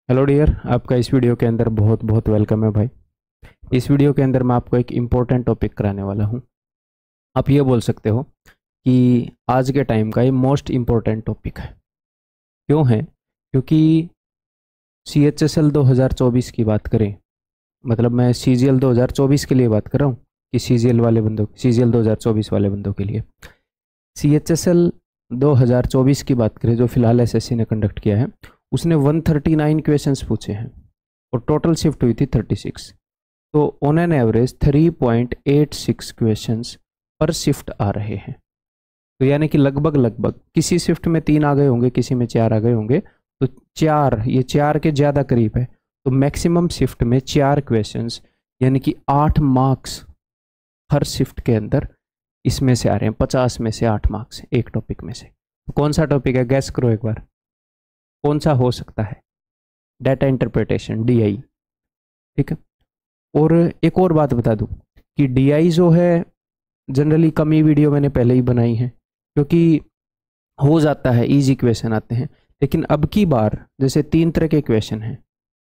Hello dear, आपका इस video के अंदर बहुत बहुत वेलकम है भाई। इस वीडियो के अंदर मैं आपको एक इम्पोर्टेंट टॉपिक कराने वाला हूँ। आप ये बोल सकते हो कि आज के टाइम का ये मोस्ट इम्पोर्टेंट टॉपिक है। क्यों है? क्योंकि CHSL 2024 की बात करें, मतलब मैं CGL 2024 के लिए बात कर रहा हूँ कि CGL 2024 वाले बंदों के लिए। CHSL 2024 की बात करें जो फिलहाल SSC ने कंडक्ट किया है, उसने 139 क्वेश्चंस पूछे हैं और टोटल शिफ्ट हुई थी 36। तो ऑन एन एवरेज 3.86 क्वेश्चंस पर शिफ्ट आ रहे हैं। तो यानी कि लगभग किसी शिफ्ट में 3 आ गए होंगे, किसी में 4 आ गए होंगे, तो 4, ये 4 के ज़्यादा करीब है। तो मैक्सिमम शिफ्ट में 4 क्वेश्चंस यानी कि 8 मार्क्स हर शिफ्ट के अंदर इसमें से आ रहे हैं। 50 में से 8 मार्क्स एक टॉपिक में से। तो कौन सा टॉपिक है? गैस करो एक बार, कौन सा हो सकता है? Data interpretation, DI। ठीक है। और एक और बात बता दूं कि DI जो है जनरली कम ही वीडियो मैंने पहले ही बनाई है, क्योंकि हो जाता है इजी क्वेश्चन आते हैं। लेकिन अब की बार जैसे 3 तरह के क्वेश्चन हैं,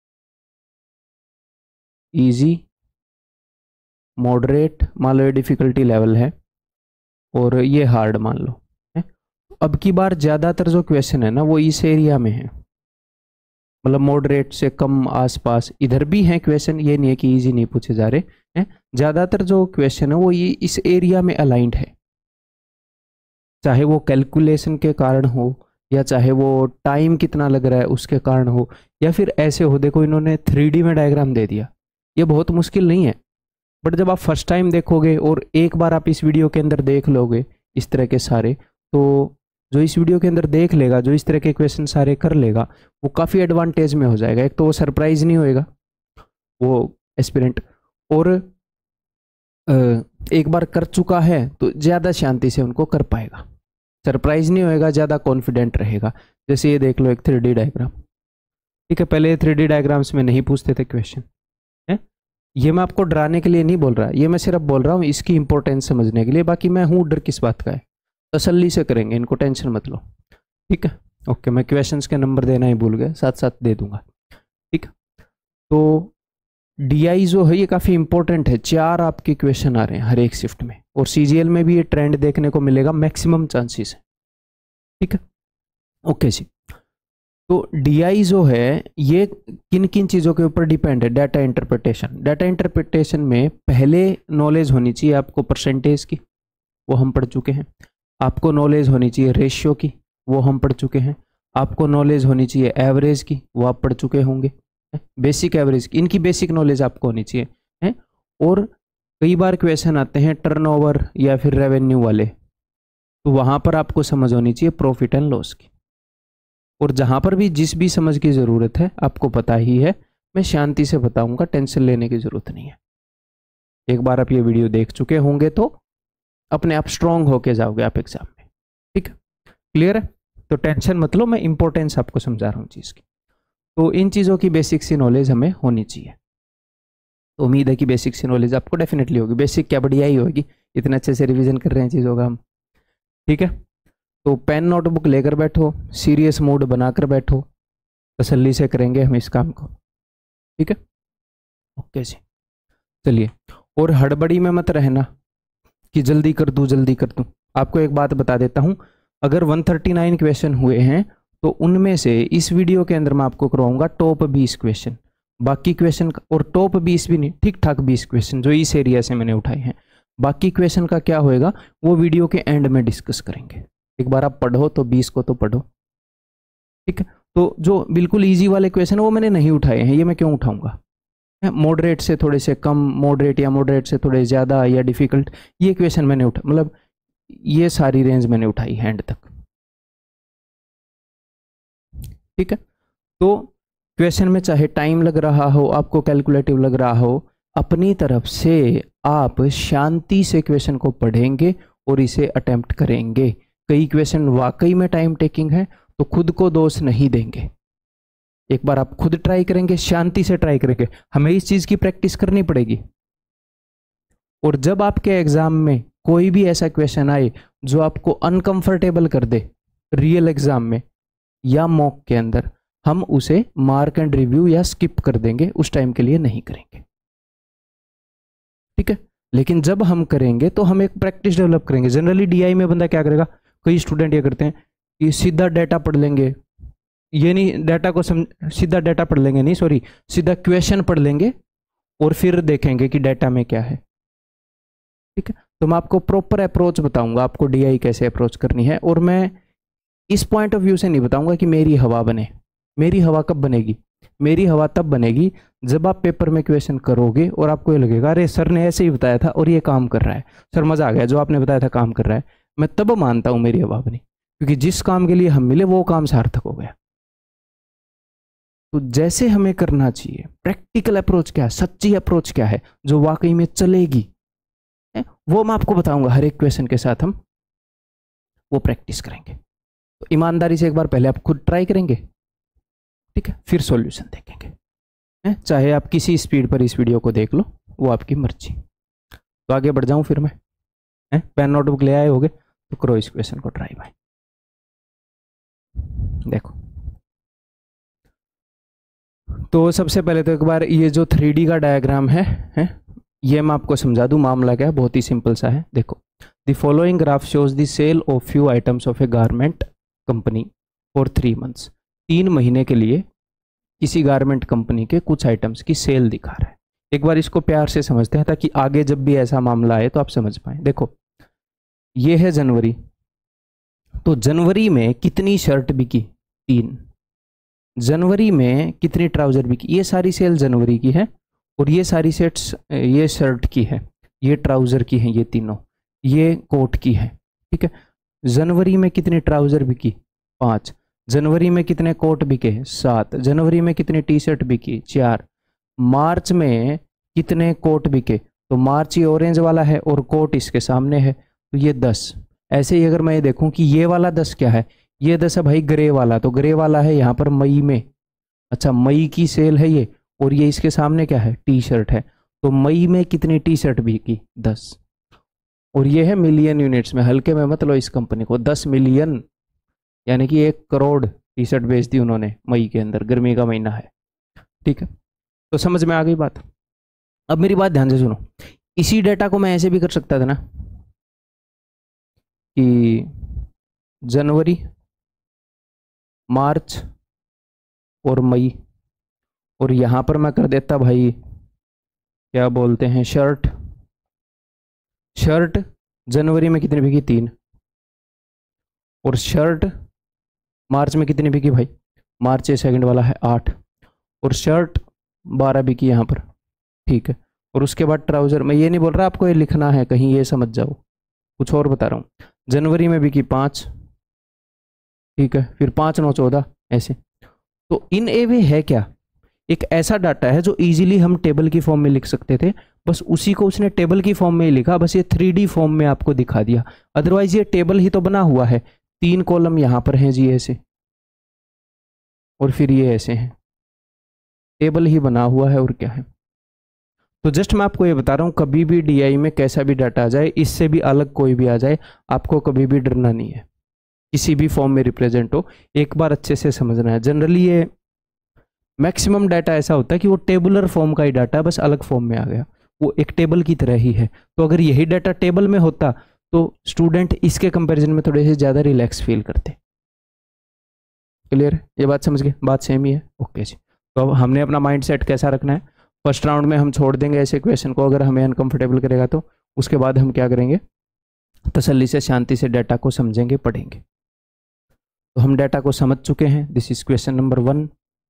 इजी, मॉडरेट, मान लो ये डिफिकल्टी लेवल है, और ये हार्ड मान लो है। अब की बार ज़्यादातर जो क्वेश्चन है ना वो इस एरिया में है, मतलब मॉडरेट से कम आसपास। इधर भी हैं क्वेश्चन, ये नहीं है कि इजी नहीं पूछे जा रहे हैं। ज़्यादातर जो क्वेश्चन है वो ये इस एरिया में अलाइंड है, चाहे वो कैलकुलेशन के कारण हो, या चाहे वो टाइम कितना लग रहा है उसके कारण हो, या फिर ऐसे हो। देखो इन्होंने 3D में डायग्राम दे दिया, ये बहुत मुश्किल नहीं है। बट जब आप फर्स्ट टाइम देखोगे और एक बार आप इस वीडियो के अंदर देख लोगे इस तरह के सारे, तो जो इस वीडियो के अंदर देख लेगा, जो इस तरह के क्वेश्चन सारे कर लेगा, वो काफ़ी एडवांटेज में हो जाएगा। एक तो वो सरप्राइज नहीं होएगा वो एस्पिरेंट, और एक बार कर चुका है तो ज़्यादा शांति से उनको कर पाएगा, सरप्राइज नहीं होएगा, ज़्यादा कॉन्फिडेंट रहेगा। जैसे ये देख लो एक 3D डायग्राम। ठीक है, पहले 3D डायग्राम्स में नहीं पूछते थे क्वेश्चन है। ये मैं आपको डराने के लिए नहीं बोल रहा, ये मैं सिर्फ बोल रहा हूँ इसकी इंपॉर्टेंस समझने के लिए। बाकी मैं हूँ, डर किस बात का है, तसल्ली से करेंगे, इनको टेंशन मत लो। ठीक है, ओके। मैं क्वेश्चंस के नंबर देना ही भूल गया, साथ साथ दे दूंगा। ठीक है, तो DI जो है ये काफ़ी इंपॉर्टेंट है। 4 आपके क्वेश्चन आ रहे हैं हर एक शिफ्ट में, और CGL में भी ये ट्रेंड देखने को मिलेगा, मैक्सिमम चांसेस है। ठीक है, ओके जी। तो DI जो है ये किन किन चीज़ों के ऊपर डिपेंड है? Data interpretation. डाटा इंटरप्रिटेशन में पहले नॉलेज होनी चाहिए आपको परसेंटेज की, वो हम पढ़ चुके हैं। आपको नॉलेज होनी चाहिए रेशियो की, वो हम पढ़ चुके हैं। आपको नॉलेज होनी चाहिए एवरेज की, वो आप पढ़ चुके होंगे। बेसिक एवरेज की, इनकी बेसिक नॉलेज आपको होनी चाहिए है। और कई बार क्वेश्चन आते हैं टर्नओवर या फिर रेवेन्यू वाले, तो वहाँ पर आपको समझ होनी चाहिए प्रॉफिट एंड लॉस की। और जहाँ पर भी जिस भी समझ की ज़रूरत है आपको पता ही है, मैं शांति से बताऊंगा, टेंशन लेने की ज़रूरत नहीं है। एक बार आप ये वीडियो देख चुके होंगे तो अपने आप स्ट्रांग होके जाओगे आप एग्जाम में। ठीक है, क्लियर है? तो टेंशन मत लो, मैं इंपॉर्टेंस आपको समझा रहा हूँ चीज़ की। तो इन चीज़ों की बेसिक सी नॉलेज हमें होनी चाहिए। तो उम्मीद है कि बेसिक सी नॉलेज आपको डेफिनेटली होगी। बेसिक क्या, बढ़िया ही होगी, इतना अच्छे से रिवीजन कर रहे हैं चीज़ों का हम। ठीक है, तो पेन नोटबुक लेकर बैठो, सीरियस मूड बनाकर बैठो, तसल्ली से करेंगे हम इस काम को। ठीक है, ओके जी। चलिए, और हड़बड़ी में मत रहना कि जल्दी कर दूँ जल्दी कर दूँ। आपको एक बात बता देता हूँ, अगर 139 क्वेश्चन हुए हैं तो उनमें से इस वीडियो के अंदर मैं आपको करवाऊंगा टॉप 20 क्वेश्चन। बाकी क्वेश्चन, और टॉप 20 भी नहीं, ठीक ठाक 20 क्वेश्चन जो इस एरिया से मैंने उठाए हैं। बाकी क्वेश्चन का क्या होएगा वो वीडियो के एंड में डिस्कस करेंगे। एक बार आप पढ़ो तो 20 को तो पढ़ो। ठीक है, तो जो बिल्कुल ईजी वाले क्वेश्चन वो मैंने नहीं उठाए हैं, ये मैं क्यों उठाऊंगा? मॉडरेट से थोड़े से कम, मॉडरेट या मॉडरेट से थोड़े ज़्यादा, या डिफिकल्ट, ये क्वेश्चन मैंने उठा, मतलब ये सारी रेंज मैंने उठाई है एंड तक। ठीक है, तो क्वेश्चन में चाहे टाइम लग रहा हो, आपको कैलकुलेटिव लग रहा हो, अपनी तरफ से आप शांति से क्वेश्चन को पढ़ेंगे और इसे अटेम्प्ट करेंगे। कई क्वेश्चन वाकई में टाइम टेकिंग है तो खुद को दोष नहीं देंगे। एक बार आप खुद ट्राई करेंगे, शांति से ट्राई करेंगे, हमें इस चीज की प्रैक्टिस करनी पड़ेगी। और जब आपके एग्जाम में कोई भी ऐसा क्वेश्चन आए जो आपको अनकंफर्टेबल कर दे, रियल एग्जाम में या मॉक के अंदर, हम उसे मार्क एंड रिव्यू या स्किप कर देंगे, उस टाइम के लिए नहीं करेंगे, ठीक है। लेकिन जब हम करेंगे तो हम एक प्रैक्टिस डेवलप करेंगे। जनरली डीआई में बंदा क्या करेगा, कई स्टूडेंट ये करते हैं कि सीधा डाटा पढ़ लेंगे, ये नहीं डाटा को सीधा डाटा पढ़ लेंगे, नहीं सॉरी, सीधा क्वेश्चन पढ़ लेंगे और फिर देखेंगे कि डाटा में क्या है, ठीक है। तो मैं आपको प्रॉपर अप्रोच बताऊंगा, आपको डीआई कैसे अप्रोच करनी है। और मैं इस पॉइंट ऑफ व्यू से नहीं बताऊंगा कि मेरी हवा बने। मेरी हवा कब बनेगी? मेरी हवा तब बनेगी जब आप पेपर में क्वेश्चन करोगे और आपको ये लगेगा अरे सर ने ऐसे ही बताया था और ये काम कर रहा है, सर मजा आ गया, जो आपने बताया था काम कर रहा है। मैं तब मानता हूं मेरी हवा बनी, क्योंकि जिस काम के लिए हम मिले वो काम सार्थक हो गया। तो जैसे हमें करना चाहिए, प्रैक्टिकल अप्रोच क्या है, सच्ची अप्रोच क्या है जो वाकई में चलेगी, वो मैं आपको बताऊंगा। हर एक क्वेश्चन के साथ हम वो प्रैक्टिस करेंगे। तो ईमानदारी से एक बार पहले आप खुद ट्राई करेंगे, ठीक है, फिर सॉल्यूशन देखेंगे। चाहे आप किसी स्पीड पर इस वीडियो को देख लो, वो आपकी मर्जी। तो आगे बढ़ जाऊं फिर मैं, पेन नोटबुक ले आए होगे तो करो इस क्वेश्चन को ट्राई भाई। देखो, तो सबसे पहले तो एक बार ये जो 3D का डायग्राम है ये मैं आपको समझा दूं। मामला क्या है, बहुत ही सिंपल सा है। देखो, the following graph shows the sale of few items of a garment company for 3 months. 3 महीने के लिए किसी गारमेंट कंपनी के कुछ आइटम्स की सेल दिखा रहा है। एक बार इसको प्यार से समझते हैं ताकि आगे जब भी ऐसा मामला आए तो आप समझ पाए। देखो, ये है जनवरी, तो जनवरी में कितनी शर्ट बिकी? 3। जनवरी में कितनी ट्राउजर बिकी? ये सारी सेल जनवरी की है और ये सारी सेट्स ये शर्ट की है, ये ट्राउजर की है, ये तीनों, ये कोट की है, ठीक है। जनवरी में कितनी ट्राउजर बिकी? 5। जनवरी में कितने कोट बिके? 7। जनवरी में कितनी टी शर्ट बिकी? 4। मार्च में कितने कोट बिके? तो मार्च ये ऑरेंज वाला है और कोट इसके सामने है, तो ये 10। ऐसे ही अगर मैं ये देखूं कि ये वाला 10 क्या है, ये 10 है भाई ग्रे वाला, तो ग्रे वाला है यहाँ पर मई में। अच्छा, मई की सेल है ये, और ये इसके सामने क्या है? टी शर्ट है। तो मई में कितनी टी शर्ट बिकी? 10। और ये है मिलियन यूनिट्स में, हल्के में मत लो इस कंपनी को। 10 मिलियन यानी कि 1 करोड़ टी शर्ट बेच दी उन्होंने मई के अंदर, गर्मी का महीना है, ठीक है। तो समझ में आ गई बात। अब मेरी बात ध्यान से सुनो, इसी डेटा को मैं ऐसे भी कर सकता था ना कि जनवरी, मार्च और मई, और यहां पर मैं कर देता भाई क्या बोलते हैं शर्ट। शर्ट जनवरी में कितनी बिकी? 3। और शर्ट मार्च में कितनी बिकी भाई? मार्च ये सेकंड वाला है 8। और शर्ट 12 बिकी यहाँ पर, ठीक है। और उसके बाद ट्राउजर, मैं ये नहीं बोल रहा आपको ये लिखना है कहीं, ये समझ जाओ, कुछ और बता रहा हूँ। जनवरी में बिकी 5, ठीक है, फिर 5 9 14 ऐसे। तो इन ए वे है क्या, एक ऐसा डाटा है जो इजीली हम टेबल की फॉर्म में लिख सकते थे, बस उसी को उसने टेबल की फॉर्म में ही लिखा, बस ये 3D फॉर्म में आपको दिखा दिया। अदरवाइज ये टेबल ही तो बना हुआ है। 3 कॉलम यहाँ पर हैं जी ऐसे, और फिर ये ऐसे हैं, टेबल ही बना हुआ है, और क्या है। तो जस्ट मैं आपको ये बता रहा हूँ, कभी भी डीआई में कैसा भी डाटा आ जाए, इससे भी अलग कोई भी आ जाए, आपको कभी भी डरना नहीं है। किसी भी फॉर्म में रिप्रेजेंट हो, एक बार अच्छे से समझना है। जनरली ये मैक्सिमम डाटा ऐसा होता है कि वो टेबुलर फॉर्म का ही डाटा बस अलग फॉर्म में आ गया, वो एक टेबल की तरह ही है। तो अगर यही डाटा टेबल में होता तो स्टूडेंट इसके कंपैरिजन में थोड़े से ज़्यादा रिलैक्स फील करते। क्लियर है? ये बात समझ गए? बात सेम ही है, ओके जी। तो अब हमने अपना माइंड सेट कैसा रखना है, फर्स्ट राउंड में हम छोड़ देंगे ऐसे क्वेश्चन को, अगर हमें अनकंफर्टेबल करेगा तो। उसके बाद हम क्या करेंगे, तसल्ली से शांति से डाटा को समझेंगे, पढ़ेंगे। तो हम डाटा को समझ चुके हैं, दिस इज क्वेश्चन नंबर 1।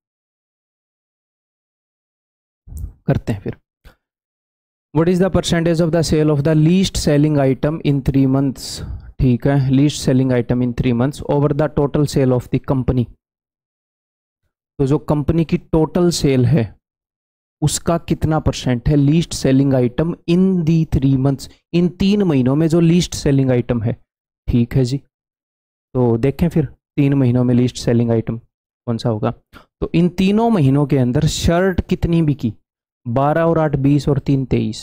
करते हैं फिर। What is the percentage of the sale of the least selling item in 3 months? ठीक है, least selling item in 3 months over the total sale of the company. तो जो कंपनी की total sale है उसका कितना परसेंट है least selling item in the 3 months, इन 3 महीनों में जो लीस्ट सेलिंग आइटम है। ठीक है जी, तो देखें फिर 3 महीनों में लीस्ट सेलिंग आइटम कौन सा होगा। तो इन तीनों महीनों के अंदर शर्ट कितनी बिकी? 12 और 8 20 और 3 23।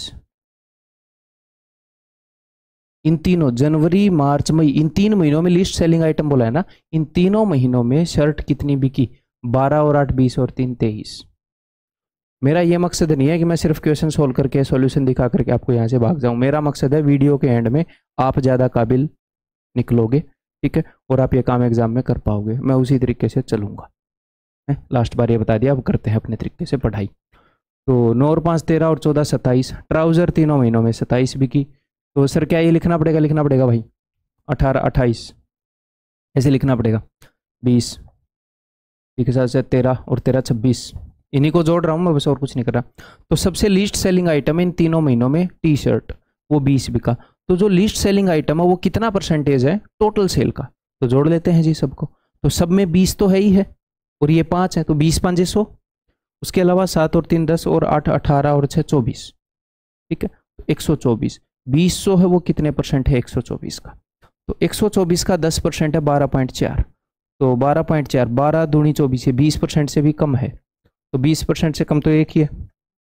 इन तीनों जनवरी मार्च मई, इन 3 महीनों में लिस्ट सेलिंग आइटम बोला है ना, इन तीनों महीनों में शर्ट कितनी बिकी? 12 और 8 20 और 3 23। मेरा ये मकसद नहीं है कि मैं सिर्फ क्वेश्चन सोल्व करके सॉल्यूशन दिखा करके आपको यहाँ से भाग जाऊँ। मेरा मकसद है वीडियो के एंड में आप ज़्यादा काबिल निकलोगे, ठीक है, और आप ये काम एग्जाम में कर पाओगे। मैं उसी तरीके से चलूँगा। लास्ट बार ये बता दिया, अब करते हैं अपने तरीके से पढ़ाई। तो 9 और 5 13 और 14 27। ट्राउज़र तीनों महीनों में 27 बिकी। तो सर क्या ये लिखना पड़ेगा भाई 18 28 ऐसे लिखना पड़ेगा। 20 ठीक है, साथ से 13 और 13 26, इन्हीं को जोड़ रहा हूँ मैं, बस और कुछ नहीं कर रहा। तो सबसे लीस्ट सेलिंग आइटम है इन तीनों महीनों में टी शर्ट, वो 20 बिका। तो जो लीस्ट सेलिंग आइटम है वो कितना परसेंटेज है टोटल सेल का, तो जोड़ लेते हैं जी सबको। तो सब में 20 तो है ही है और ये 5 है, तो 20 5 100। उसके अलावा 7 और 3 10 और 8 18 और 6 24, ठीक है, 124। 200 है वो कितने परसेंट है 124 का, तो 124 का 10% है 12.4। तो 12.4 12 दूनी 24 है, 20% से भी कम है। तो 20% से कम तो एक ही है,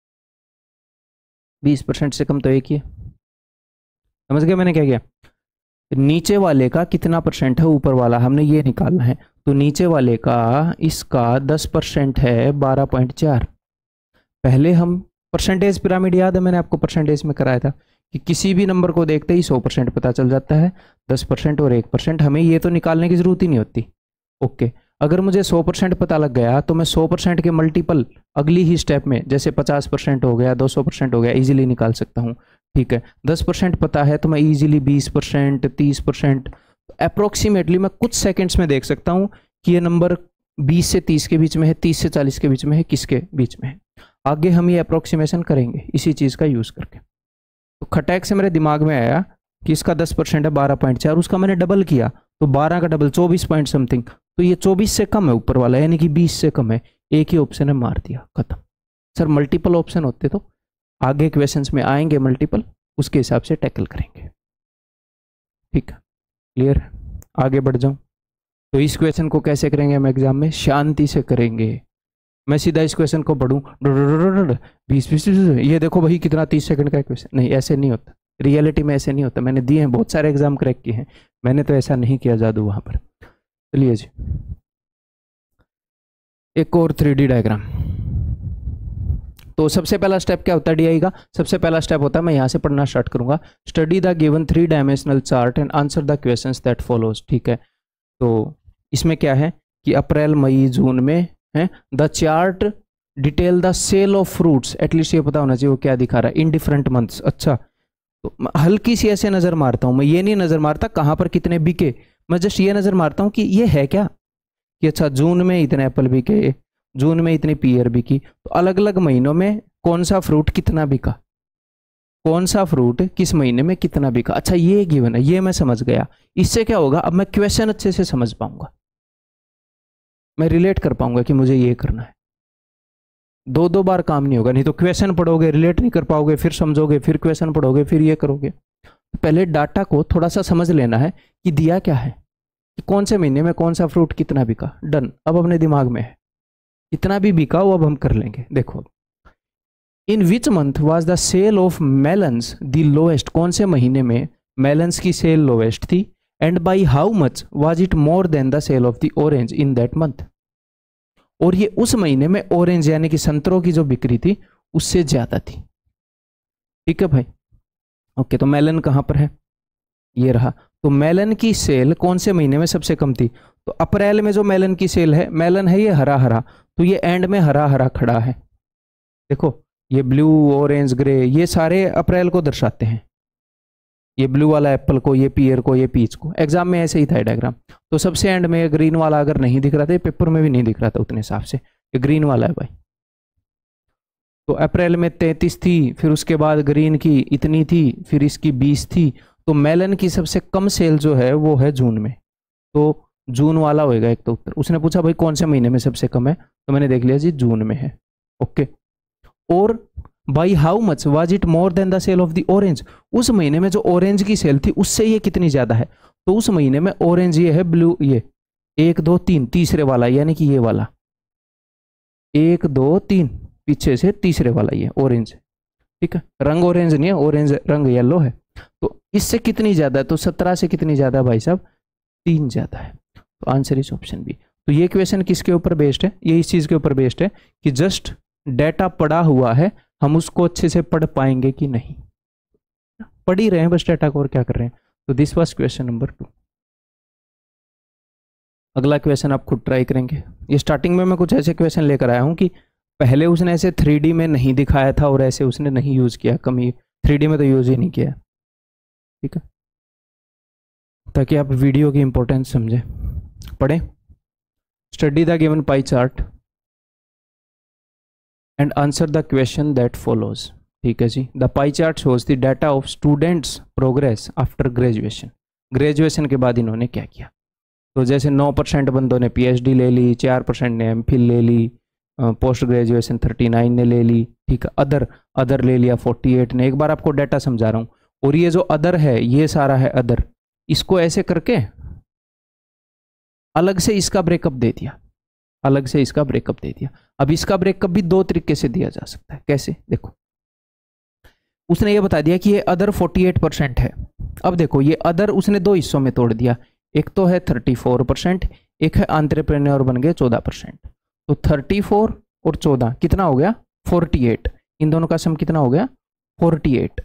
20% से कम तो एक ही है। समझ गए मैंने क्या किया? नीचे वाले का कितना परसेंट है ऊपर वाला, हमने ये निकालना है। तो नीचे वाले का इसका 10% है 12.4। पहले हम परसेंटेज पिरामिड, याद है मैंने आपको परसेंटेज में कराया था कि किसी भी नंबर को देखते ही 100% पता चल जाता है, 10% और 1%, हमें ये तो निकालने की जरूरत ही नहीं होती। ओके, अगर मुझे 100% पता लग गया तो मैं 100% के मल्टीपल अगली ही स्टेप में, जैसे 50% हो गया 200% हो गया, इजीली निकाल सकता हूँ, ठीक है। 10% पता है तो मैं इजीली 20% 30% अप्रोक्सीमेटली मैं कुछ सेकंड्स में देख सकता हूँ कि ये नंबर 20 से 30 के बीच में है, 30 से 40 के बीच में है, किसके बीच में है। आगे हम ये अप्रोक्सीमेशन करेंगे इसी चीज़ का यूज़ करके। तो खटैक से मेरे दिमाग में आया कि इसका 10% है 12.4, उसका मैंने डबल किया तो 12 का डबल 24 पॉइंट समथिंग, तो ये 24 से कम है ऊपर वाला, यानी कि 20 से कम है। एक ही ऑप्शन है, मार दिया, खत्म। सर मल्टीपल ऑप्शन होते तो आगे क्वेश्चंस में आएंगे मल्टीपल, उसके हिसाब से टैकल करेंगे, ठीक है, क्लियर है। आगे बढ़ जाऊं तो इस क्वेश्चन को कैसे करेंगे हम एग्जाम में, शांति से करेंगे। मैं सीधा इस क्वेश्चन को पढ़ूं 20 ये देखो भाई कितना 30 सेकंड का क्वेश्चन, नहीं ऐसे नहीं होता, रियलिटी में ऐसे नहीं होता। मैंने दिए हैं, बहुत सारे एग्जाम क्रैक किए हैं, मैंने तो ऐसा नहीं किया जादू वहां पर। चलिए जी, एक और 3D डायग्राम। तो सबसे पहला स्टेप क्या होता है DI का? सबसे पहला स्टेप होता है, मैं यहाँ से पढ़ना स्टार्ट करूंगा, study the given 3 dimensional chart and answer the questions that follows, ठीक है। तो इसमें क्या है कि अप्रैल मई जून में है, the chart detail the sale of fruits, at least ये पता होना चाहिए वो क्या दिखा रहा है, इन डिफरेंट मंथ्स। अच्छा, तो हल्की सी ऐसे नजर मारता हूँ मैं, ये नहीं नजर मारता कहाँ पर कितने बिके, मैं जस्ट ये नजर मारता हूँ कि ये है क्या, कि अच्छा जून में इतने एप्पल बिके, जून में इतनी पीयर बिकी, तो अलग अलग महीनों में कौन सा फ्रूट कितना बिका, कौन सा फ्रूट किस महीने में कितना बिका। अच्छा ये गिवन है, ये मैं समझ गया। इससे क्या होगा, अब मैं क्वेश्चन अच्छे से समझ पाऊंगा, मैं रिलेट कर पाऊंगा कि मुझे ये करना है। दो दो बार काम नहीं होगा, नहीं तो क्वेश्चन पढ़ोगे रिलेट नहीं कर पाओगे, फिर समझोगे, फिर क्वेश्चन पढ़ोगे, फिर ये करोगे। पहले डाटा को थोड़ा सा समझ लेना है कि दिया क्या है, कि कौन से महीने में कौन सा फ्रूट कितना बिका, डन। अब अपने दिमाग में है कितना भी बिका वो अब हम कर लेंगे। देखो, in which month was the sale of melons the lowest, कौन से महीने में मेलन्स की सेल लोएस्ट थी, and by how much was it more than the sale of the orange in that month, और ये उस महीने में ऑरेंज यानी कि संतरों की जो बिक्री थी उससे ज्यादा थी, ठीक है भाई। ओके, तो मेलन कहां पर है, ये रहा। तो मेलन की सेल कौन से महीने में सबसे कम थी, तो अप्रैल में जो मेलन की सेल है, मेलन है ये हरा हरा, तो ये एंड में हरा हरा खड़ा है। देखो ये ब्लू ऑरेंज ग्रे ये सारे अप्रैल को दर्शाते हैं, ये ब्लू वाला एप्पल को, ये पियर को, ये पीच को। एग्जाम में ऐसे ही था डायग्राम। तो सबसे एंड में ग्रीन वाला अगर नहीं दिख रहा था, पेपर में भी नहीं दिख रहा था उतने हिसाब से, ये ग्रीन वाला है भाई। तो अप्रैल में 33 थी, फिर उसके बाद ग्रीन की इतनी थी, फिर इसकी 20 थी। तो मेलन की सबसे कम सेल जो है वो है जून में, तो जून वाला होएगा एक तो उत्तर। उसने पूछा भाई कौन से महीने में सबसे कम है, तो मैंने देख लिया जी जून में है। ओके, और by how much was it more than the sale of the orange, उस महीने में जो ऑरेंज की सेल थी उससे ये कितनी ज्यादा है, तो उस महीने में ऑरेंज ये है ब्लू, ये 1 2 3 तीसरे वाला, यानी कि ये वाला 1 2 3 पीछे से तीसरे वाला ये ऑरेंज, ठीक है। रंग ऑरेंज नहीं है, ऑरेंज रंग येलो है। तो इससे कितनी ज्यादा है, तो 17 से कितनी ज्यादा भाई साहब, 3 ज्यादा है। तो आंसर इज ऑप्शन बी। तो ये क्वेश्चन किसके ऊपर बेस्ड है? ये इस चीज के ऊपर बेस्ड है कि जस्ट डेटा पड़ा हुआ है, हम उसको अच्छे से पढ़ पाएंगे कि नहीं। पढ़ ही रहे हैं बस डेटा को, और क्या कर रहे हैं। तो दिस वाज क्वेश्चन नंबर 2। अगला क्वेश्चन आप खुद ट्राई करेंगे। ये स्टार्टिंग में मैं कुछ ऐसे क्वेश्चन लेकर आया हूं कि पहले उसने ऐसे 3D में नहीं दिखाया था और ऐसे उसने नहीं यूज किया, कमी 3D में तो यूज ही नहीं किया, ठीक है, ताकि आप वीडियो की इंपॉर्टेंस समझें। पढ़ें। Study the given pie chart and answer the question that follows. ठीक है जी। The pie chart shows the data of students progress after graduation. Graduation के बाद इन्होंने क्या किया? तो जैसे 9% बंदों ने PhD ले ली, 4% ने MPhil ले ली, पोस्ट ग्रेजुएशन 39 ने ले ली, ठीक है, अदर ले लिया 48 ने। एक बार आपको डाटा समझा रहा हूँ। और ये जो अदर है, ये सारा है अदर, इसको ऐसे करके अलग से इसका ब्रेकअप दे दिया, अलग से इसका ब्रेकअप दे दिया। अब इसका ब्रेकअप भी 2 तरीके से दिया जा सकता है। कैसे? देखो, उसने ये बता दिया कि ये अदर 48% है। अब देखो, ये अदर उसने 2 हिस्सों में तोड़ दिया। एक तो है 34%, एक है एंटरप्रेन्योर बन गए 14%। तो 34 और 14 कितना हो गया? 48। इन दोनों का सम कितना हो गया? 48।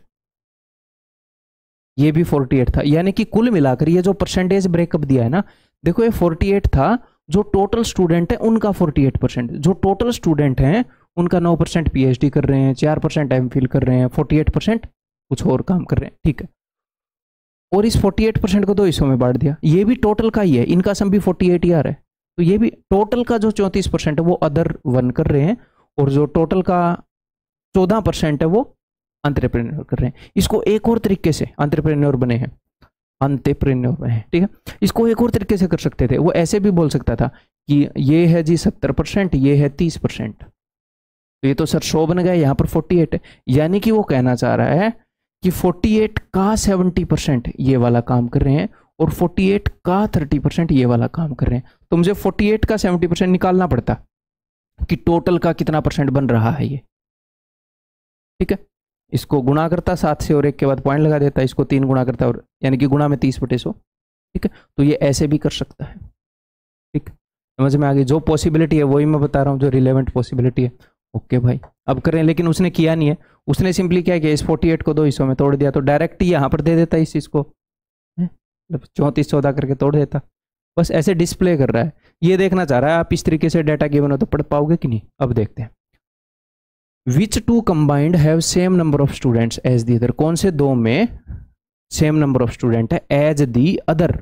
ये भी 48 था, यानी कि कुल मिलाकर ये जो परसेंटेज ब्रेकअप दिया है ना, देखो ये 48 था, जो टोटल स्टूडेंट है उनका 48%, जो टोटल स्टूडेंट हैं उनका 9% PhD कर रहे हैं, 4% MPhil कर रहे हैं, 48% कुछ और काम कर रहे हैं, ठीक है। और इस 48% को 2 हिस्सों में बांट दिया। ये भी टोटल का ही है, इनका सम भी 48 ही आ रहा है। तो ये भी टोटल का जो 34% है वो अदर 1 कर रहे हैं, और जो टोटल का 14% है वो एंटरप्रेन्योर कर रहे हैं। इसको एक और तरीके से एंटरप्रेन्योर बने हैं, एंटरप्रेन्योर बने हैं, ठीक है। इसको एक और तरीके से कर सकते थे, वो ऐसे भी बोल सकता था कि ये है जी 70%, ये है 30%। तो ये तो सर 100 बन गया, यहाँ पर 48 है, यानी कि वो कहना चाह रहा है कि 48 का 70% ये वाला काम कर रहे हैं और 48 का 30% ये वाला काम कर रहे हैं। तो मुझे 48 का 70% निकालना पड़ता कि टोटल का कितना परसेंट बन रहा है ये, ठीक है। इसको गुणा करता 7 से और 1 के बाद पॉइंट लगा देता, इसको 3 गुणा करता और यानी कि गुणा में 30/100, ठीक है। तो ये ऐसे भी कर सकता है, ठीक, समझ में आ गई। जो पॉसिबिलिटी है वही मैं बता रहा हूँ, जो रिलेवेंट पॉसिबिलिटी है। ओके भाई, अब करें, लेकिन उसने किया नहीं है। उसने सिंपली क्या किया, इस 48 को 2 हिस्सों में तोड़ दिया, तो डायरेक्ट ही यहाँ पर दे देता इस चीज को, 34-14 करके तोड़ देता। बस ऐसे डिस्प्ले कर रहा है, ये देखना चाह रहा है आप इस तरीके से डाटा गिवन हो तो पढ़ पाओगे कि नहीं। अब देखते हैं, which 2 combined have same number of students as the other. कौन से 2 में सेम नंबर ऑफ स्टूडेंट है एज दी अदर।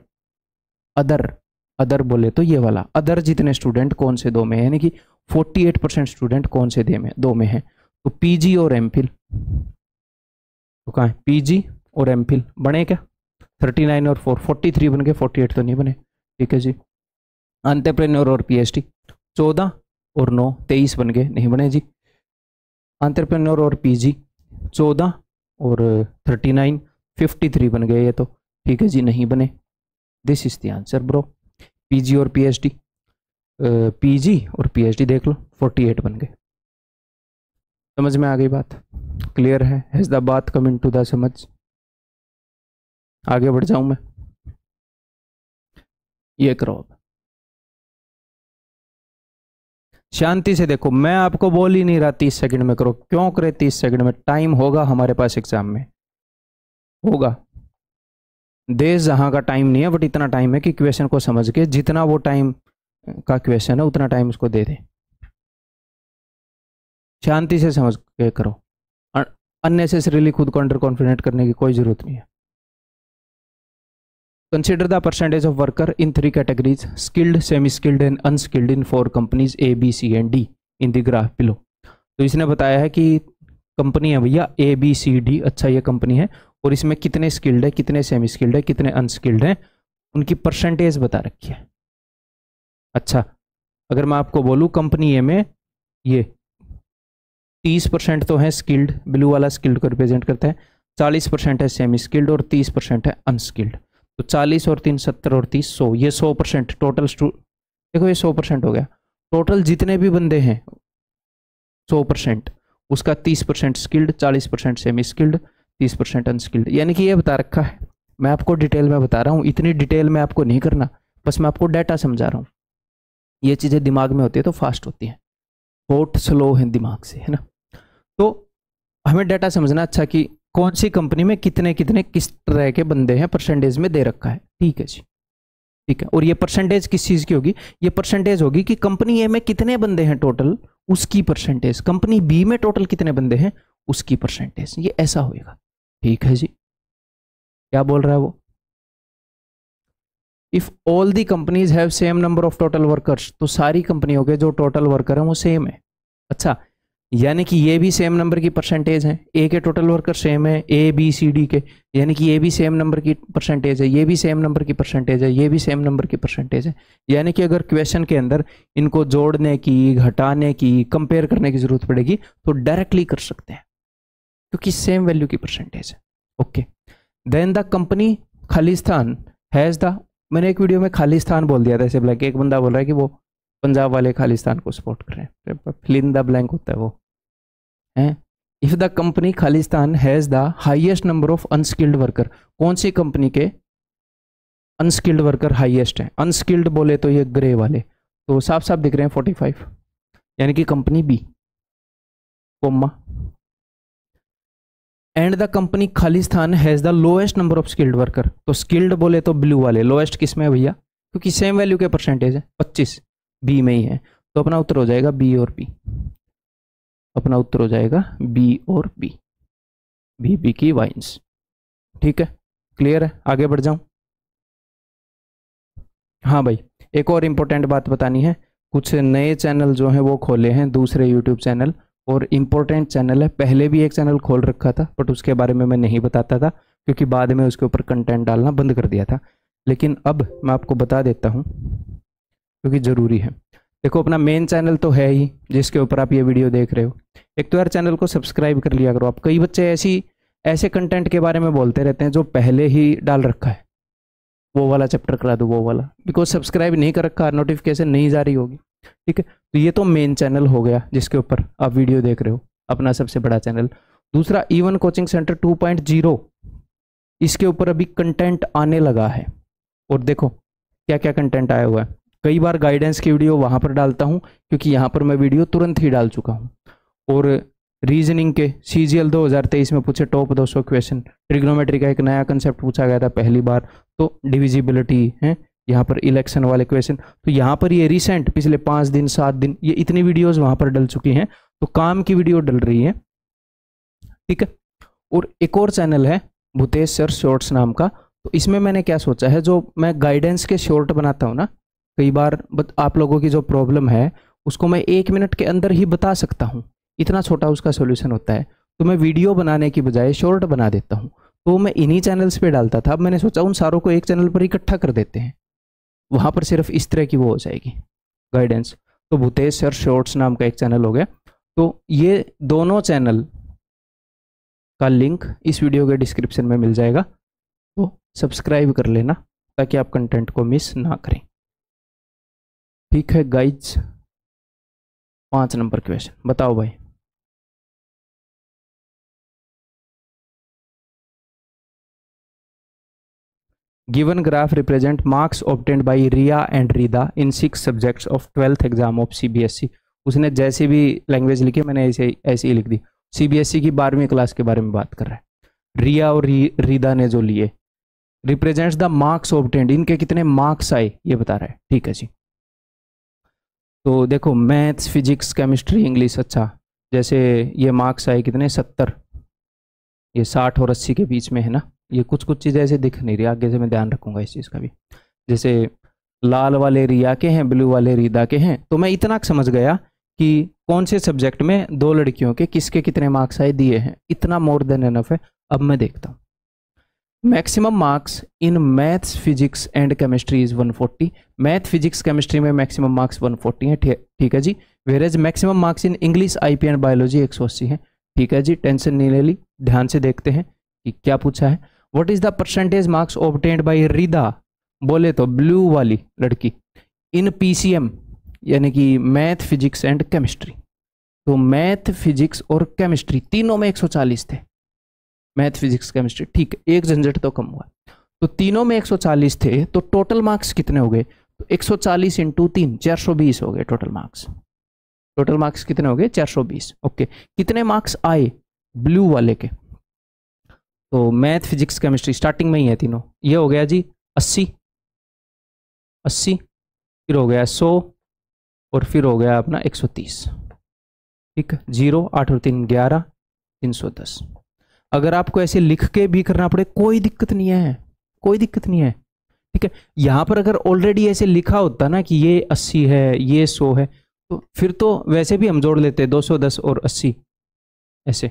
अदर बोले तो ये वाला अदर, जितने स्टूडेंट कौन से 2 में है, यानी कि 48% स्टूडेंट कौन से 2 में है। तो PG और MPhil, तो कहाँ है PG और MPhil बने क्या? 39 और 4 43 बन गए, 48 तो नहीं बने, ठीक है जी। एंटरप्रेन्योर और PhD 14 और 9 23 बन गए, नहीं बने जी। एंटरप्रेन्योर और PG 14 और 39 53 बन गए, ये तो ठीक है जी, नहीं बने। This is the answer bro. PG और PhD, PG और PhD देख लो, 48 बन गए। समझ में आ गई बात? क्लियर है? हैज द बात कम इनटू द समझ? आगे बढ़ जाऊं मैं, ये करो अब शांति से। देखो, मैं आपको बोल ही नहीं रहा 30 सेकंड में करो, क्यों करे 30 सेकंड में? टाइम होगा हमारे पास, एग्जाम में होगा। देश जहां का टाइम नहीं है, बट इतना टाइम है कि क्वेश्चन को समझ के जितना वो टाइम का क्वेश्चन है उतना टाइम उसको दे दे। शांति से समझ के करो, अननेसेसरीली खुद को अंडर कॉन्फिडेंट करने की कोई जरूरत नहीं है। Consider the percentage of worker in 3 categories, skilled, semi skilled and unskilled in 4 companies A, B, C and D in the graph below. तो इसने बताया है कि कंपनी है भैया A, B, C, D, अच्छा ये कंपनी है, और इसमें कितने स्किल्ड है, कितने सेमी स्किल्ड है, कितने अनस्किल्ड है, उनकी परसेंटेज बता रखी है। अच्छा, अगर मैं आपको बोलूँ कंपनी ए में ये 30% तो है स्किल्ड, ब्लू वाला स्किल्ड को रिप्रेजेंट करता है, 40% है सेमी स्किल्ड और 30% है अनस्किल्ड। तो 40 और 3 70 और 30 100, ये 100% टोटल देखो ये 100% हो गया। टोटल जितने भी बंदे हैं 100%, उसका 30% स्किल्ड, 40% सेमी स्किल्ड, 30% अनस्किल्ड, यानी कि ये बता रखा है। मैं आपको डिटेल में बता रहा हूँ, इतनी डिटेल में आपको नहीं करना, बस मैं आपको डाटा समझा रहा हूँ। ये चीज़ें दिमाग में होती है तो फास्ट होती हैं, थॉट स्लो है दिमाग से, है ना। तो हमें डाटा समझना अच्छा कि कौन सी कंपनी में कितने कितने किस तरह के बंदे हैं, परसेंटेज में दे रखा है, ठीक है जी, ठीक है। और ये परसेंटेज किस चीज़ की होगी, ये परसेंटेज होगी कि कंपनी ए में कितने बंदे हैं टोटल, उसकी परसेंटेज, कंपनी बी में टोटल कितने बंदे हैं उसकी परसेंटेज, ये ऐसा होएगा, ठीक है जी। क्या बोल रहा है वो, if all the companies have same number of total workers, तो सारी कंपनियों के जो टोटल वर्कर हैं वो सेम है। अच्छा, यानी कि ये भी सेम नंबर की परसेंटेज है, ए के टोटल वर्कर सेम है ए बी सी डी के, यानी कि ये भी सेम नंबर की परसेंटेज है, ये भी सेम नंबर की परसेंटेज है, ये भी सेम नंबर की परसेंटेज है। यानी कि अगर क्वेश्चन के अंदर इनको जोड़ने की, घटाने की, कंपेयर करने की जरूरत पड़ेगी तो डायरेक्टली कर सकते हैं क्योंकि सेम वैल्यू की परसेंटेज है। Okay, then the company Khalistan has the, मैंने एक वीडियो में खालिस्तान बोल दिया था ऐसे ब्लैंक, एक बंदा बोल रहा है कि वो पंजाब वाले खालिस्तान को सपोर्ट कर रहे हैं, फिल इन द ब्लैंक होता है वो है। If the company Khalistan has the highest number of unskilled worker, कौन सी कंपनी के अनस्किल्ड वर्कर हाईएस्ट हैं, अनस्किल्ड बोले तो ये ग्रे वाले, तो साफ साफ दिख रहे हैं 45, यानी कि company B, comma. And the company Khalistan has the lowest number of skilled worker, तो स्किल्ड बोले तो ब्लू वाले, लोएस्ट किस में है भैया, क्योंकि सेम वैल्यू के परसेंटेज है 25, बी में ही है, तो अपना उत्तर हो जाएगा बी और बी, अपना उत्तर हो जाएगा बी और बी, बी की वाइन्स, ठीक है, क्लियर है, आगे बढ़ जाऊं। हाँ भाई, एक और इम्पोर्टेंट बात बतानी है, कुछ नए चैनल जो हैं वो खोले हैं, दूसरे यूट्यूब चैनल, और इम्पोर्टेंट चैनल है, पहले भी एक चैनल खोल रखा था बट उसके बारे में मैं नहीं बताता था क्योंकि बाद में उसके ऊपर कंटेंट डालना बंद कर दिया था, लेकिन अब मैं आपको बता देता हूँ क्योंकि ज़रूरी है। देखो, अपना मेन चैनल तो है ही जिसके ऊपर आप ये वीडियो देख रहे हो, एक तो यार चैनल को सब्सक्राइब कर लिया करो आप, कई बच्चे ऐसे कंटेंट के बारे में बोलते रहते हैं जो पहले ही डाल रखा है, वो वाला चैप्टर करा दो, वो वाला, बिकॉज सब्सक्राइब नहीं कर रखा, नोटिफिकेशन नहीं जा रही होगी, ठीक है। तो ये तो मेन चैनल हो गया जिसके ऊपर आप वीडियो देख रहे हो, अपना सबसे बड़ा चैनल। दूसरा, इवन कोचिंग सेंटर 2.0, इसके ऊपर अभी कंटेंट आने लगा है, और देखो क्या क्या कंटेंट आया हुआ है। कई बार गाइडेंस की वीडियो वहाँ पर डालता हूँ क्योंकि यहाँ पर मैं वीडियो तुरंत ही डाल चुका हूँ, और रीजनिंग के CGL 2023 में पूछे टॉप 200 क्वेश्चन, ट्रिग्नोमेट्री का एक नया कंसेप्ट पूछा गया था पहली बार, तो डिविजिबिलिटी है, यहाँ पर इलेक्शन वाले क्वेश्चन, तो यहाँ पर ये रिसेंट पिछले 5 दिन 7 दिन ये इतनी वीडियोस वहाँ पर डल चुकी हैं, तो काम की वीडियो डल रही है, ठीक है। और एक और चैनल है भूतेश सर शॉर्ट्स नाम का, तो इसमें मैंने क्या सोचा है, जो मैं गाइडेंस के शॉर्ट बनाता हूँ ना, कई बार आप लोगों की जो प्रॉब्लम है उसको मैं 1 मिनट के अंदर ही बता सकता हूँ, इतना छोटा उसका सॉल्यूशन होता है, तो मैं वीडियो बनाने की बजाय शॉर्ट बना देता हूँ, तो मैं इन्हीं चैनल्स पे डालता था। अब मैंने सोचा उन सारों को एक चैनल पर इकट्ठा कर देते हैं, वहाँ पर सिर्फ इस तरह की वो हो जाएगी गाइडेंस, तो भूतेश सर शॉर्ट्स नाम का एक चैनल हो गया। तो ये दोनों चैनल का लिंक इस वीडियो के डिस्क्रिप्शन में मिल जाएगा, तो सब्सक्राइब कर लेना ताकि आप कंटेंट को मिस ना करें, ठीक है गाइज। 5 नंबर क्वेश्चन बताओ भाई, given graph represent marks obtained by Riya and Rida in 6 subjects of 12th exam of CBSE। उसने जैसी भी लैंग्वेज लिखी मैंने ऐसे ही लिख दी, CBSE की 12वीं क्लास के बारे में बात कर रहा है, रिया और रीदा ने जो लिए, रिप्रेजेंट्स द मार्क्स ऑब्टेन्ड, इनके कितने मार्क्स आए ये बता रहा है, ठीक है जी। तो देखो मैथ्स, फिजिक्स, केमिस्ट्री, इंग्लिश, अच्छा जैसे ये मार्क्स आए कितने 70, ये 60 और 80 के बीच में है ना, ये कुछ चीज़ें ऐसे दिख नहीं रही, आगे से मैं ध्यान रखूंगा इस चीज़ का भी, जैसे लाल वाले रिया के हैं, ब्लू वाले रीदा के हैं, तो मैं इतना समझ गया कि कौन से सब्जेक्ट में 2 लड़कियों के किसके कितने मार्क्स आए दिए हैं, इतना मोर देन एनफ है। अब मैं देखता हूँ, maximum marks in maths, physics and chemistry is 140, math, physics, chemistry में मैक्सिमम मार्क्स 140 है, ठीक है जी। Whereas maximum marks in English, IP and biology 180 है, ठीक है जी, टेंशन नहीं ले ली, ध्यान से देखते हैं कि क्या पूछा है। What is the percentage marks obtained by Rida, बोले तो ब्लू वाली लड़की, इन PCM यानी कि मैथ, फिजिक्स एंड केमिस्ट्री, तो मैथ, फिजिक्स और केमिस्ट्री तीनों में 140 थे, मैथ, फिजिक्स, केमिस्ट्री, ठीक है, एक झंझट तो कम हुआ, तो तीनों में 140 थे, तो टोटल मार्क्स कितने हो गए, तो 140 इंटू 3 420 हो गए टोटल मार्क्स। टोटल मार्क्स कितने हो गए? 420। ओके, कितने मार्क्स आए ब्लू वाले के? तो मैथ, फिजिक्स, केमिस्ट्री स्टार्टिंग में ही है तीनों। ये हो गया जी 80, 80, फिर हो गया 100 और फिर हो गया अपना 130। ठीक है, 0, 8 और 3 11, 310। अगर आपको ऐसे लिख के भी करना पड़े कोई दिक्कत नहीं है, कोई दिक्कत नहीं है। ठीक है, यहां पर अगर ऑलरेडी ऐसे लिखा होता ना कि ये 80 है, ये 100 है, तो फिर तो वैसे भी हम जोड़ लेते 210 और 80, ऐसे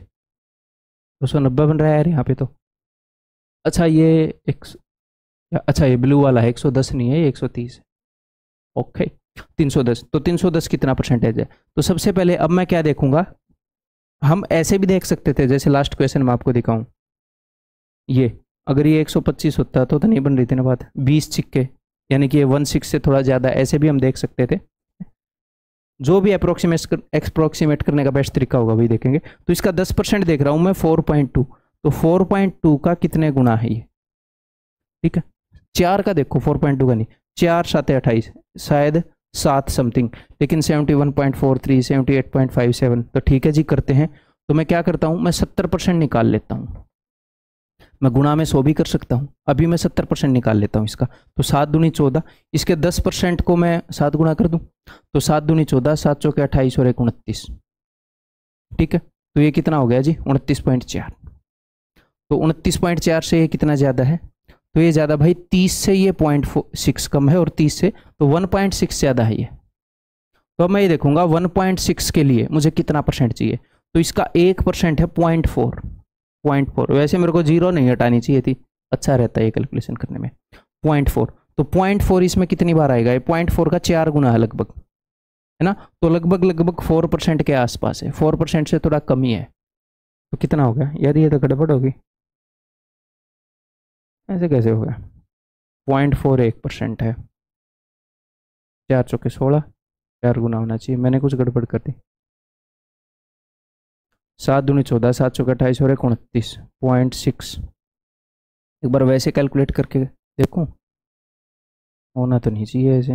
290 बन रहा है यार यहाँ पे तो। अच्छा ये अच्छा ये ब्लू वाला है 110 नहीं है, ये 130 है। ओके, 310। तो 310 कितना परसेंटेज है? तो सबसे पहले अब मैं क्या देखूंगा, हम ऐसे भी देख सकते थे जैसे लास्ट क्वेश्चन में आपको दिखाऊं, ये अगर ये 125 होता तो नहीं बन रही थी ना बात, 20 छिक्के, यानी कि ये 16 से थोड़ा ज़्यादा, ऐसे भी हम देख सकते थे। जो भी अप्रोक्सीमेट करने का बेस्ट तरीका होगा वही देखेंगे। तो इसका 10% देख रहा हूँ मैं 4.2, तो 4.2 का कितने गुना है ये? ठीक है, 4 का देखो, 4.2 का नहीं, 4 7 28, शायद 7 समथिंग, लेकिन 71.43, 78.57, तो ठीक है जी करते हैं। तो मैं क्या करता हूँ, मैं 70% निकाल लेता हूँ। मैं गुणा में 100 भी कर सकता हूँ, अभी मैं 70% निकाल लेता हूँ इसका। तो 7 दूनी 14, इसके 10% को मैं 7 गुणा कर दूँ, तो 7 दूनी 14, 7 चौके 28 और 1 29। ठीक है, तो ये कितना हो गया जी? 29.4। तो 29.4 से ये कितना ज़्यादा है? तो ये ज़्यादा भाई, 30 से ये 0.6 कम है, और 30 से तो 1.6 ज़्यादा है ये। तो अब मैं ये देखूंगा 1.6 के लिए मुझे कितना परसेंट चाहिए। तो इसका 1% है 0.4। वैसे मेरे को 0 नहीं हटानी चाहिए थी, अच्छा रहता है ये कैलकुलेशन करने में। 0.4, तो 0.4 इसमें कितनी बार आएगा? ये 0.4 का 4 गुना है लगभग, है ना? तो लगभग 4% के आसपास है, 4% से थोड़ा कम ही है। तो कितना हो गया यार? ये तो गड़बड़ होगी, ऐसे कैसे हो गया? 0.4 1% है, 4 चौके 16, 4 गुना होना चाहिए, मैंने कुछ गड़बड़ कर दी। 7 दूनी 14, 7 चौके 28 और 29.6। एक बार वैसे कैलकुलेट करके देखूं, होना तो नहीं चाहिए ऐसे।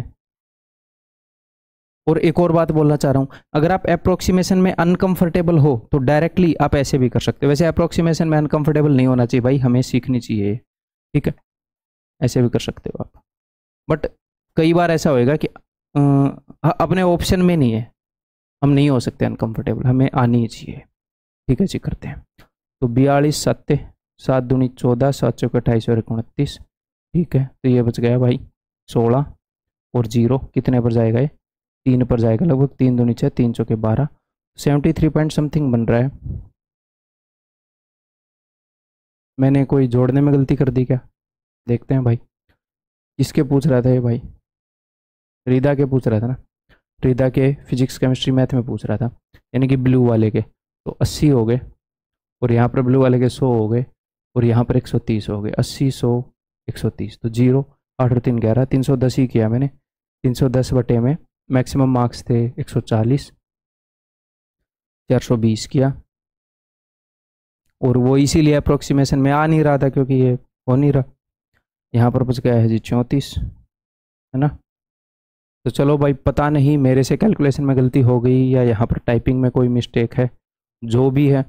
और एक और बात बोलना चाह रहा हूं, अगर आप अप्रोक्सीमेशन में अनकंफर्टेबल हो तो डायरेक्टली आप ऐसे भी कर सकते हो। वैसे अप्रोक्सीमेशन में अनकंफर्टेबल नहीं होना चाहिए भाई, हमें सीखनी चाहिए, ठीक है? ऐसे भी कर सकते हो आप, बट कई बार ऐसा होएगा कि अपने ऑप्शन में नहीं है, हम नहीं हो सकते अनकंफर्टेबल, हमें आनी ही चाहिए। ठीक है जी, करते हैं। तो 42 7, 7 दूनी 14, 7 चौके 28 और 29। ठीक है, तो ये बच गया भाई 16, और 0 कितने पर जाएगा? ये 3 पर जाएगा लगभग, 3 दूनी 6, 3 चौके 12, 73 पॉइंट समथिंग बन रहा है। मैंने कोई जोड़ने में गलती कर दी क्या? देखते हैं भाई। किसके पूछ रहा था ये भाई? रिदा के पूछ रहा था ना, रिदा के फिजिक्स केमिस्ट्री मैथ में पूछ रहा था, यानी कि ब्लू वाले के। तो 80 हो गए, और यहाँ पर ब्लू वाले के 100 हो गए, और यहाँ पर 130 हो गए। 80 100 130, तो 0 8 और 3 11, 310 ही किया मैंने। 310 बटे में मैक्सिमम मार्क्स थे 140, 420 किया, और वो इसीलिए अप्रोक्सीमेशन में आ नहीं रहा था क्योंकि ये हो नहीं रहा। यहाँ पर बच गया है जी 34, है ना? तो चलो भाई, पता नहीं मेरे से कैलकुलेशन में गलती हो गई या यहाँ पर टाइपिंग में कोई मिस्टेक है, जो भी है,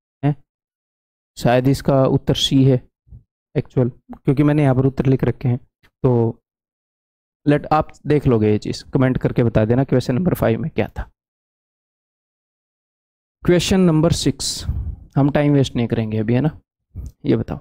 शायद इसका उत्तर सी है एक्चुअल, क्योंकि मैंने यहाँ पर उत्तर लिख रखे हैं। तो लेट आप देख लोगे ये चीज़, कमेंट करके बता देना क्वेश्चन नंबर 5 में क्या था। क्वेश्चन नंबर 6, हम टाइम वेस्ट नहीं करेंगे अभी, है ना? ये बताओ,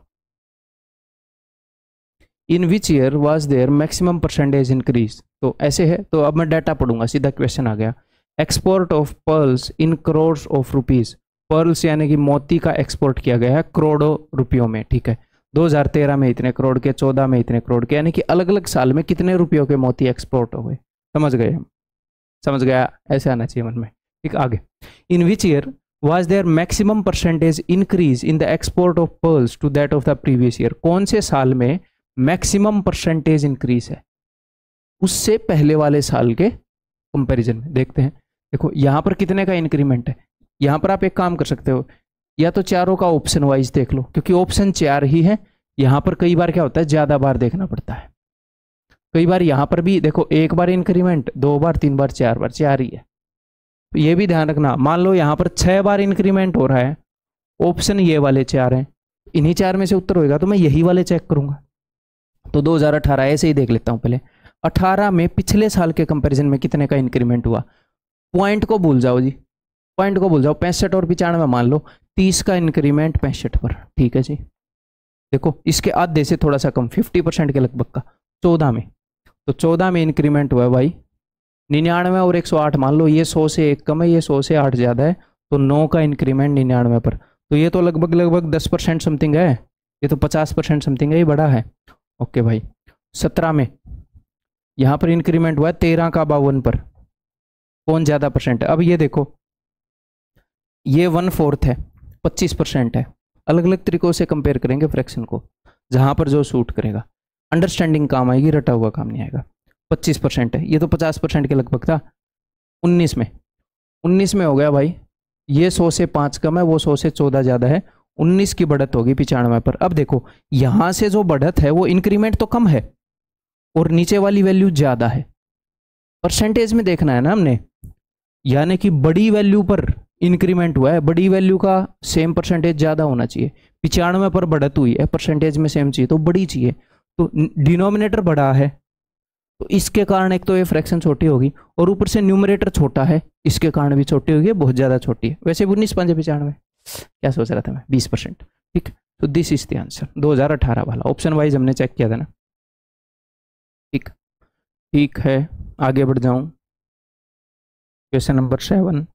in which year was there maximum percentage increase? तो ऐसे है, तो अब मैं डाटा पढ़ूंगा, सीधा क्वेश्चन आ गया। Export of pearls in crores of rupees, pearls यानी कि मोती का एक्सपोर्ट किया गया है करोड़ों रुपयों में, ठीक है? 2013 में इतने करोड़ के, 14 में इतने करोड़ के, यानी कि अलग अलग साल में कितने रुपयों के मोती एक्सपोर्ट हो गए। समझ गए हम? समझ गया, ऐसे आना चाहिए मन में। ठीक, आगे। In which year was there maximum percentage increase in the export of pearls to that of the previous year? कौन से साल में मैक्सिमम परसेंटेज इंक्रीज है उससे पहले वाले साल के कंपैरिजन में? देखते हैं। देखो यहाँ पर कितने का इंक्रीमेंट है। यहाँ पर आप एक काम कर सकते हो, या तो चारों का ऑप्शन वाइज देख लो, क्योंकि ऑप्शन 4 ही है। यहाँ पर कई बार क्या होता है, ज्यादा बार देखना पड़ता है। कई बार यहाँ पर भी देखो, एक बार इंक्रीमेंट, 2 बार, 3 बार, 4 बार, 4 ही है। तो ये भी ध्यान रखना, मान लो यहाँ पर 6 बार इंक्रीमेंट हो रहा है, ऑप्शन ये वाले 4 हैं, इन्हीं 4 में से उत्तर होगा, तो मैं यही वाले चेक करूंगा। तो 2018 ऐसे ही देख लेता हूँ पहले। 18 में पिछले साल के कंपैरिजन में कितने का इंक्रीमेंट हुआ। पॉइंट को भूल जाओ जी, पॉइंट को भूल जाओ। 65 और 95 मान लो, 30 का इंक्रीमेंट 65 पर, ठीक है जी। देखो इसके आधे से थोड़ा सा कम, 50% के लगभग का 14 में। तो 14 में इंक्रीमेंट हुआ भाई 99 और 108 मान लो, ये 100 से 1 कम है, ये 100 से 8 ज़्यादा है, तो 9 का इंक्रीमेंट 99 पर। तो ये तो लगभग 10% समथिंग है, ये तो 50% समथिंग है, ये बड़ा है। ओके भाई। 17 में यहाँ पर इंक्रीमेंट हुआ है 13 का 52 पर, कौन ज़्यादा परसेंट है। अब ये देखो, ये 1/4 है, 25% है। अलग अलग तरीकों से कंपेयर करेंगे फ्रैक्शन को, जहाँ पर जो सूट करेगा। अंडरस्टैंडिंग काम आएगी, रटा हुआ काम नहीं आएगा। 25% है, ये तो 50% के लगभग था। 19 में हो गया भाई, ये 100 से 5 कम है, वो 100 से 14 ज़्यादा है, 19 की बढ़त होगी 95 पर। अब देखो यहाँ से जो बढ़त है वो इंक्रीमेंट तो कम है और नीचे वाली वैल्यू ज़्यादा है। परसेंटेज में देखना है ना हमने, यानी कि बड़ी वैल्यू पर इंक्रीमेंट हुआ है, बड़ी वैल्यू का सेम परसेंटेज ज़्यादा होना चाहिए। 95 पर बढ़त हुई है, परसेंटेज में सेम चाहिए तो बड़ी चाहिए, तो डिनोमिनेटर बड़ा है, तो इसके कारण एक तो ये फ्रैक्शन छोटी होगी, और ऊपर से न्यूमरेटर छोटा है, इसके कारण भी छोटी होगी, बहुत ज़्यादा छोटी है। वैसे 19, 5, 95 क्या सोच रहा था मैं, 20%। ठीक, तो दिस इज द आंसर 2018 वाला, ऑप्शन वाइज हमने चेक किया था ना। ठीक, ठीक है, आगे बढ़ जाऊं। क्वेश्चन नंबर 7,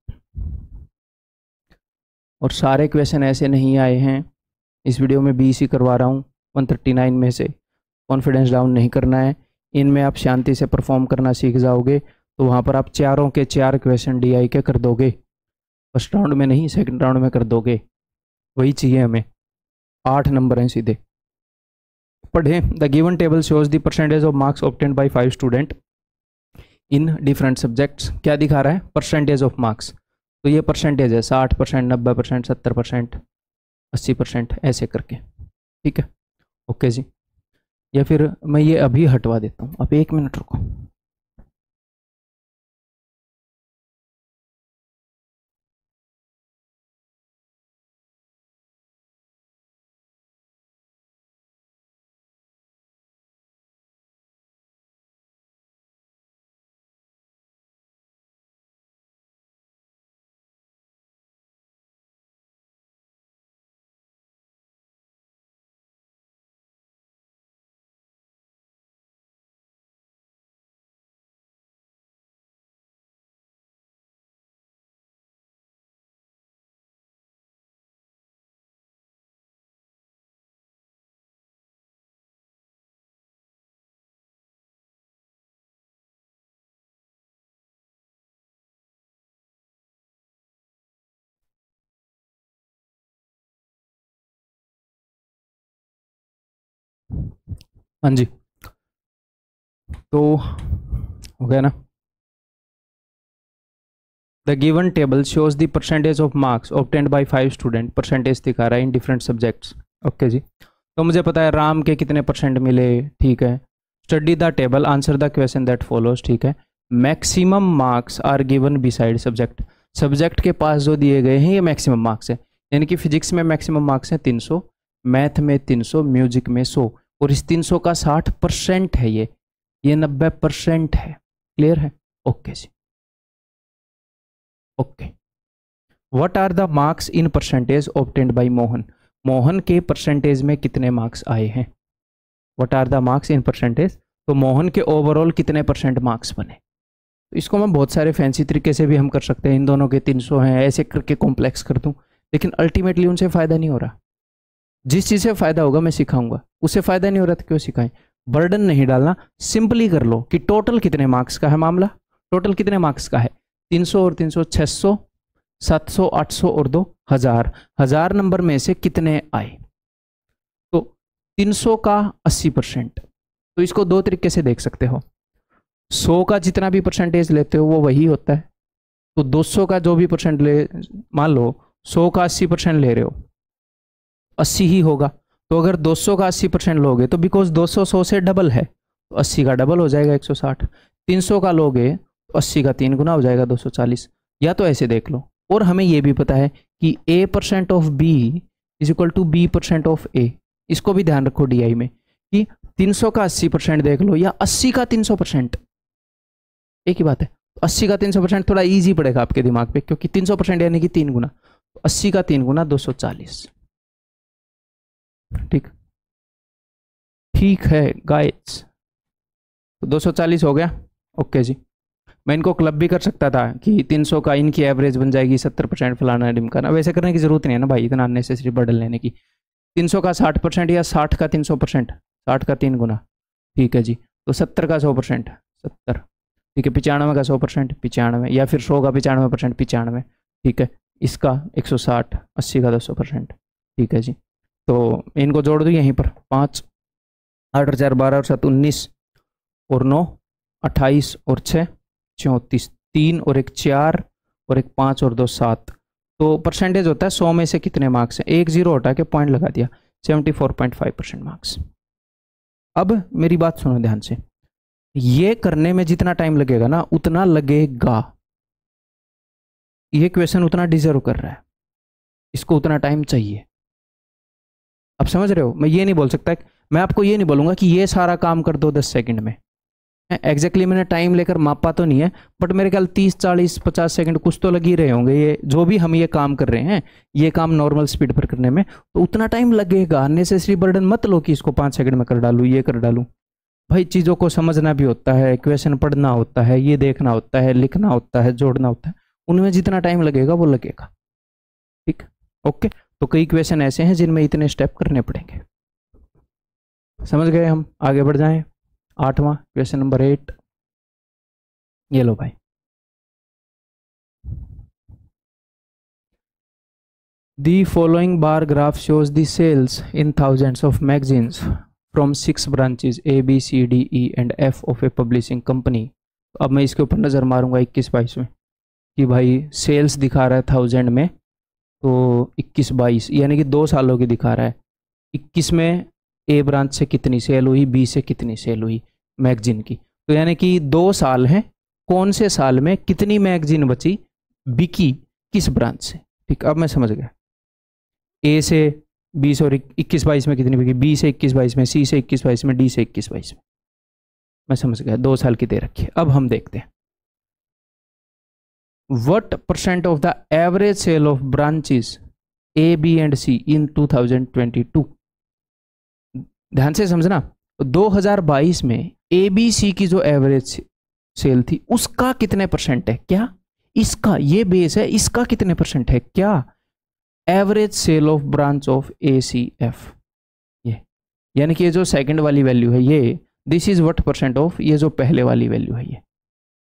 और सारे क्वेश्चन ऐसे नहीं आए हैं, इस वीडियो में 20 ही करवा रहा हूँ 139 में से। कॉन्फिडेंस डाउन नहीं करना है, इनमें आप शांति से परफॉर्म करना सीख जाओगे, तो वहाँ पर आप चारों के 4 क्वेश्चन DI के कर दोगे। फर्स्ट राउंड में नहीं, सेकंड राउंड में कर दोगे, वही चाहिए हमें। 8 नंबर हैं सीधे। पढ़ें, the given table shows the percentage of marks obtained by 5 student in different subjects. क्या दिखा रहा है, परसेंटेज ऑफ मार्क्स। तो ये परसेंटेज है 60%, 90%, 70%, 80%, ऐसे करके। ठीक है, ओके जी। या फिर मैं ये अभी हटवा देता हूँ, अब 1 मिनट रुको। हाँ जी, तो हो गया ना। The given table shows the percentage of marks obtained by 5 student. Percentage दिखा रहा है इन डिफरेंट सब्जेक्ट्स। ओके जी, तो मुझे पता है राम के कितने परसेंट मिले। ठीक है, study the table, answer the question that follows. ठीक है, maximum marks are given beside subject. Subject के पास जो दिए गए हैं ये मैक्सिमम मार्क्स है, यानी कि फिजिक्स में मैक्सिमम मार्क्स है 300, मैथ में 300, म्यूजिक में 100, और इस 300 का 60% है, ये 90% है। क्लियर है, ओके जी। Okay, what are the marks in percentage obtained by Mohan. Mohan के परसेंटेज में कितने मार्क्स आए हैं। What are the marks in percentage, तो मोहन के ओवरऑल कितने परसेंट मार्क्स बने। तो इसको मैं बहुत सारे फैंसी तरीके से भी हम कर सकते हैं, इन दोनों के 300 हैं ऐसे करके कॉम्प्लेक्स कर दूं, लेकिन अल्टीमेटली उनसे फ़ायदा नहीं हो रहा। जिस चीज़ से फ़ायदा होगा मैं सिखाऊंगा, उससे फ़ायदा नहीं हो रहा तो क्यों सिखाएं। बर्डन नहीं डालना, सिंपली कर लो कि टोटल कितने मार्क्स का है मामला। टोटल कितने मार्क्स का है, 300 और 300, 600, 700, 800 और 2 1000। 1000 नंबर में से कितने आए, तो 300 का 80%। तो इसको 2 तरीके से देख सकते हो। 100 का जितना भी परसेंटेज लेते हो वो वही होता है, तो 200 का जो भी परसेंट ले, मान लो 100 का 80% ले रहे हो, 80 ही होगा। तो अगर 200 का 80% लोगे तो बिकॉज 200 100 से डबल है, तो 80 का डबल हो जाएगा 160। 300 का लोगे तो 80 का 3 गुना हो जाएगा 240। या तो ऐसे देख लो, और हमें ये भी पता है कि a% of b is equal to b% of a। इसको भी ध्यान रखो DI में कि 300 का 80% देख लो या 80 का 300%, एक ही बात है। 80 का 300% थोड़ा इजी पड़ेगा आपके दिमाग पे, क्योंकि 300% यानी कि 3 गुना, तो 80 का 3 गुना 240। ठीक ठीक है गाइस, तो 240 हो गया। ओके जी, मैं इनको क्लब भी कर सकता था कि 300 का इनकी एवरेज बन जाएगी 70% फलाना ढिमकाना, वैसे करने की जरूरत नहीं है ना भाई, इतना अननेसेसरी बर्डन लेने की। 300 का 60% या 60 का 300%, 60 का 3 गुना, ठीक है जी। तो 70 का 100%, 70, ठीक है। 95 का 100%, 95, या फिर 100 का 95%, 95, ठीक है। इसका 160, 80 का 200%, ठीक है जी। तो इनको जोड़ दूँ यहीं पर, 5, 8 और 4 12 और 7 19 और 9 28 और 6 34, 3 और 1 4 और 1 5 और 2 7। तो परसेंटेज होता है 100 में से कितने मार्क्स हैं, 1 0 हटा के पॉइंट लगा दिया, 74.5% मार्क्स। अब मेरी बात सुनो ध्यान से, ये करने में जितना टाइम लगेगा ना उतना लगेगा, ये क्वेश्चन उतना डिजर्व कर रहा है, इसको उतना टाइम चाहिए। अब समझ रहे हो, मैं ये नहीं बोल सकता, मैं आपको ये नहीं बोलूंगा कि ये सारा काम कर दो 10 सेकंड में। एग्जैक्टली मैंने टाइम लेकर मापा तो नहीं है, बट मेरे ख्याल 30 40 50 सेकंड कुछ तो लग ही रहे होंगे, ये जो भी हम ये काम कर रहे हैं, ये काम नॉर्मल स्पीड पर करने में, तो उतना टाइम लगेगा। अननेसेसरी बर्डन मत लो कि इसको 5 सेकंड में कर डालूँ, ये कर डालूँ। भाई चीज़ों को समझना भी होता है, क्वेश्चन पढ़ना होता है, ये देखना होता है, लिखना होता है, जोड़ना होता है, उनमें जितना टाइम लगेगा वो लगेगा। ठीक, ओके। तो कई क्वेश्चन ऐसे हैं जिनमें इतने स्टेप करने पड़ेंगे। समझ गए हम, आगे बढ़ जाएं। 8वां क्वेश्चन नंबर 8, ये लो भाई। The following bar graph shows the sales in thousands of magazines from 6 branches A, B, C, D, E and F of a publishing company। अब मैं इसके ऊपर नज़र मारूंगा 21-22 में कि भाई सेल्स दिखा रहा है 1000 में, तो 21-22 यानी कि 2 सालों की दिखा रहा है। 21 में ए ब्रांच से कितनी सेल हुई, बी से कितनी सेल हुई मैगजीन की, तो यानी कि 2 साल हैं, कौन से साल में कितनी मैगजीन बची, बिकी किस ब्रांच से। ठीक, अब मैं समझ गया। ए से 20 और 21-22 में कितनी बिकी, बी से 21-22 में, सी से 21-22 में, डी से 21-22 में। मैं समझ गया, 2 साल की दे रखी है। अब हम देखते हैं what % of the average sale of branches A, B and C in 2022। ध्यान से समझना, 2022 में ABC की जो एवरेज सेल थी उसका कितने % है, क्या इसका, ये बेस है, इसका कितने % है, क्या average sale of branch of ACF, ये यानी कि ये जो सेकंड वाली वैल्यू है ये, दिस इज व्हाट % ऑफ ये जो पहले वाली वैल्यू है, ये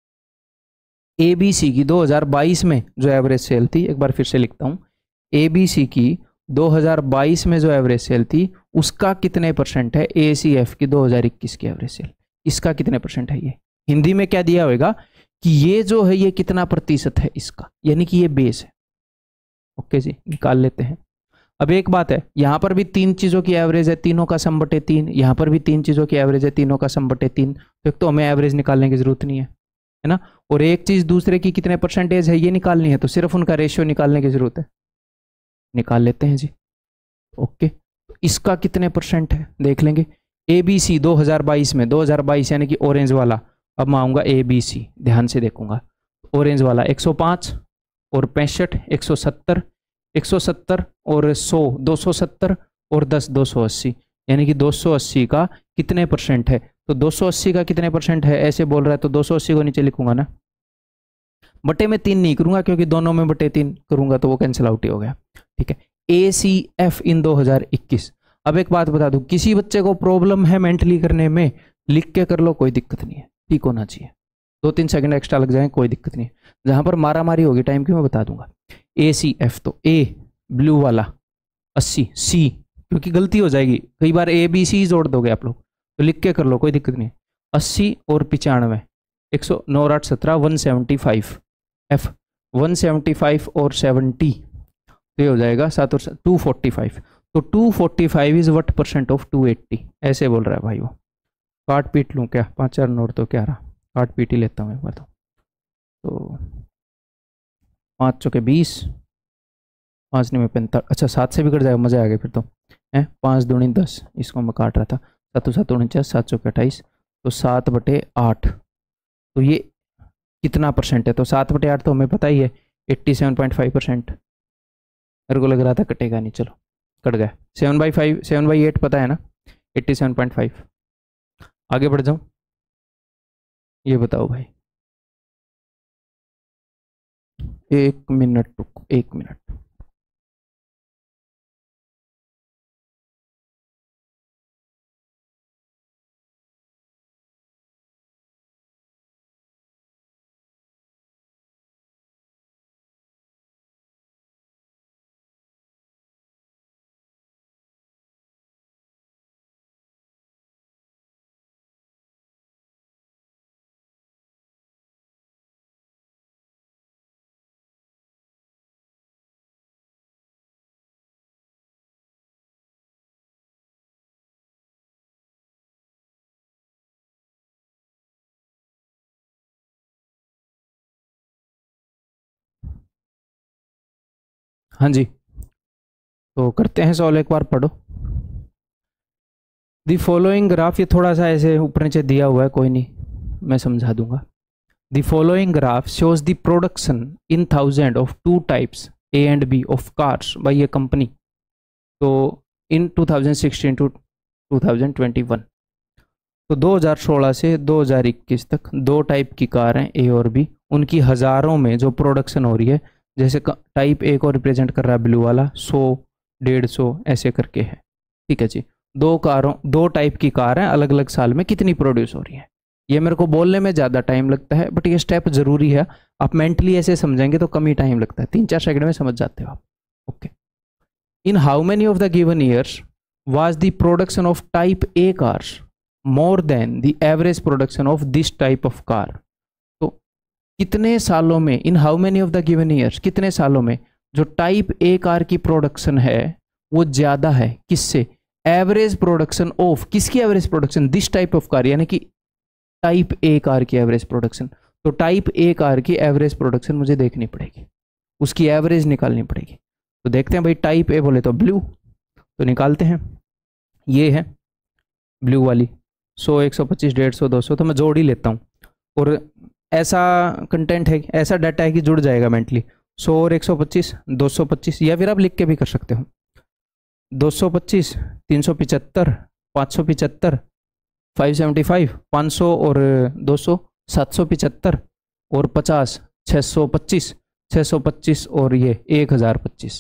ABC की 2022 में जो एवरेज सेल थी, एक बार फिर से लिखता हूँ, ABC की 2022 में जो एवरेज सेल थी उसका कितने % है ACF की 2021 की एवरेज सेल, इसका कितने % है। ये हिंदी में क्या दिया होगा कि ये जो है ये कितना % है इसका, यानी कि ये बेस है। ओके जी, निकाल लेते हैं। अब एक बात है, यहाँ पर भी 3 चीज़ों की एवरेज है, तीनों का सम बटे 3, यहाँ पर भी 3 चीज़ों की एवरेज है, तीनों का सम बटे 3, तो एक तो हमें एवरेज निकालने की जरूरत नहीं है, है ना, और एक चीज़ दूसरे की कितने % है ये निकालनी है, तो सिर्फ उनका रेशियो निकालने की जरूरत है, निकाल लेते हैं जी। ओके, तो इसका कितने % है देख लेंगे। ABC 2022 में, 2022 यानी कि ऑरेंज वाला, अब मैं आऊँगा ABC, ध्यान से देखूंगा, ऑरेंज वाला 105 और 65 170, 170 और 100 270 और 10 280, यानी कि 280 का कितने % है, तो 280 का कितने % है ऐसे बोल रहा है, तो 280 को नीचे लिखूंगा ना, बटे में 3 नहीं करूंगा क्योंकि दोनों में बटे 3 करूंगा तो वो कैंसिल आउट ही हो गया। ठीक है, ACF इन 2021। अब एक बात बता दूं, किसी बच्चे को प्रॉब्लम है मेंटली करने में, लिख के कर लो, कोई दिक्कत नहीं है, ठीक होना चाहिए, 2-3 सेकंड एक्स्ट्रा लग जाए कोई दिक्कत नहीं है, जहां पर मारा मारी होगी टाइम की मैं बता दूंगा। ACF तो A ब्लू वाला 80, C क्योंकि गलती हो जाएगी, कई बार ABC जोड़ दोगे आप लोग, तो लिख के कर लो कोई दिक्कत नहीं है, 80 और 95 109 और 8 17 175, F 175 और 70 तो ये हो जाएगा 7 और 245, तो 245 इज व्हाट % ऑफ 280 ऐसे बोल रहा है भाई वो। काट पीट लूँ क्या? 5 4 नोट तो क्या रहा, काट पीट ही लेता हूँ एक बार तो 5 चौके 20, 5 नहीं में 45, अच्छा 7 से भी कट जाएगा, मज़ा आ गया फिर तो है। 5 दूनी 10, इसको मैं काट रहा था, 7 7 49, 7 चौके 28, तो 7/8। तो ये कितना परसेंट है? तो 7/8 तो हमें पता ही है 87.5%। मेरे को लग रहा था कटेगा नहीं, चलो कट गया। 7/5, 7/8 पता है ना, 87.5। आगे बढ़ जाऊँ, ये बताओ भाई। 1 मिनट रुको, 1 मिनट। हाँ जी, तो करते हैं सॉल्व, एक बार पढ़ो। दी फॉलोइंग ग्राफ, ये थोड़ा सा ऐसे ऊपर नीचे दिया हुआ है, कोई नहीं मैं समझा दूंगा। The following graph shows the production in thousand of two types A and B of cars by a company. तो इन 2016 टू 2021, तो 2016 से 2021 तक दो टाइप की कार हैं, ए और बी। उनकी हज़ारों में जो प्रोडक्शन हो रही है, जैसे टाइप ए को रिप्रेजेंट कर रहा है ब्लू वाला, 100 150 ऐसे करके है। ठीक है जी, दो टाइप की कार हैं, अलग अलग साल में कितनी प्रोड्यूस हो रही है। ये मेरे को बोलने में ज़्यादा टाइम लगता है, बट ये स्टेप ज़रूरी है। आप मेंटली ऐसे समझेंगे तो कम ही टाइम लगता है, 3 4 सेकंड में समझ जाते हो आप। Okay, in how many of the given years was the production of type A cars more than the average production of this type of car. तो कितने सालों में, in how many of the given years, कितने सालों में जो type A car की production है वो ज़्यादा है किससे? एवरेज प्रोडक्शन ऑफ, किसकी average production? This type of car, यानी कि टाइप ए कार की एवरेज प्रोडक्शन। तो टाइप ए कार की एवरेज प्रोडक्शन मुझे देखनी पड़ेगी, उसकी एवरेज निकालनी पड़ेगी। तो देखते हैं भाई, टाइप ए बोले तो ब्लू, तो निकालते हैं। ये है ब्लू वाली, 100 125 150 200, तो मैं जोड़ ही लेता हूँ। और ऐसा कंटेंट है, ऐसा डाटा है कि जुड़ जाएगा मेंटली। 100 और 125 225, या फिर आप लिख के भी कर सकते हो। 225 375 575 575, 500 और 200 775, और 50 625 625, और ये 1025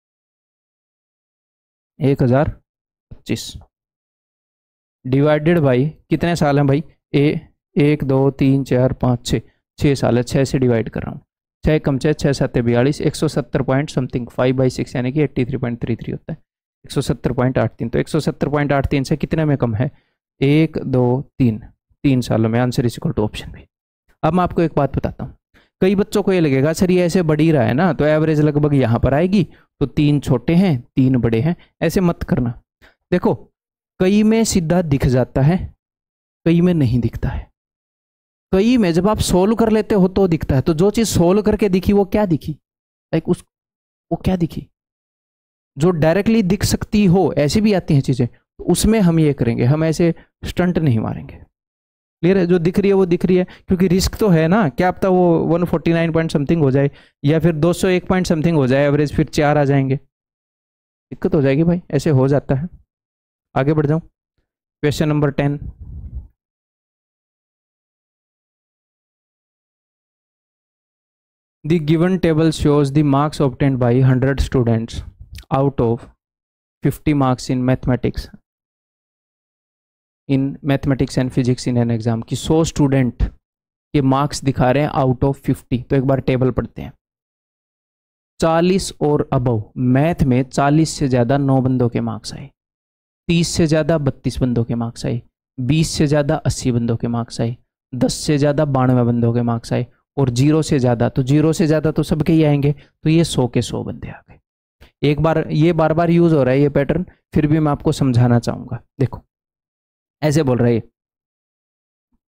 1025 डिवाइडेड बाई कितने साल हैं भाई? 1 2 3 4 5 6, 6 साल है। 6 से डिवाइड कर रहा हूँ, 6 कम 6 6 7 42, 170 पॉइंट समथिंग, 5/6 यानी कि 83.33 होता है। 170.83, तो 170.83 से कितने में कम है? 1 2 3, 3 सालों में। Answer is equal to option B. अब मैं आपको एक बात बताता हूँ, कई बच्चों को ये लगेगा सर ये ऐसे बढ़ ही रहा है ना, तो एवरेज लगभग यहाँ पर आएगी, तो 3 छोटे हैं 3 बड़े हैं। ऐसे मत करना। देखो, कई में सीधा दिख जाता है, कई में नहीं दिखता है। कई में जब आप सोल्व कर लेते हो तो दिखता है। तो जो चीज सोल्व करके दिखी वो क्या दिखी? लाइक उस वो क्या दिखी? जो डायरेक्टली दिख सकती हो, ऐसी भी आती हैं चीजें, तो उसमें हम ये करेंगे, हम ऐसे स्टंट नहीं मारेंगे। क्लियर है? जो दिख रही है वो दिख रही है, क्योंकि रिस्क तो है ना, क्या पता वो 149 पॉइंट समथिंग हो जाए, या फिर 201 पॉइंट समथिंग हो जाए एवरेज, फिर 4 आ जाएंगे, दिक्कत हो जाएगी भाई। ऐसे हो जाता है। आगे बढ़ जाऊं, question number 10। The given table shows the marks obtained by 100 students out of 50 marks in mathematics and physics in an exam, कि 100 स्टूडेंट के मार्क्स दिखा रहे हैं आउट ऑफ 50। तो एक बार टेबल पढ़ते हैं। 40 और अबव मैथ में 40 से ज़्यादा 9 बंदों के मार्क्स आए, 30 से ज़्यादा 32 बंदों के मार्क्स आए, 20 से ज़्यादा 80 बंदों के मार्क्स आए, 10 से ज़्यादा 92 बंदों के मार्क्स आए, और 0 से ज़्यादा, तो 0 से ज़्यादा तो सबके ही आएंगे, तो ये 100 के 100 बंदे आ गए। एक बार ये बार बार यूज़ हो रहा है ये पैटर्न, फिर भी मैं आपको समझाना चाहूँगा। देखो, ऐसे बोल रहा है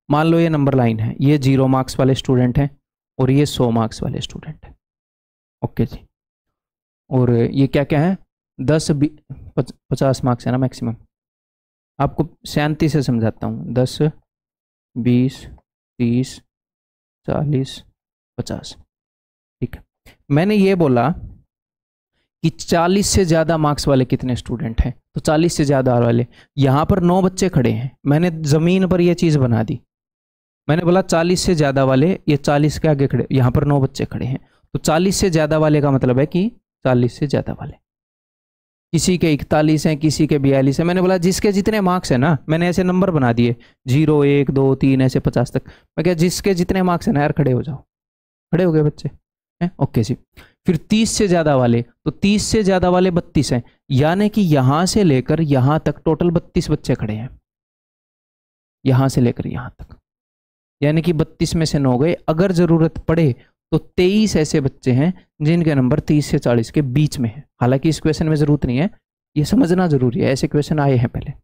मान लो ये नंबर लाइन है, ये 0 मार्क्स वाले स्टूडेंट हैं और ये 100 मार्क्स वाले स्टूडेंट हैं। ओके जी। और ये क्या क्या है, 50 मार्क्स है ना मैक्सिमम। आपको शांति से समझाता हूँ, 10, 20, 30, 40, 50। ठीक है, मैंने ये बोला कि 40 से ज़्यादा मार्क्स वाले कितने स्टूडेंट हैं, तो 40 से ज़्यादा वाले, यहाँ पर 9 बच्चे खड़े हैं, मैंने ज़मीन पर ये चीज़ बना दी। मैंने बोला 40 से ज़्यादा वाले, ये 40 के आगे खड़े, यहाँ पर 9 बच्चे खड़े हैं, तो 40 से ज़्यादा वाले का मतलब है कि 40 से ज़्यादा वाले, किसी के 41 हैं, किसी के 42 है। मैंने बोला जिसके जितने मार्क्स है ना, मैंने ऐसे नंबर बना दिए 0, 1, 2, 3 ऐसे 50 तक। मैं क्या, जिसके जितने मार्क्स है ना यार, खड़े हो जाओ। खड़े हो गए बच्चे हैं, ओके जी। फिर 30 से ज़्यादा वाले, तो 30 से ज़्यादा वाले 32 हैं, यानी कि यहां से लेकर यहां तक टोटल 32 बच्चे खड़े हैं, यहां से लेकर यहां तक, यानी कि 32 में से 9 गए। अगर ज़रूरत पड़े तो 23 ऐसे बच्चे हैं जिनके नंबर 30 से 40 के बीच में है। हालांकि इस क्वेश्चन में ज़रूरत नहीं है, ये समझना जरूरी है, ऐसे क्वेश्चन आए हैं पहले।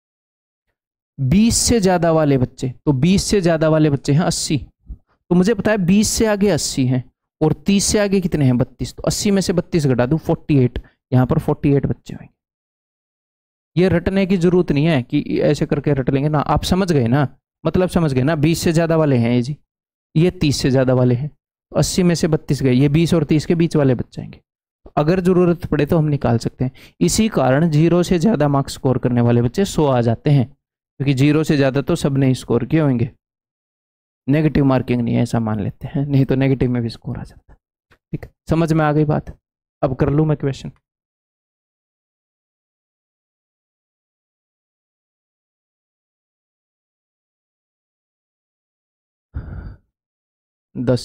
20 से ज़्यादा वाले बच्चे, तो 20 से ज़्यादा वाले बच्चे हैं 80, तो मुझे पता है 20 से आगे 80 हैं, और 30 से आगे कितने हैं 32, तो 80 में से 32 घटा दूं 48, यहाँ पर 48 बच्चे होंगे। ये रटने की जरूरत नहीं है कि ऐसे करके रट लेंगे ना, आप समझ गए ना, मतलब समझ गए ना। 20 से ज़्यादा वाले हैं ये जी, ये 30 से ज़्यादा वाले हैं, तो 80 में से 32 गए, ये 20 और 30 के बीच वाले बच जाएंगे। अगर जरूरत पड़े तो हम निकाल सकते हैं। इसी कारण 0 से ज़्यादा मार्क्स स्कोर करने वाले बच्चे 100 आ जाते हैं, क्योंकि 0 से ज़्यादा तो सब नहीं स्कोर किए होंगे। नेगेटिव मार्किंग नहीं है ऐसा मान लेते हैं, नहीं तो नेगेटिव में भी स्कोर आ जाता है। ठीक है, समझ में आ गई बात। अब कर लूँ मैं क्वेश्चन। दस।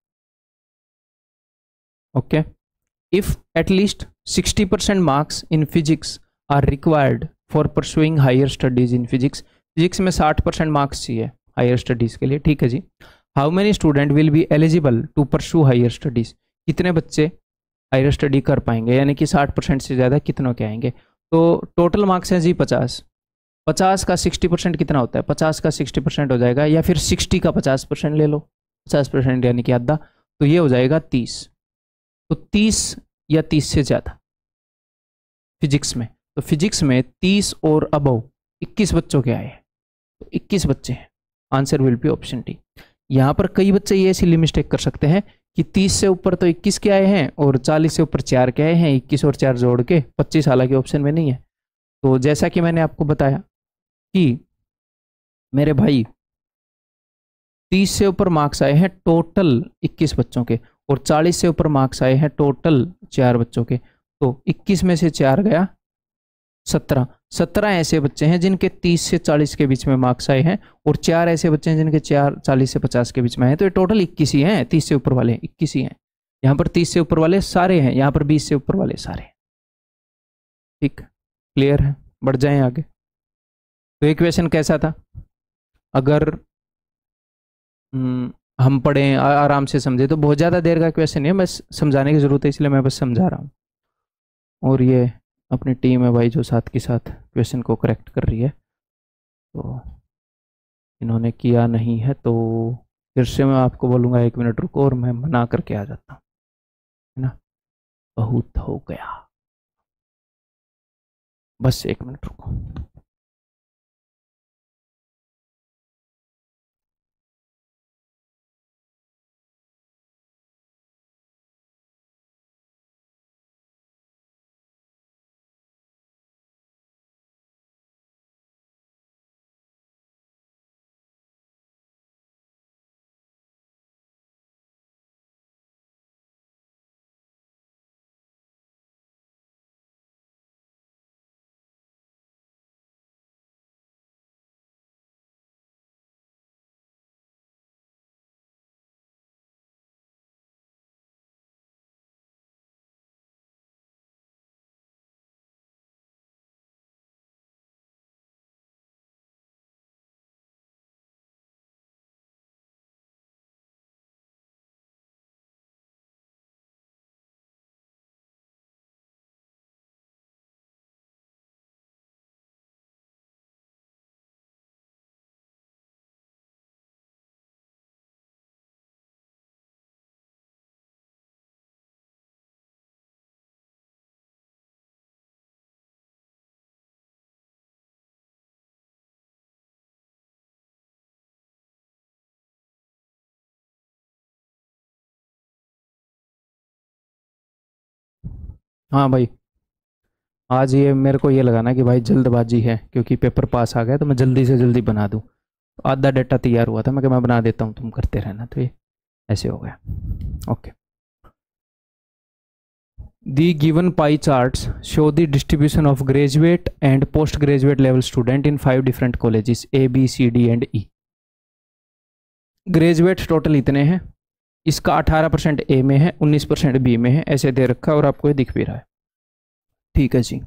Okay, if at least 60% marks in physics are required for pursuing higher studies in physics, physics में 60% मार्क्स चाहिए हायर स्टडीज के लिए। ठीक है जी। How many student will be eligible to pursue higher studies, कितने बच्चे हायर स्टडी कर पाएंगे, यानी कि 60% से ज़्यादा कितनों के आएंगे। तो टोटल मार्क्स हैं जी 50, 50 का 60% कितना होता है, 50 का 60% हो जाएगा, या फिर 60 का 50% ले लो, 50% यानी कि आधा, तो ये हो जाएगा 30। तो 30 या 30 से ज़्यादा फिजिक्स में, तो फिजिक्स में 30 और अबव 21 बच्चों के आए हैं, तो 21 बच्चे हैं। Answer will be option D. यहाँ पर कई बच्चे ये सिली मिस्टेक कर सकते हैं कि 30 से ऊपर तो 21 के आए हैं और 40 से ऊपर 4 के आए हैं, 21 और 4 जोड़ के 25, हालांकि ऑप्शन में नहीं है। तो जैसा कि मैंने आपको बताया कि मेरे भाई 30 से ऊपर मार्क्स आए हैं टोटल 21 बच्चों के, और 40 से ऊपर मार्क्स आए हैं टोटल 4 बच्चों के, तो 21 में से 4 गया 17। 17 ऐसे बच्चे हैं जिनके 30 से 40 के बीच में मार्क्स आए हैं, और 4 ऐसे बच्चे हैं जिनके 4 40 से 50 के बीच में हैं, तो ये टोटल 21 ही हैं। 30 से ऊपर वाले 21 ही हैं, यहाँ पर 30 से ऊपर वाले सारे हैं, यहाँ पर 20 से ऊपर वाले सारे हैं। ठीक, क्लियर है, बढ़ जाएं आगे। तो ये क्वेश्चन कैसा था, अगर हम पढ़ें आराम से समझे तो बहुत ज़्यादा देर का क्वेश्चन है, बस समझाने की ज़रूरत है इसलिए मैं बस समझा रहा हूँ। और ये अपनी टीम है भाई जो साथ के साथ क्वेश्चन को करेक्ट कर रही है, तो इन्होंने किया नहीं है तो फिर से मैं आपको बोलूँगा 1 मिनट रुको, और मैं मना करके आ जाता हूँ, है ना। बहुत हो गया, बस 1 मिनट रुको। हाँ भाई, आज ये मेरे को ये लगा ना कि भाई जल्दबाजी है क्योंकि पेपर पास आ गया तो मैं जल्दी से जल्दी बना दूँ। आधा डेटा तैयार हुआ था, मैं मैं बना देता हूँ, तुम करते रहना, तो ये ऐसे हो गया। Okay, the given pie charts show the distribution of graduate and post graduate level student in 5 different colleges ABCD and E। Graduate total इतने हैं, इसका 18% A में है, 19% B में है, ऐसे दे रखा है और आपको ये दिख भी रहा है। ठीक है जी।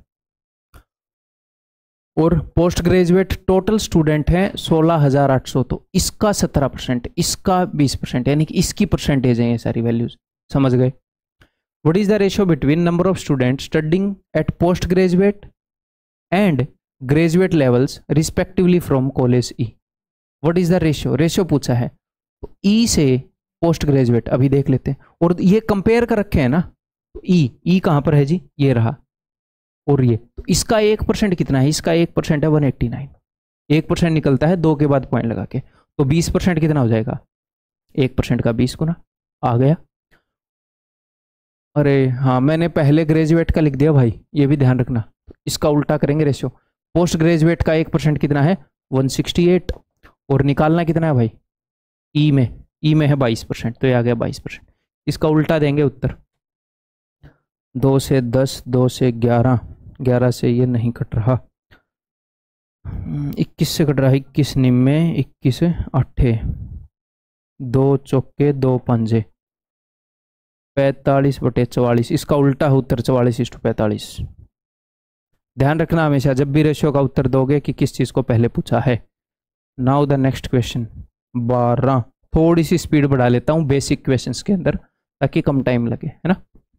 और पोस्ट ग्रेजुएट टोटल स्टूडेंट हैं 16,800, तो इसका 17%, इसका 20%, यानी कि इसकी परसेंटेज है ये सारी वैल्यूज। समझ गए? What is the ratio between number of student studying at post graduate and graduate levels respectively from college E. What is the ratio? Ratio पूछा है, तो ई से पोस्ट ग्रेजुएट अभी देख लेते हैं, और ये कंपेयर कर रखे हैं ना, तो ई कहां पर है जी? ये रहा। और ये तो इसका 1% कितना है? इसका 1% है 189। 1% निकलता है 2 के बाद पॉइंट लगा के, तो 20% कितना हो जाएगा? 1% का 20 गुना। आ गया? अरे हाँ, मैंने पहले ग्रेजुएट का लिख दिया भाई, ये भी ध्यान रखना। इसका उल्टा करेंगे रेशियो। पोस्ट ग्रेजुएट का 1% कितना है? 168। और निकालना कितना है भाई? ई में है 22%, तो ये आ गया 22%। इसका उल्टा देंगे उत्तर। 2 से 10, 2 से 11, 11 से ये नहीं कट रहा, 21 से कट रहा है, 21 निम्मे, 21 8, 2 चौके 2 पंजे, 45/44। इसका उल्टा है उत्तर 44:45। ध्यान रखना हमेशा जब भी रेशियो का उत्तर दोगे कि किस चीज को पहले पूछा है। Now the next question 12। थोड़ी सी स्पीड बढ़ा लेता हूं बेसिक क्वेश्चंस के अंदर ताकि कम टाइम लगे, है ना।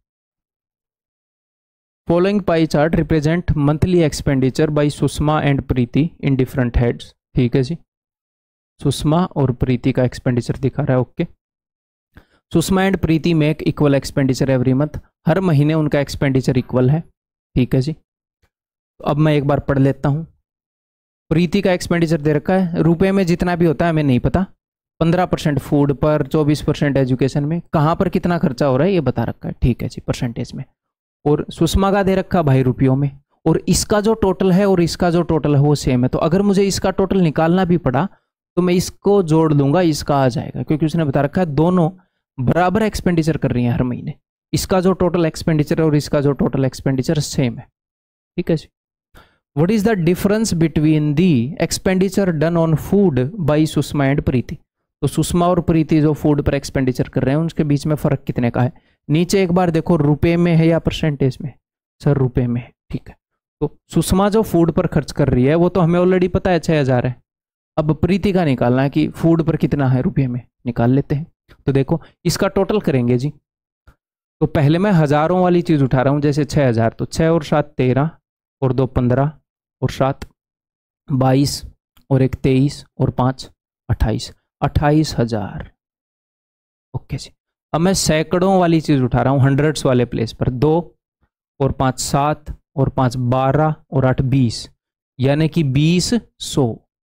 Following pie chart represent monthly expenditure by Sushma and Preeti in different heads. ठीक है जी, सुषमा और प्रीति का एक्सपेंडिचर दिखा रहा है। Okay, Sushma and Preeti make equal expenditure every month. हर महीने उनका एक्सपेंडिचर इक्वल है। ठीक है जी, तो अब मैं एक बार पढ़ लेता हूं। प्रीति का एक्सपेंडिचर दे रखा है, रुपए में जितना भी होता है हमें नहीं पता। 15% फूड पर, 24% एजुकेशन में, कहां पर कितना खर्चा हो रहा है ये बता रखा है। ठीक है जी, परसेंटेज में। और सुषमा का दे रखा भाई रुपयों में, और इसका जो टोटल है और इसका जो टोटल है वो सेम है। तो अगर मुझे इसका टोटल निकालना भी पड़ा तो मैं इसको जोड़ दूंगा, इसका आ जाएगा, क्योंकि उसने बता रखा है दोनों बराबर एक्सपेंडिचर कर रही हैं हर महीने। इसका जो टोटल एक्सपेंडिचर और इसका जो टोटल एक्सपेंडिचर सेम है। ठीक है जी। What is the difference between the expenditure done on food by Sushma and Preeti. तो सुषमा और प्रीति जो फूड पर एक्सपेंडिचर कर रहे हैं उनके बीच में फर्क कितने का है? नीचे एक बार देखो, रुपए में है या परसेंटेज में? सर रुपए में है। ठीक है, तो सुषमा जो फूड पर खर्च कर रही है वो तो हमें ऑलरेडी पता है 6,000 है। अब प्रीति का निकालना है कि फूड पर कितना है रुपये में, निकाल लेते हैं। तो देखो इसका टोटल करेंगे जी। तो पहले मैं हजारों वाली चीज उठा रहा हूं, जैसे 6,000, तो 6 और 7 13, और 2 15, और 7 22, और 1 23, और 5 28, 28,000। ओके जी। अब मैं सैकड़ों वाली चीज उठा रहा हूं, हंड्रेड्स वाले प्लेस पर। 2 और 5 7, और 5 12, और 8 20, यानी कि 20,100।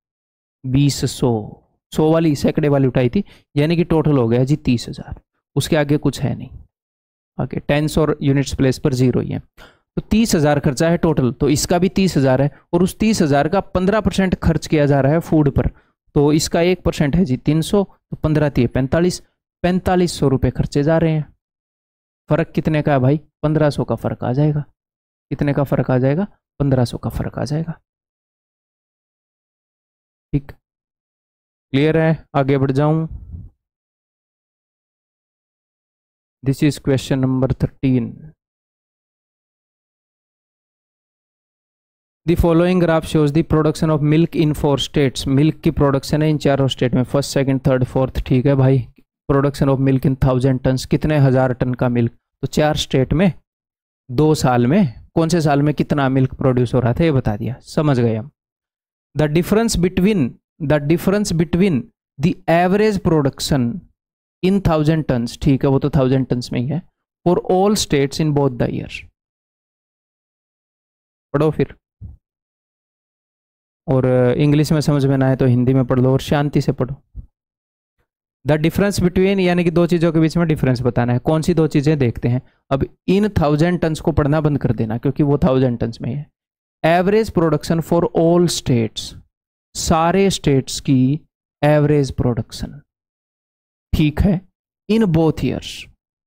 100 वाली सैकड़े वाली उठाई थी, यानी कि टोटल हो गया जी 30,000। उसके आगे कुछ है नहीं, आगे टेंस और यूनिट्स प्लेस पर 0 ही है। तो 30,000 खर्चा है टोटल, तो इसका भी 30,000 है, और उस 30,000 का 15% खर्च किया जा रहा है फूड पर। तो इसका 1% है जी 300, तो 15 3 45, 4500 रुपये खर्चे जा रहे हैं। फर्क कितने का है भाई? 1500 का फर्क आ जाएगा। कितने का फर्क आ जाएगा? 1500 का फर्क आ जाएगा। ठीक, क्लियर है? आगे बढ़ जाऊं। This is question number 13। The following graph shows the production of milk in 4 states. Milk की प्रोडक्शन है इन चारों स्टेट में, फर्स्ट सेकंड थर्ड फोर्थ। ठीक है भाई, production of milk in 1000 ton, कितने 1000 टन का मिल्क। तो 4 स्टेट में 2 साल में, कौन से साल में कितना मिल्क प्रोड्यूस हो रहा था ये बता दिया। समझ गए हम। The difference between the average production in 1000 tons, ठीक है वो तो 1000 टन्स में ही है, for all states in both the year. पढ़ो फिर, और इंग्लिश में समझ में ना आए तो हिंदी में पढ़ लो, और शांति से पढ़ो। द डिफरेंस बिटवीन, यानी कि 2 चीज़ों के बीच में डिफरेंस बताना है। कौन सी 2 चीज़ें देखते हैं? अब इन 1000 टन्स को पढ़ना बंद कर देना क्योंकि वो 1000 टन्स में है। Average production for all states, सारे स्टेट्स की एवरेज प्रोडक्शन, ठीक है, इन बोथ ईयर्स,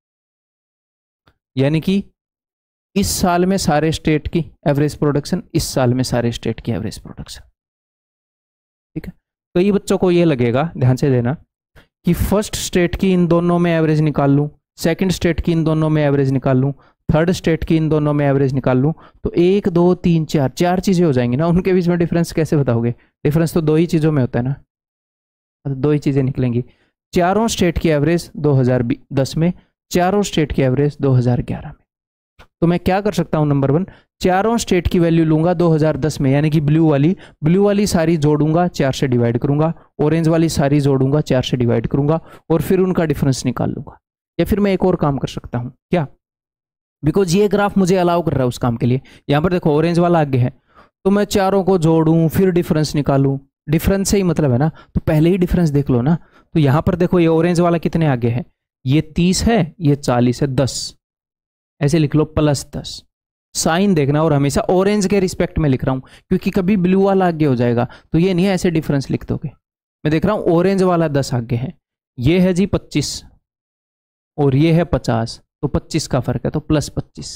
यानी कि इस साल में सारे स्टेट की एवरेज प्रोडक्शन, इस साल में सारे स्टेट की एवरेज प्रोडक्शन, ठीक है। तो ये बच्चों को ये लगेगा, ध्यान से देना, कि फर्स्ट स्टेट की इन दोनों में एवरेज निकाल लूं, सेकंड स्टेट की इन दोनों में एवरेज निकाल लूं, थर्ड स्टेट की इन दोनों में एवरेज निकाल लूं, तो 1 2 3 4 4 चीजें हो जाएंगी ना। उनके बीच में डिफरेंस कैसे बताओगे? डिफरेंस तो 2 ही चीजों में होता है ना, तो 2 ही चीजें निकलेंगी। चारों स्टेट की एवरेज 2010 में, चारों स्टेट की एवरेज 2011 में। तो मैं क्या कर सकता हूं, नंबर 1, चारों स्टेट की वैल्यू लूंगा 2010 में, यानी कि ब्लू वाली सारी जोड़ूंगा, 4 से डिवाइड करूंगा, ऑरेंज वाली सारी जोड़ूंगा, 4 से डिवाइड करूंगा, और फिर उनका डिफरेंस निकाल लूंगा। या फिर मैं एक और काम कर सकता हूं, क्या, बिकॉज ये ग्राफ मुझे अलाउ कर रहा है उस काम के लिए। यहां पर देखो ऑरेंज वाला आगे है, तो मैं चारों को जोड़ूं फिर डिफरेंस निकालूं, डिफरेंस से ही मतलब है ना, तो पहले ही डिफरेंस देख लो ना। तो यहां पर देखो ये ऑरेंज वाला कितने आगे है, ये 30 है, ये 40 है, 10 ऐसे लिख लो, +10 साइन देखना, और हमेशा ऑरेंज के रिस्पेक्ट में लिख रहा हूं क्योंकि कभी ब्लू वाला आगे हो जाएगा, तो ये नहीं है ऐसे डिफरेंस लिख दोगे। मैं देख रहा हूं ऑरेंज वाला 10 आगे है, ये है जी 25 और ये है 50, तो 25 का फर्क है, तो +25,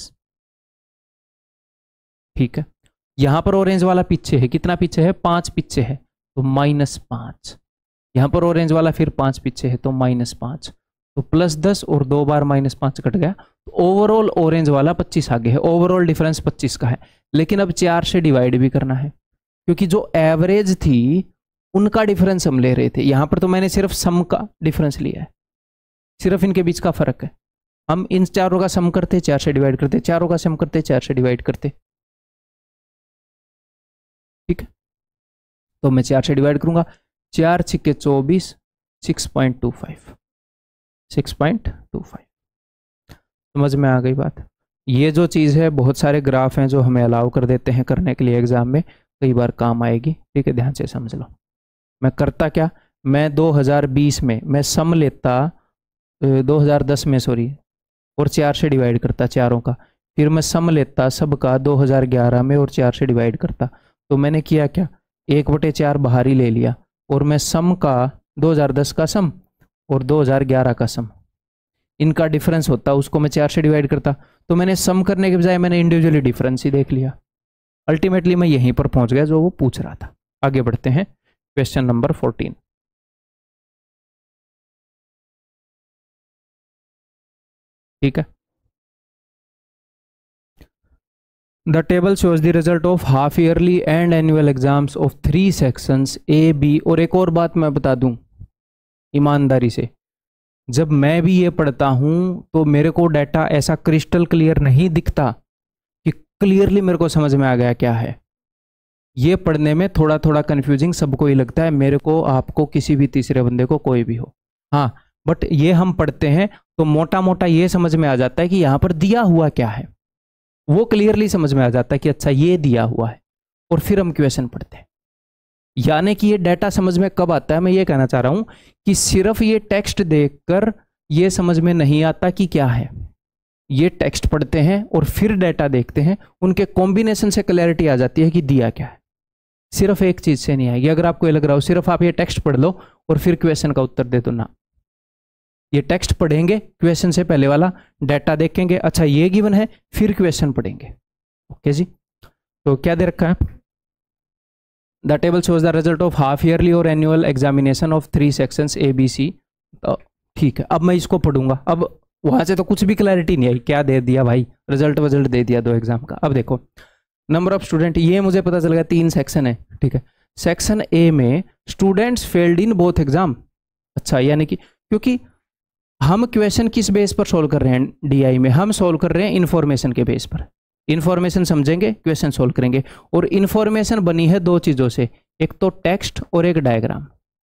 ठीक है। यहां पर ऑरेंज वाला पीछे है, कितना पीछे है, 5 पीछे है, तो -5। यहां पर ऑरेंज वाला फिर 5 पीछे है, तो -5, तो +10 और 2 बार -5 कट गया, तो ओवरऑल ऑरेंज वाला 25 आगे है, ओवरऑल डिफरेंस 25 का है। लेकिन अब 4 से डिवाइड भी करना है क्योंकि जो एवरेज थी उनका डिफरेंस हम ले रहे थे। यहां पर तो मैंने सिर्फ सम का डिफरेंस लिया है, सिर्फ इनके बीच का फर्क है। हम इन चारों का सम करते, 4 से डिवाइड करते, चारों का सम करते, 4 से डिवाइड करते, ठीक है। तो मैं 4 से डिवाइड करूंगा, 4 छिक्के 24, 6.25, 6.25। समझ में आ गई बात? ये जो चीज़ है, बहुत सारे ग्राफ हैं जो हमें अलाउ कर देते हैं करने के लिए एग्जाम में, कई बार काम आएगी, ठीक है, ध्यान से समझ लो। मैं करता क्या, मैं 2020 में मैं सम लेता 2010 में सॉरी, और 4 से डिवाइड करता चारों का, फिर मैं सम लेता सबका 2011 में और 4 से डिवाइड करता। तो मैंने किया क्या, 1/4 बाहर ही ले लिया, और मैं सम का 2010 का सम और 2011 का सम, इनका डिफरेंस होता, उसको मैं 4 से डिवाइड करता। तो मैंने सम करने के बजाय मैंने इंडिविजुअली डिफरेंस ही देख लिया। अल्टीमेटली मैं यहीं पर पहुंच गया जो वो पूछ रहा था। आगे बढ़ते हैं, क्वेश्चन नंबर 14, ठीक है। The table shows the result of half yearly and annual exams of 3 sections A B. और एक और बात मैं बता दूं ईमानदारी से, जब मैं भी ये पढ़ता हूं तो मेरे को डाटा ऐसा क्रिस्टल क्लियर नहीं दिखता कि क्लियरली मेरे को समझ में आ गया क्या है। ये पढ़ने में थोड़ा थोड़ा कंफ्यूजिंग सबको ही लगता है, मेरे को, आपको, किसी भी तीसरे बंदे को, कोई भी हो। हाँ, बट ये हम पढ़ते हैं तो मोटा मोटा ये समझ में आ जाता है कि यहां पर दिया हुआ क्या है, वो क्लियरली समझ में आ जाता है कि अच्छा ये दिया हुआ है, और फिर हम क्वेश्चन पढ़ते हैं। यानी कि ये डाटा समझ में कब आता है, मैं ये कहना चाह रहा हूं कि सिर्फ ये टेक्स्ट देखकर ये समझ में नहीं आता कि क्या है। ये टेक्स्ट पढ़ते हैं और फिर डाटा देखते हैं, उनके कॉम्बिनेशन से क्लैरिटी आ जाती है कि दिया क्या है। सिर्फ एक चीज से नहीं आएगी। अगर आपको ये लग रहा हो सिर्फ आप ये टेक्स्ट पढ़ लो और फिर क्वेश्चन का उत्तर दे दो, ना, ये टेक्स्ट पढ़ेंगे, क्वेश्चन से पहले वाला डाटा देखेंगे, अच्छा ये गिवन है, फिर क्वेश्चन पढ़ेंगे। ओके जी, तो क्या दे रखा है, the table shows the result of half yearly और annual examination of 3 sections A B C. ठीक है, अब मैं इसको पढ़ूंगा। अब वहां से तो कुछ भी क्लैरिटी नहीं आई, क्या दे दिया भाई, रिजल्ट दे दिया 2 एग्जाम का। अब देखो नंबर ऑफ स्टूडेंट, ये मुझे पता चल गया 3 सेक्शन है, ठीक है। सेक्शन ए में students failed in both exam. अच्छा, यानी कि क्योंकि हम क्वेश्चन किस बेस पर सोल्व कर रहे हैं डीआई में, हम सोल्व कर रहे हैं इंफॉर्मेशन के बेस पर। इंफॉर्मेशन समझेंगे, क्वेश्चन सोल्व करेंगे, और इंफॉर्मेशन बनी है 2 चीजों से, एक तो टेक्स्ट और एक डायग्राम।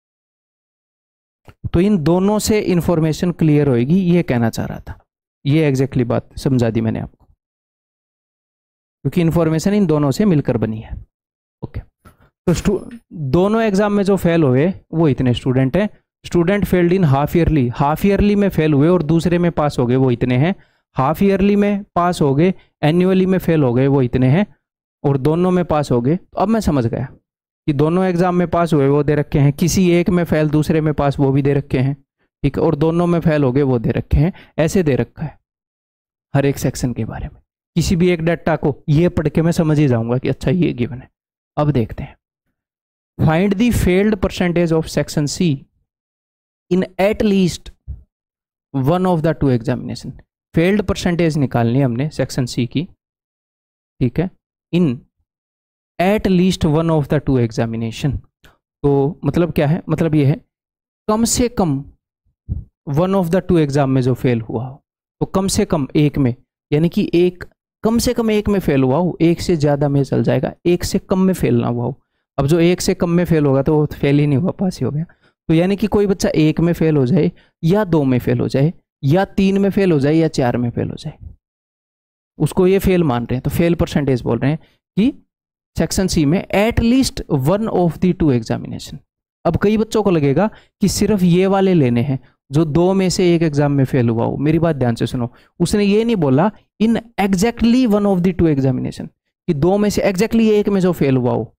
तो इन दोनों से इंफॉर्मेशन क्लियर होएगी, ये कहना चाह रहा था। ये एग्जैक्टली बात समझा दी मैंने आपको, क्योंकि इंफॉर्मेशन इन दोनों से मिलकर बनी है। ओके, तो दोनों एग्जाम में जो फेल हुए वो इतने स्टूडेंट हैं। Student failed in half yearly में फेल हुए और दूसरे में पास हो गए, वो इतने हैं। हाफ ईयरली में पास हो गए, एनुअली में फेल हो गए, वो इतने हैं, और दोनों में पास हो गए। तो अब मैं समझ गया कि दोनों एग्जाम में पास हुए वो दे रखे हैं, किसी एक में फेल दूसरे में पास वो भी दे रखे हैं, ठीक है, और दोनों में फेल हो गए वो दे रखे हैं। ऐसे दे रखा है हर एक सेक्शन के बारे में। किसी भी एक डाटा को ये पढ़ के मैं समझ ही जाऊंगा कि अच्छा ये गिवन है। अब देखते हैं, find the failed percentage of section C in at least one of the two examination. Failed percentage निकालनी है हमने सेक्शन सी की, ठीक है, in at least one of the two examination. तो मतलब क्या है, मतलब ये है कम से कम one of the two exam में जो फेल हुआ हो, तो कम से कम एक में, यानी कि एक कम से कम एक में फेल हुआ हो, एक से ज़्यादा में चल जाएगा, एक से कम में फेल ना हुआ हो। अब जो एक से कम में फेल होगा तो वो फेल ही नहीं हुआ, पास ही हो गया। तो यानी कि कोई बच्चा एक में फेल हो जाए, या दो में फेल हो जाए, या तीन में फेल हो जाए, या चार में फेल हो जाए, उसको ये फेल मान रहे हैं। तो फेल परसेंटेज बोल रहे हैं कि सेक्शन सी में at least one of the two examination. अब कई बच्चों को लगेगा कि सिर्फ ये वाले लेने हैं जो दो में से एक एग्जाम में फेल हुआ हो। मेरी बात ध्यान से सुनो, उसने ये नहीं बोला in exactly one of the two examination, कि दो में से एग्जैक्टली एक में जो फेल हुआ हो,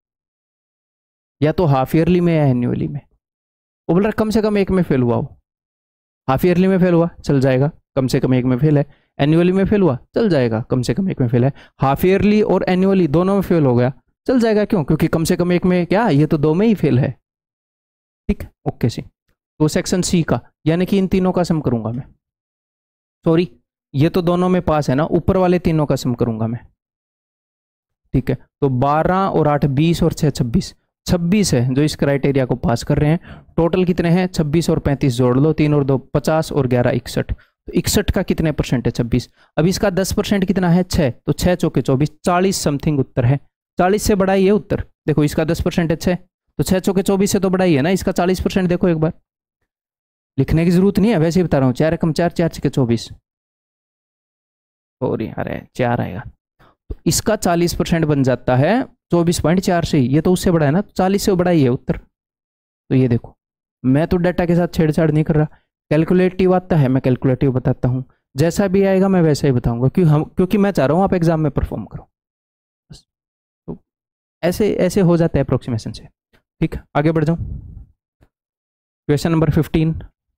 या तो हाफ ईयरली में या एन्युअली में। वो बोल रहा कम से कम एक में फेल हुआ हो। हाफ ईयरली में फेल हुआ चल जाएगा, कम से कम एक में फेल है। एनुअली में फेल हुआ चल जाएगा, कम से कम एक में फेल है। हाफ ईयरली और एनुअली दोनों में फेल हो गया चल जाएगा, क्यों? क्योंकि कम से कम एक में क्या, ये तो दो में ही फेल है, ठीक, ओके सी। तो सेक्शन सी का, यानी कि इन तीनों का सम करूंगा मैं, सॉरी ये तो दोनों में पास है ना, ऊपर वाले तीनों का सम करूंगा मैं, ठीक है। तो 12 और 8 20 और 6 26, 26 है जो इस क्राइटेरिया को पास कर रहे हैं। टोटल कितने हैं? 26 और 35 जोड़ लो, 3 और 2 50 और 11 61। तो 61 का कितने परसेंट है? 26। अब इसका 10% कितना है? 6। तो 6 चौके 24, 40 समथिंग उत्तर है। 40 से बड़ा ही है उत्तर, देखो इसका 10% है 6, तो 6 चौके 24 से तो बड़ा ही है ना। इसका 40% देखो एक बार, लिखने की जरूरत नहीं है, वैसे ही बता रहा हूँ। 4 एकम 4, 4 छके 24, और अरे 4 आएगा, तो इसका 40% बन जाता है 24.4 से ही। ये तो उससे बड़ा है ना, 40 से बड़ा ही है उत्तर। तो ये देखो, मैं तो डाटा के साथ छेड़छाड़ नहीं कर रहा, कैलकुलेटिव आता है मैं कैलकुलेटिव बताता हूँ, जैसा भी आएगा मैं वैसा ही बताऊंगा, क्योंकि मैं चाह रहा हूँ आप एग्जाम में परफॉर्म करो। तो ऐसे ऐसे हो जाता है अप्रोक्सीमेशन से, ठीक। आगे बढ़ जाऊँ, क्वेश्चन नंबर 15।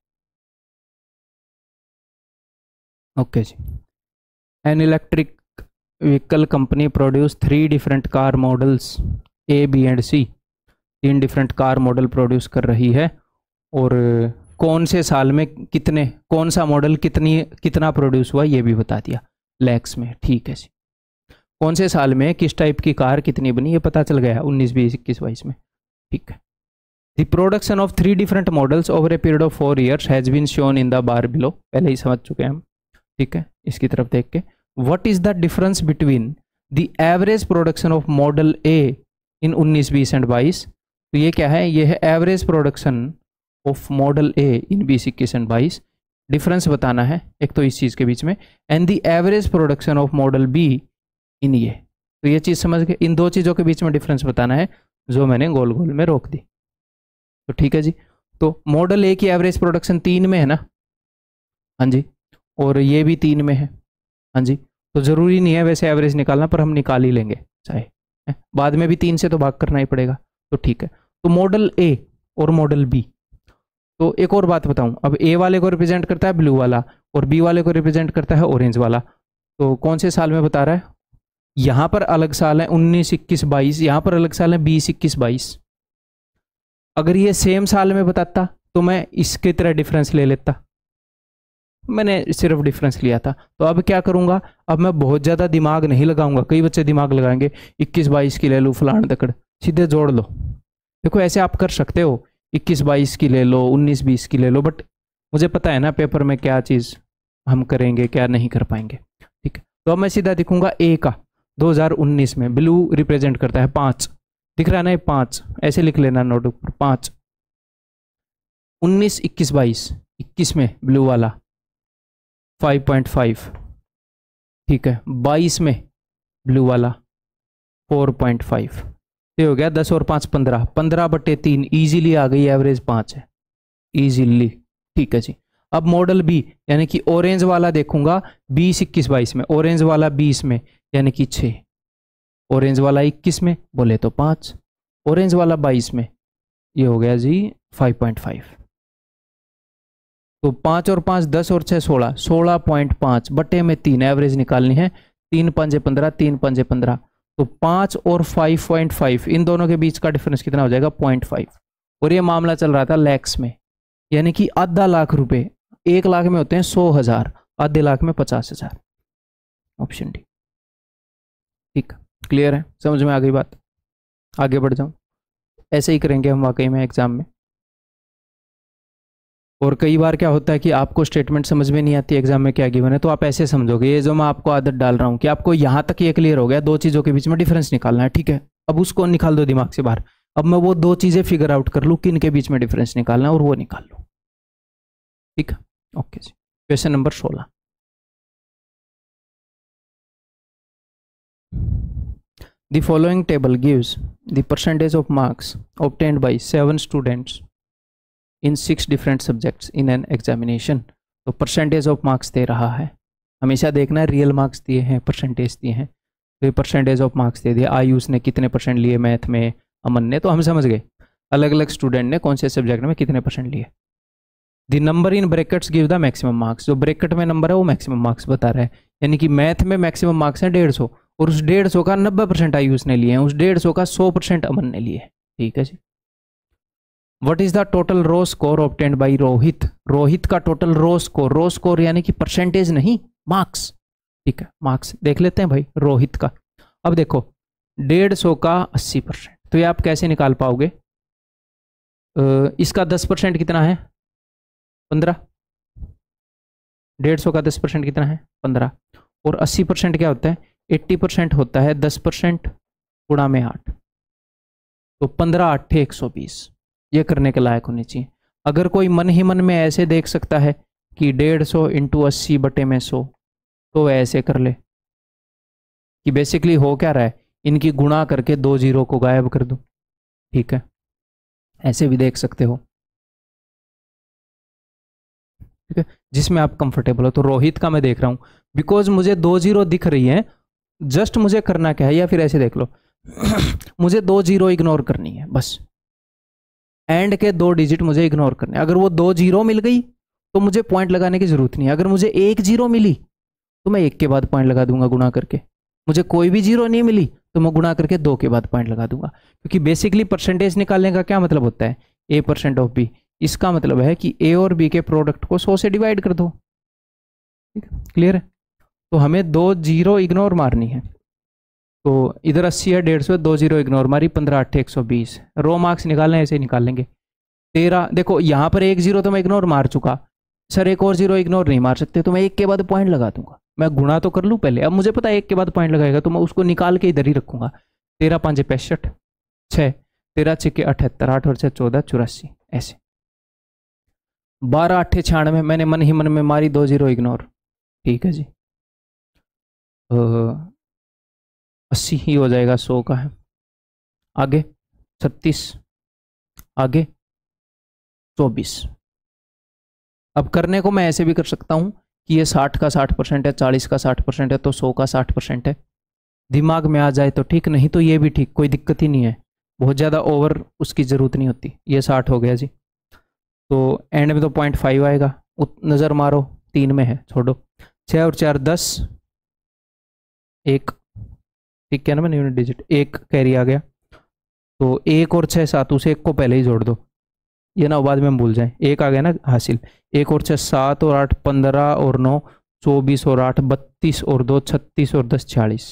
ओके जी। An electric vehicle company produce 3 different car models A B and C. 3 different car model produce कर रही है, और कौन से साल में कितने, कौन सा मॉडल कितना प्रोड्यूस हुआ ये भी बता दिया लैक्स में, ठीक है जी। कौन से साल में किस टाइप की कार कितनी बनी ये पता चल गया, 19 20 21 22 में, ठीक है। The production of 3 different models over a period of 4 years has been shown in the bar below. पहले ही समझ चुके हैं हम, ठीक है। इसकी तरफ देख के, what is the difference between the average production of model A in 19 20 and 22। तो ये क्या है? ये है average production of model A in 20 21 and 22। Difference बताना है एक तो इस चीज़ के बीच में, and the average production of model B in ये। तो ये चीज़ समझ के इन दो चीज़ों के बीच में डिफरेंस बताना है, जो मैंने गोल गोल में रोक दी। तो ठीक है जी। तो मॉडल ए की एवरेज प्रोडक्शन 3 में है ना, हाँ जी, और ये भी 3 में है, हाँ जी। तो ज़रूरी नहीं है वैसे एवरेज निकालना, पर हम निकाल ही लेंगे चाहे, बाद में भी 3 से तो भाग करना ही पड़ेगा। तो ठीक है, तो मॉडल ए और मॉडल बी। तो एक और बात बताऊं, अब ए वाले को रिप्रेजेंट करता है ब्लू वाला, और बी वाले को रिप्रेजेंट करता है ऑरेंज वाला। तो कौन से साल में बता रहा है? यहाँ पर अलग साल है 19 21 22, यहाँ पर अलग साल है 20 21 22। अगर ये सेम साल में बताता तो मैं इसकी तरह डिफरेंस ले लेता, मैंने सिर्फ डिफरेंस लिया था। तो अब क्या करूंगा, अब मैं बहुत ज़्यादा दिमाग नहीं लगाऊंगा। कई बच्चे दिमाग लगाएंगे 21 22 की ले लो फलान दकड़, सीधे जोड़ लो। देखो ऐसे आप कर सकते हो, 21 22 की ले लो, 19 20 की ले लो, बट मुझे पता है ना पेपर में क्या चीज़ हम करेंगे क्या नहीं कर पाएंगे, ठीक है। तो अब मैं सीधा दिखूंगा ए का 2019 में, ब्लू रिप्रेजेंट करता है 5, दिख रहा है ना ये 5, ऐसे लिख लेना नोटबुक पर 5। 19 21 22, 21 में ब्लू वाला 5.5, ठीक है। 22 में ब्लू वाला 4.5, ये हो गया 10 और 5 15, 15/3 ईजिली आ गई, एवरेज 5 है ईजिली, ठीक है जी। अब मॉडल बी यानी कि ऑरेंज वाला देखूंगा 20, 21, 22 में, ऑरेंज वाला 20 में यानी कि 6, ऑरेंज वाला 21 में बोले तो 5, ऑरेंज वाला 22 में ये हो गया जी 5.5। तो 5 और 5 10 और 6 16, 16.5 बटे में 3 एवरेज निकालनी है। 3 पंजे 15, 3 पंजे 15, तो 5 और 5.5 इन दोनों के बीच का डिफरेंस कितना हो जाएगा 0.5। और ये मामला चल रहा था लैक्स में, यानी कि आधा लाख रुपए, 1 लाख में होते हैं 100,000, आधे लाख में 50,000। Option D. ठीक, क्लियर है, समझ में आ गई बात। आगे बढ़ जाऊं, ऐसे ही करेंगे हम वाकई में एग्जाम में। और कई बार क्या होता है कि आपको स्टेटमेंट समझ में नहीं आती एग्जाम में क्या गिवन है, तो आप ऐसे समझोगे, ये जो मैं आपको आदत डाल रहा हूँ कि आपको यहाँ तक ये क्लियर हो गया, दो चीज़ों के बीच में डिफरेंस निकालना है, ठीक है, अब उसको निकाल दो दिमाग से बाहर। अब मैं वो दो चीज़ें फिगर आउट कर लूँ किन के बीच में डिफरेंस निकालना है और वो निकाल लूँ। ठीक है, ओके जी। Question number 16। The following table gives the percentage of marks obtained by 7 students in 6 different subjects in an examination। तो परसेंटेज ऑफ मार्क्स दे रहा है, हमेशा देखना है रियल मार्क्स दिए हैं परसेंटेज दिए हैं, तो ये परसेंटेज ऑफ मार्क्स दे दिया। आयुष ने कितने परसेंट लिए मैथ में, अमन ने, तो हम समझ गए अलग अलग स्टूडेंट ने कौन से सब्जेक्ट में कितने परसेंट लिए। The number in brackets give the maximum marks, जो ब्रैकेट में नंबर है वो मैक्सिमम मार्क्स बता रहा है, यानी कि मैथ में मैक्सिमम मार्क्स है 150, और उस 150 का 90% आयुष ने लिए हैं, उस 150 का 100% अमन ने लिए। ठीक है जी। What is the total raw score obtained by Rohit, Rohit का टोटल रो स्कोर यानी कि परसेंटेज नहीं मार्क्स। ठीक है, मार्क्स देख लेते हैं भाई रोहित का। अब देखो 150 का 80%, तो ये आप कैसे निकाल पाओगे, इसका 10% कितना है 15, 150 का 10% कितना है 15, और 80% क्या होता है 80% होता है 10% गुणा में 8, तो 15 8 120। ये करने के लायक होनी चाहिए। अगर कोई मन ही मन में ऐसे देख सकता है कि 150 इंटू 80 बटे में 100, तो वह ऐसे कर ले कि बेसिकली हो क्या रहा है, इनकी गुणा करके 2 जीरो को गायब कर दूं। ठीक है, ऐसे भी देख सकते हो, ठीक है, जिसमें आप कंफर्टेबल हो। तो रोहित का मैं देख रहा हूं, बिकॉज मुझे 2 जीरो दिख रही है, जस्ट मुझे करना क्या है, या फिर ऐसे देख लो मुझे 2 जीरो इग्नोर करनी है बस, एंड के 2 डिजिट मुझे इग्नोर करने। अगर वो 2 जीरो मिल गई तो मुझे पॉइंट लगाने की जरूरत नहीं है, अगर मुझे 1 जीरो मिली तो मैं 1 के बाद पॉइंट लगा दूंगा गुणा करके, मुझे कोई भी जीरो नहीं मिली तो मैं गुणा करके 2 के बाद पॉइंट लगा दूंगा। क्योंकि बेसिकली परसेंटेज निकालने का क्या मतलब होता है, A% ऑफ बी, इसका मतलब है कि ए और बी के प्रोडक्ट को 100 से डिवाइड कर दो। ठीक है, क्लियर है। तो हमें 2 जीरो इग्नोर मारनी है, तो इधर 80 है 150, 2 जीरो इग्नोर मारी, 15 8 120। रो मार्क्स निकालने ऐसे निकाल लेंगे। 13, देखो यहाँ पर 1 जीरो तो मैं इग्नोर मार चुका सर, एक और जीरो इग्नोर नहीं मार सकते, तो मैं 1 के बाद पॉइंट लगा दूंगा। मैं गुणा तो कर लूँ पहले, अब मुझे पता है 1 के बाद पॉइंट लगाएगा, तो मैं उसको निकाल के इधर ही रखूंगा। 13 5 65, 6 13 6 78, 8 और 6 14 84, ऐसे 12 8 96, मैंने मन ही मन में मारी 2 जीरो इग्नोर। ठीक है जी, 80 ही हो जाएगा, 100 का है। आगे 36, आगे 24। अब करने को मैं ऐसे भी कर सकता हूं कि ये 60 का 60% है, 40 का 60% है, तो 100 का 60% है। दिमाग में आ जाए तो ठीक, नहीं तो ये भी ठीक, कोई दिक्कत ही नहीं है, बहुत ज़्यादा ओवर उसकी ज़रूरत नहीं होती। ये 60 हो गया जी, तो एंड में तो 0.5 आएगा, नज़र मारो 3 में है, छोड़ो। 6 और 4 10, 1, ठीक है ना, मैंने यूनिट डिजिट 1 कैरी आ गया, तो 1 और 6 7, उसे 1 को पहले ही जोड़ दो, ये ना बाद में हम भूल जाए। 1 आ गया ना हासिल, 1 और 6 7 और 8 15 और 9 24 और 8 32 और 2 36 और 10 40।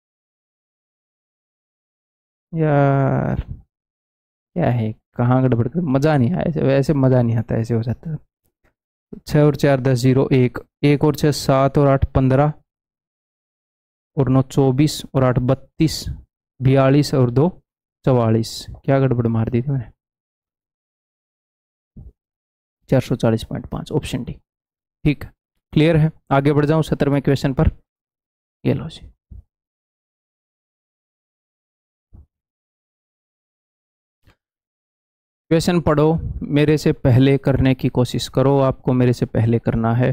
यार क्या है, कहाँ गड़बड़ कर, मज़ा नहीं आया ऐसे, वैसे मज़ा नहीं आता ऐसे हो जाता है। 6 और 4 10 0 1, 1 और 6 7 और 8 15 और 9 24 और 8 32 42 और 2 44। क्या गड़बड़ मार दी थी मैंने, 440.5, ऑप्शन डी। ठीक, क्लियर है। आगे बढ़ जाऊं 17वें क्वेश्चन पर, ये लो जी। क्वेश्चन पढ़ो, मेरे से पहले करने की कोशिश करो, आपको मेरे से पहले करना है।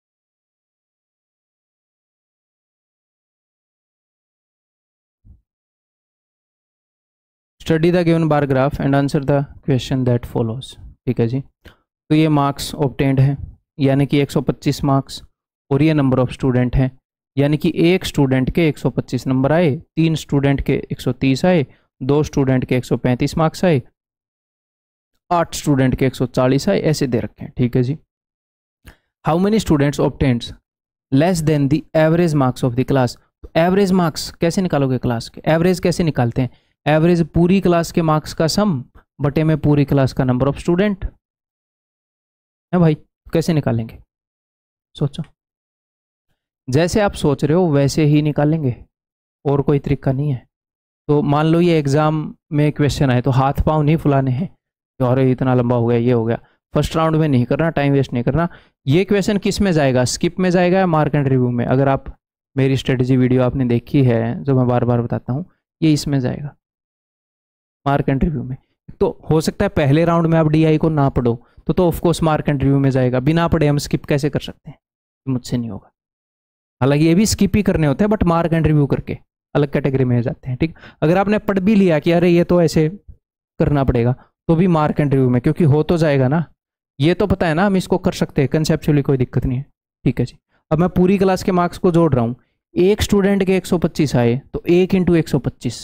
Study the given bar graph and answer the question that follows. ठीक है जी। तो ये मार्क्स ऑब्टेन्ड है, यानी कि 125 मार्क्स, और ये नंबर ऑफ स्टूडेंट हैं, यानी कि एक स्टूडेंट के 125 नंबर आए, 3 स्टूडेंट के 130 आए, 2 स्टूडेंट के 135 मार्क्स आए, 8 स्टूडेंट के 140 आए, ऐसे दे रखे हैं। ठीक है जी। How many students obtained less than the average marks of the class. तो एवरेज मार्क्स कैसे निकालोगे क्लास के? एवरेज कैसे निकालते हैं? एवरेज पूरी क्लास के मार्क्स का सम बटे में पूरी क्लास का नंबर ऑफ स्टूडेंट है भाई। कैसे निकालेंगे? सोचो, जैसे आप सोच रहे हो वैसे ही निकालेंगे, और कोई तरीका नहीं है। तो मान लो ये एग्जाम में क्वेश्चन आए तो हाथ पांव नहीं फुलाने हैं कि अरे इतना लंबा हो गया, ये हो गया। फर्स्ट राउंड में नहीं करना, टाइम वेस्ट नहीं करना। ये क्वेश्चन किस में जाएगा? स्किप में जाएगा या मार्क एंड रिव्यू में? अगर आप मेरी स्ट्रेटजी वीडियो आपने देखी है, जो मैं बार बार बताता हूँ, ये इसमें जाएगा, मार्क एंड रिव्यू में। तो हो सकता है पहले राउंड में आप डीआई को ना पढ़ो, तो ऑफकोर्स मार्क एंड रिव्यू में जाएगा। बिना पढ़े हम स्किप कैसे कर सकते हैं? मुझसे नहीं होगा। हालांकि ये भी स्किप ही करने होते हैं, बट मार्क एंड रिव्यू करके अलग कैटेगरी में जाते हैं। ठीक, अगर आपने पढ़ भी लिया कि अरे ये तो ऐसे करना पड़ेगा, तो भी मार्क एंड रिव्यू में, क्योंकि हो तो जाएगा ना, ये तो पता है ना हम इसको कर सकते हैं कंसेप्चुअली, कोई दिक्कत नहीं है। ठीक है जी। अब मैं पूरी क्लास के मार्क्स को जोड़ रहा हूँ। एक स्टूडेंट के 125 आए तो 1 इंटू 125,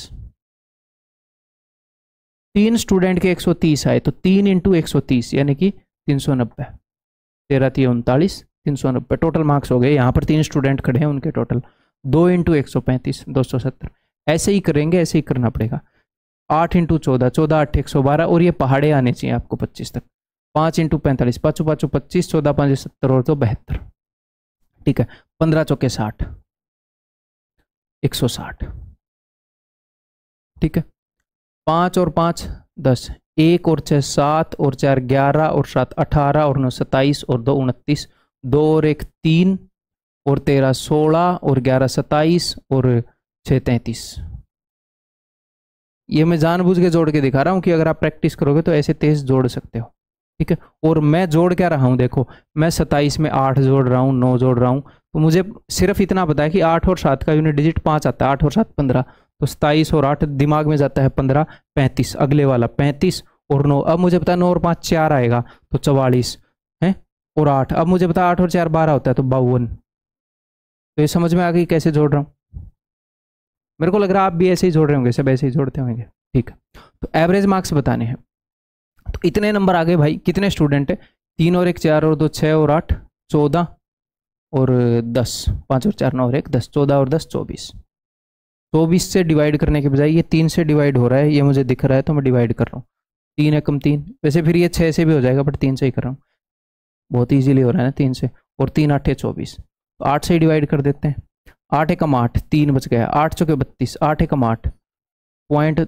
3 स्टूडेंट के 130 आए तो 3 इंटू 130, यानी कि 390, 13 39, 390 टोटल मार्क्स हो गए। यहाँ पर 3 स्टूडेंट खड़े हैं, उनके टोटल 2 इंटू 135, 270। ऐसे ही करेंगे, ऐसे ही करना पड़ेगा। 8 इंटू 14, 14 8 112, और ये पहाड़े आने चाहिए आपको 25 तक। 5 इंटू 45, 5 5 25, 14 5 70, और तो 72। ठीक है। 15 चौके 60, 160। ठीक है। 5 और 5 10, 1 और 6 7, और 4 11, और 7 18, और 9 27, और 2 29, 2 और 1 3, और 13 16, और 11 27, और 6 33। ये मैं जानबूझ के जोड़ के दिखा रहा हूँ कि अगर आप प्रैक्टिस करोगे तो ऐसे तेज जोड़ सकते हो। ठीक है। और मैं जोड़ क्या रहा हूँ, देखो मैं 27 में 8 जोड़ रहा हूँ, 9 जोड़ रहा हूँ। तो मुझे सिर्फ इतना पता है कि 8 और 7 का यूनिट डिजिट 5 आता है। 8 और 7 15, तो 27 और 8 दिमाग में जाता है 15, 35, अगले वाला 35 और 9। अब मुझे पता है 9 और 5 4 आएगा तो 44 है, और 8। अब मुझे पता है 8 और 4 12 होता है तो 52। तो ये समझ में आ गई कैसे जोड़ रहा हूँ? मेरे को लग रहा है आप भी ऐसे ही जोड़ रहे होंगे, सब ऐसे ही जोड़ते होंगे। ठीक है। तो एवरेज मार्क्स बताने हैं। तो इतने नंबर आ गए भाई। कितने स्टूडेंट है? 3 और 1 4, और 2 6, और 8 14, और 10, 5 और 4 9 और 1 10, 14 और 10 24। 24 से डिवाइड करने के बजाय ये 3 से डिवाइड हो रहा है, ये मुझे दिख रहा है तो मैं डिवाइड कर रहा हूँ। 3 एकम 3, वैसे फिर ये 6 से भी हो जाएगा, बट 3 से ही कर रहा हूँ, बहुत ईजिली हो रहा है ना 3 से। और 3 8 24, तो 8 से ही डिवाइड कर देते हैं। 8 एकम 8, 3 बच गया। 8 चौके 32, 8 एकम 8 पॉइंट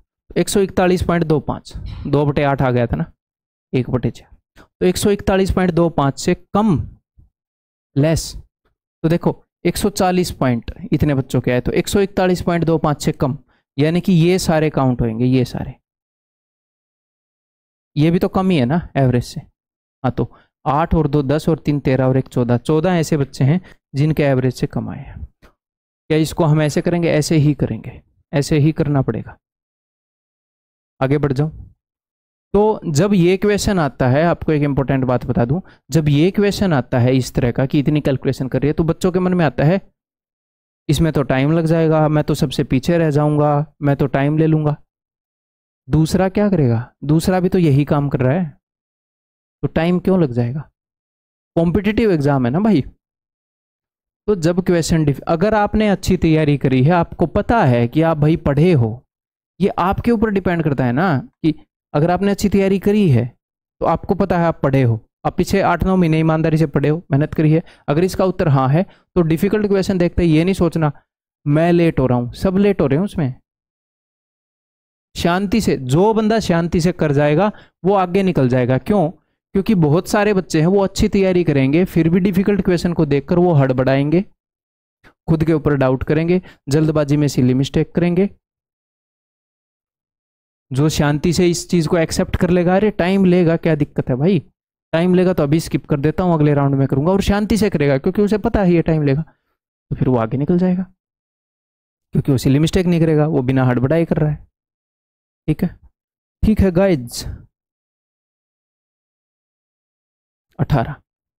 141.25, 2/8 आ गया था ना, 1/4। तो 141.25 से कम, लेस। तो देखो 140 पॉइंट इतने बच्चों के आए, तो 141.25 से कम, यानी कि ये सारे काउंट होंगे, ये सारे। ये भी तो कम ही है ना एवरेज से। हाँ, तो 8 और 2 10, और 3 13, और 1 14, 14 ऐसे बच्चे हैं जिनके एवरेज से कम आए हैं। क्या इसको हम ऐसे करेंगे? ऐसे ही करेंगे, ऐसे ही करना पड़ेगा। आगे बढ़ जाओ। तो जब ये क्वेश्चन आता है, आपको एक इंपॉर्टेंट बात बता दूं, जब ये क्वेश्चन आता है इस तरह का कि इतनी कैलकुलेशन कर रही है, तो बच्चों के मन में आता है इसमें तो टाइम लग जाएगा, मैं तो सबसे पीछे रह जाऊंगा, मैं तो टाइम ले लूंगा। दूसरा क्या करेगा? दूसरा भी तो यही काम कर रहा है, तो टाइम क्यों लग जाएगा? कॉम्पिटिटिव एग्जाम है ना भाई। तो जब क्वेश्चन अगर आपने अच्छी तैयारी करी है, आपको पता है कि आप भाई पढ़े हो, ये आपके ऊपर डिपेंड करता है ना, कि अगर आपने अच्छी तैयारी करी है तो आपको पता है आप पढ़े हो, आप पीछे 8-9 महीने ईमानदारी से पढ़े हो, मेहनत करी है। अगर इसका उत्तर हाँ है तो डिफिकल्ट क्वेश्चन देखते ये नहीं सोचना मैं लेट हो रहा हूं, सब लेट हो रहे हैं उसमें। शांति से, जो बंदा शांति से कर जाएगा वो आगे निकल जाएगा। क्यों? क्योंकि बहुत सारे बच्चे हैं वो अच्छी तैयारी करेंगे, फिर भी डिफिकल्ट क्वेश्चन को देखकर वो हड़बड़ाएंगे, खुद के ऊपर डाउट करेंगे, जल्दबाजी में सिली मिस्टेक करेंगे। जो शांति से इस चीज़ को एक्सेप्ट कर लेगा, अरे टाइम लेगा क्या दिक्कत है भाई, टाइम लेगा तो अभी स्किप कर देता हूँ, अगले राउंड में करूँगा, और शांति से करेगा क्योंकि उसे पता है ये टाइम लेगा, तो फिर वो आगे निकल जाएगा क्योंकि वो सिली मिस्टेक नहीं करेगा, वो बिना हड़बड़ाई कर रहा है। ठीक है, ठीक है guys. 18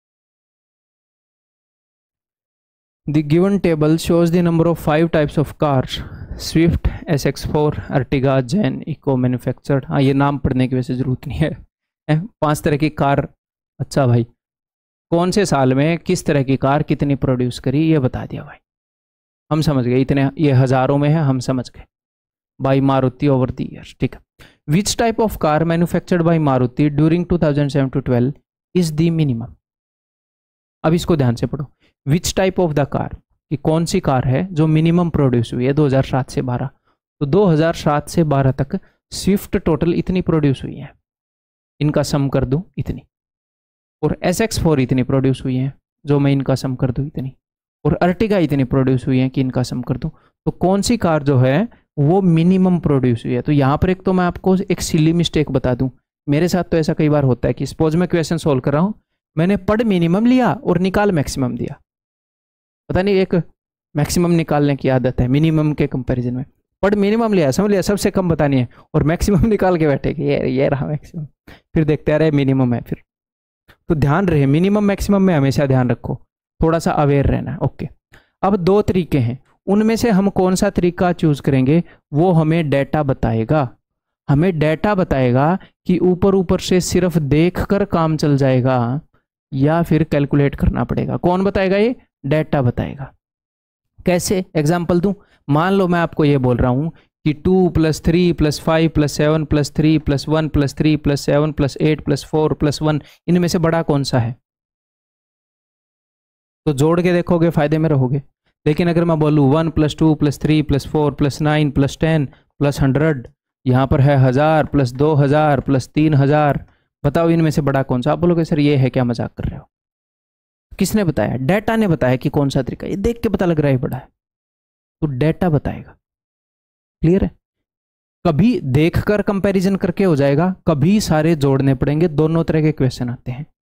The given table shows the number of 5 types of cars: Swift, SX4, Ertiga, Zen, Eco manufactured। हाँ, ये नाम पढ़ने की वैसे जरूरत नहीं है। 5 तरह की कार। अच्छा भाई, कौन से साल में किस तरह की कार कितनी प्रोड्यूस करी, ये बता दिया भाई, हम समझ गए। इतने, ये हजारों में है, हम समझ गए। By Maruti over the years. ठीक है। Which type of car manufactured by Maruti during 2007 to 12 is the minimum. अब इसको ध्यान से पढ़ो। Which type of the car, कि कौन सी कार है जो मिनिमम प्रोड्यूस हुई है 2007 से 12। तो 2007 से 12 तक स्विफ्ट टोटल इतनी प्रोड्यूस हुई है, इनका सम कर दूं इतनी, और SX4 इतनी प्रोड्यूस हुई है जो मैं इनका सम कर दूं इतनी, और अर्टिगा इतनी प्रोड्यूस हुई है कि इनका सम कर दूं। तो कौन सी कार जो है वो मिनिमम प्रोड्यूस हुई है। तो यहाँ पर एक तो मैं आपको एक सिली मिस्टेक बता दूं, मेरे साथ तो ऐसा कई बार होता है कि सपोज मैं क्वेश्चन सोल्व कर रहा हूँ, मैंने पढ़ मिनिमम लिया और निकाल मैक्सिमम दिया। पता नहीं, एक मैक्सिमम निकालने की आदत है मिनिमम के कंपैरिजन में। पढ़ मिनिमम लिया, समझ लिया सबसे कम बतानी है, और मैक्सिमम निकाल के बैठे कि ये रहा मैक्सिमम, फिर देखते आ रहे मिनिमम है फिर। तो ध्यान रहे, मिनिमम मैक्सिमम में हमेशा ध्यान रखो, थोड़ा सा अवेयर रहना है। ओके, अब 2 तरीके हैं, उनमें से हम कौन सा तरीका चूज करेंगे वो हमें डेटा बताएगा। हमें डेटा बताएगा कि ऊपर ऊपर से सिर्फ देख कर काम चल जाएगा या फिर कैलकुलेट करना पड़ेगा। कौन बताएगा? ये डेटा बताएगा। कैसे? एग्जाम्पल दूं, मान लो मैं आपको ये बोल रहा हूं कि 2 + 3 + 5 + 7 + 3 + 1 + 3 + 7 + 8 + 4 + 1 इनमें से बड़ा कौन सा है, तो जोड़ के देखोगे फायदे में रहोगे। लेकिन अगर मैं बोलूँ 1 + 2 + 3 + 4 + 9 + 10 + 100, यहाँ पर है 1000 + 2000 + 3000, बताओ इनमें से बड़ा कौन सा? आप बोलोगे सर ये है क्या, मजाक कर रहे हो। किसने बताया? डेटा ने बताया कि कौन सा तरीका, ये देख के पता लग रहा है बड़ा है, तो डेटा बताएगा। क्लियर है? कभी देखकर कंपैरिजन करके हो जाएगा, कभी सारे जोड़ने पड़ेंगे, दोनों तरह के क्वेश्चन आते हैं।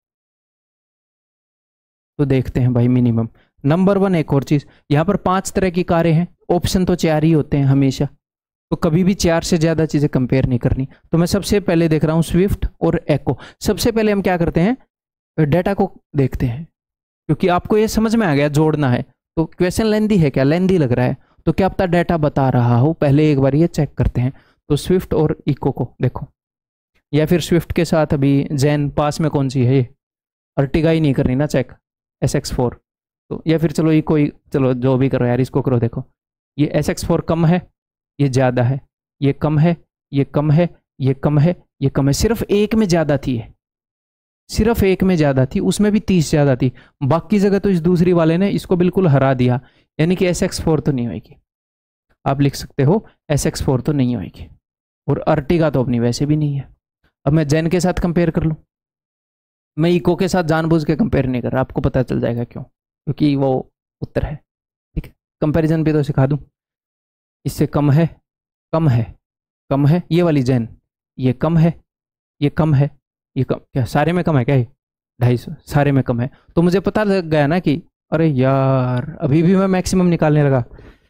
तो देखते हैं भाई मिनिमम। नंबर 1 एक और चीज, यहां पर 5 तरह की कारें हैं, ऑप्शन तो 4 ही होते हैं हमेशा, तो कभी भी 4 से ज्यादा चीजें कंपेयर नहीं करनी। तो मैं सबसे पहले देख रहा हूं स्विफ्ट और एको। सबसे पहले हम क्या करते हैं, डेटा को देखते हैं, क्योंकि आपको ये समझ में आ गया जोड़ना है। तो क्वेश्चन लेंदी है क्या? लेंदी लग रहा है, तो क्या पता डेटा बता रहा हो, पहले एक बार ये चेक करते हैं। तो स्विफ्ट और इको को देखो, या फिर स्विफ्ट के साथ अभी जैन पास में कौन सी है, ये अर्टिगा ही नहीं करनी ना चेक, SX4। तो या फिर चलो इको, चलो जो भी करो यार, इसको करो। देखो ये SX4 कम है, ये ज़्यादा है, ये कम है, ये कम है, ये कम है, ये कम है। सिर्फ एक में ज़्यादा थी, है सिर्फ एक में ज़्यादा थी, उसमें भी 30 ज़्यादा थी, बाकी जगह तो इस दूसरी वाले ने इसको बिल्कुल हरा दिया, यानी कि SX4 तो नहीं होएगी। आप लिख सकते हो SX4 तो नहीं होएगी, और अर्टिगा तो अपनी वैसे भी नहीं है। अब मैं जैन के साथ कंपेयर कर लूँ, मैं इको के साथ जानबूझ के कंपेयर नहीं कर रहा, आपको पता चल जाएगा क्यों, क्योंकि वो उत्तर है। ठीक है, कंपैरिजन भी तो सिखा दूँ। इससे कम है, कम है, कम है, ये वाली जैन, ये कम है, ये कम है, ये कम, क्या सारे में कम है क्या? ये 250 सारे में कम है। तो मुझे पता लग गया ना कि अरे यार अभी भी मैं मैक्सिमम निकालने लगा।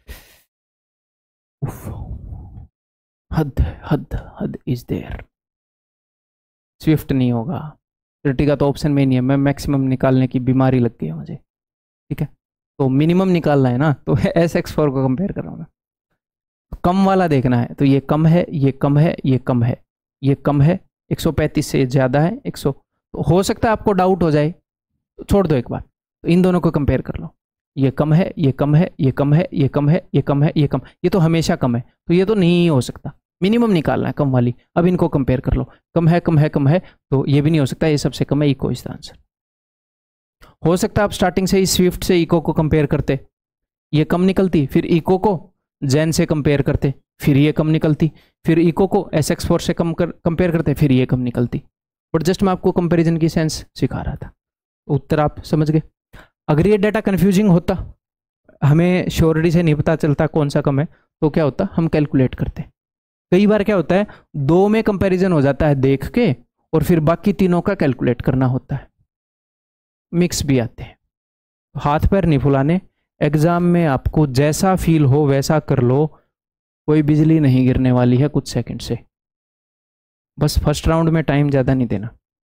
हद हद हद इज देयर। स्विफ्ट नहीं होगा, अर्टिगा तो ऑप्शन में ही नहीं है, मैं मैक्सिमम निकालने की बीमारी लग गई है मुझे। ठीक है, तो मिनिमम निकालना है ना, तो SX4 को कंपेयर कर रहा हूँ मैं। कम वाला देखना है, तो ये कम है, ये कम है, ये कम है, ये कम है, 135 से ज़्यादा है 100। तो हो सकता है आपको डाउट हो जाए, तो छोड़ दो एक बार, तो इन दोनों को कंपेयर कर लो। ये कम है, ये कम है, ये कम है, ये कम है, ये कम है, ये कम, ये तो हमेशा कम है, तो ये तो नहीं हो सकता। मिनिमम निकालना है कम वाली। अब इनको कंपेयर कर लो, कम है, कम है, कम है, तो ये भी नहीं हो सकता, ये सबसे कम है, इको इसका आंसर। हो सकता है आप स्टार्टिंग से ही स्विफ्ट से इको को कंपेयर करते, ये कम निकलती, फिर इको को जैन से कंपेयर करते, फिर ये कम निकलती, फिर इको को SX4 से कंपेयर करते, फिर ये कम निकलती। बट जस्ट मैं आपको कंपैरिजन की सेंस सिखा रहा था, उत्तर आप समझ गए। अगर ये डाटा कंफ्यूजिंग होता, हमें श्योरिटी से नहीं पता चलता कौन सा कम है, तो क्या होता, हम कैलकुलेट करते। कई बार क्या होता है, दो में कंपैरिजन हो जाता है देख के, और फिर बाकी तीनों का कैलकुलेट करना होता है, मिक्स भी आते हैं। हाथ पैर नहीं फुलाने, एग्जाम में आपको जैसा फील हो वैसा कर लो, कोई बिजली नहीं गिरने वाली है कुछ सेकंड से। बस फर्स्ट राउंड में टाइम ज़्यादा नहीं देना।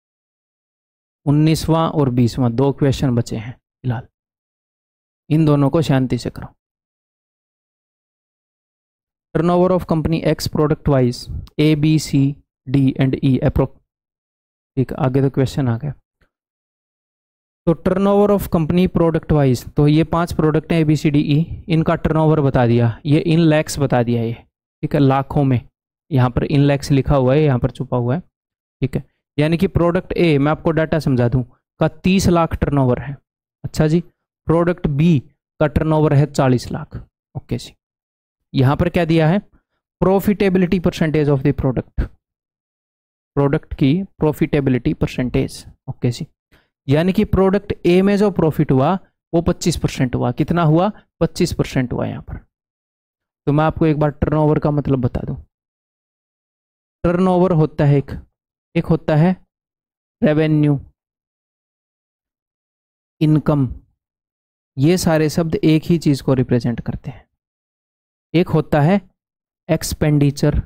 19वां और 20वां 2 क्वेश्चन बचे हैं फिलहाल, इन दोनों को शांति से करो। Turnover of company X product wise A B C D and E approx. ठीक, आगे तो क्वेश्चन आ गया। तो turnover of company product wise, तो ये 5 प्रोडक्ट हैं ए बी सी डी ई, इनका टर्नओवर बता दिया, ये इन लैक्स बता दिया ये, ठीक है, लाखों में। यहाँ पर इन लैक्स लिखा हुआ है, यहाँ पर छुपा हुआ है, ठीक है। यानी कि प्रोडक्ट ए, मैं आपको डाटा समझा दूं, का 30 लाख टर्नओवर है। अच्छा जी, प्रोडक्ट बी का टर्नओवर है 40 लाख। ओके जी। यहाँ पर क्या दिया है, profitability percentage of the product, product की प्रॉफिटेबिलिटी परसेंटेज। ओके जी, यानी कि प्रोडक्ट ए में जो प्रॉफिट हुआ वो 25% हुआ। कितना हुआ, 25% हुआ यहाँ पर। तो मैं आपको एक बार टर्नओवर का मतलब बता दूं। टर्नओवर होता है एक होता है रेवेन्यू, इनकम, ये सारे शब्द एक ही चीज को रिप्रेजेंट करते हैं। एक होता है एक्सपेंडिचर,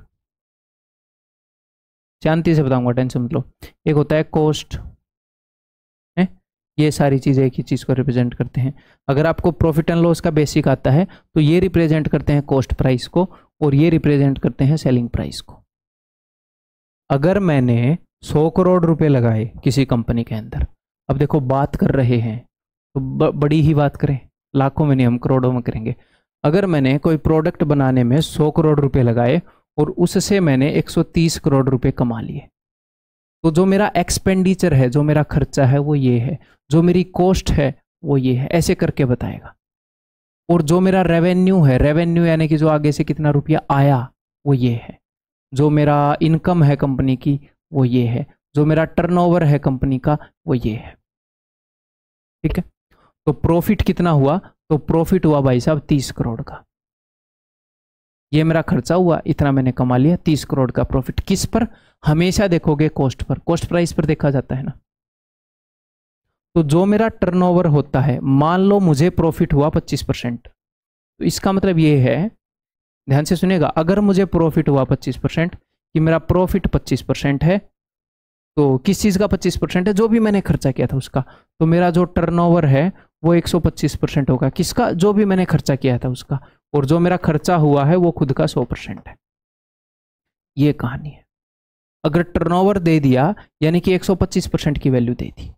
शांति से बताऊंगा, टेंशन मत लो। एक होता है कॉस्ट है, ये सारी चीजें एक ही चीज को रिप्रेजेंट करते हैं। अगर आपको प्रॉफिट एंड लॉस का बेसिक आता है तो ये रिप्रेजेंट करते हैं कॉस्ट प्राइस को, और ये रिप्रेजेंट करते हैं सेलिंग प्राइस को। अगर मैंने 100 करोड़ रुपए लगाए किसी कंपनी के अंदर, अब देखो बात कर रहे हैं तो बड़ी ही बात करें, लाखों में नहीं, हम करोड़ों में करेंगे। अगर मैंने कोई प्रोडक्ट बनाने में 100 करोड़ रुपए लगाए और उससे मैंने 130 करोड़ रुपए कमा लिए, तो जो मेरा एक्सपेंडिचर है, जो मेरा खर्चा है वो ये है, जो मेरी कॉस्ट है वो ये है, ऐसे करके बताएगा। और जो मेरा रेवेन्यू है, रेवेन्यू यानी कि जो आगे से कितना रुपया आया वो ये है, जो मेरा इनकम है कंपनी की वो ये है, जो मेरा टर्नओवर है कंपनी का वो ये है। ठीक है, तो प्रॉफिट कितना हुआ, तो प्रॉफिट हुआ भाई साहब 30 करोड़ का। ये मेरा खर्चा हुआ, इतना मैंने कमा लिया, 30 करोड़ का प्रॉफिट। किस पर, हमेशा देखोगे कॉस्ट पर, कॉस्ट प्राइस पर देखा जाता है ना। तो जो मेरा टर्नओवर होता है, मान लो मुझे प्रॉफिट हुआ 25%, तो इसका मतलब ये है, ध्यान से सुनिएगा, अगर मुझे प्रॉफिट हुआ 25%, कि मेरा प्रॉफिट 25% है, तो किस चीज का 25% है, जो भी मैंने खर्चा किया था उसका, तो मेरा जो टर्नओवर है वो 125% होगा, किसका, जो भी मैंने खर्चा किया था उसका, और जो मेरा खर्चा हुआ है वो खुद का 100% है। ये कहानी है। अगर टर्नओवर दे दिया यानी कि 125% की वैल्यू दे दी।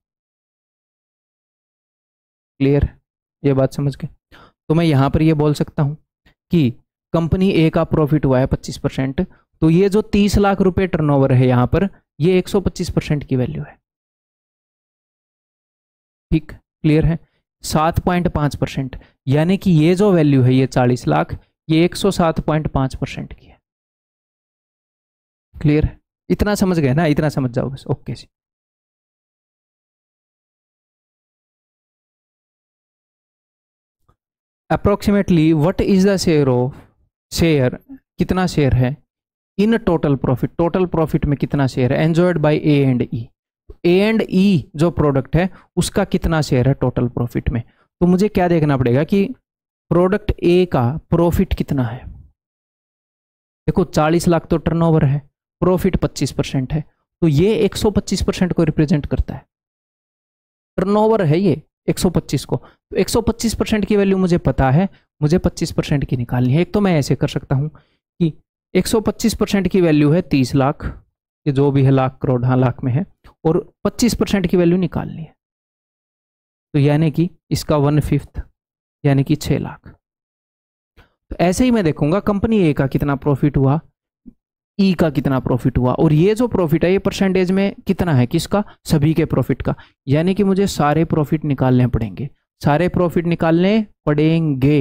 क्लियर, ये बात समझ गए। तो मैं यहां पर ये बोल सकता हूं कि कंपनी ए का प्रॉफिट हुआ है 25%, तो ये जो 30 लाख रुपए टर्नओवर है यहां पर, ये 125% की वैल्यू है। ठीक, क्लियर है। 7.5%, यानी कि ये जो वैल्यू है, ये 40 लाख, ये 107.5% की है। क्लियर है, इतना समझ गए ना, इतना समझ जाओ बस। ओके जी। Approximately what is the share of, share कितना शेयर है in total profit, total profit में कितना शेयर है enjoyed by A and E. A and E जो प्रोडक्ट है उसका कितना शेयर है टोटल प्रॉफिट में। तो मुझे क्या देखना पड़ेगा कि प्रोडक्ट ए का प्रॉफिट कितना है। देखो 40 लाख तो टर्नओवर है, प्रॉफिट 25% है, तो ये 125% को रिप्रेजेंट करता है। टर्नओवर है ये 125 को, तो 125% की वैल्यू मुझे पता है, मुझे 25% की निकालनी है। एक तो मैं ऐसे कर सकता हूं कि 125% की वैल्यू है 30 लाख, ये जो भी है लाख करोड़, हाँ लाख में है, और 25% की वैल्यू निकालनी है, तो यानी कि इसका 1/5 यानी कि 6 लाख। तो ऐसे ही मैं देखूंगा कंपनी ए का कितना प्रॉफिट हुआ, ई का कितना प्रॉफिट हुआ, और ये जो प्रॉफिट है ये परसेंटेज में कितना है, किसका, सभी के प्रॉफिट का। यानी कि मुझे सारे प्रॉफिट निकालने पड़ेंगे, सारे प्रॉफिट निकालने पड़ेंगे।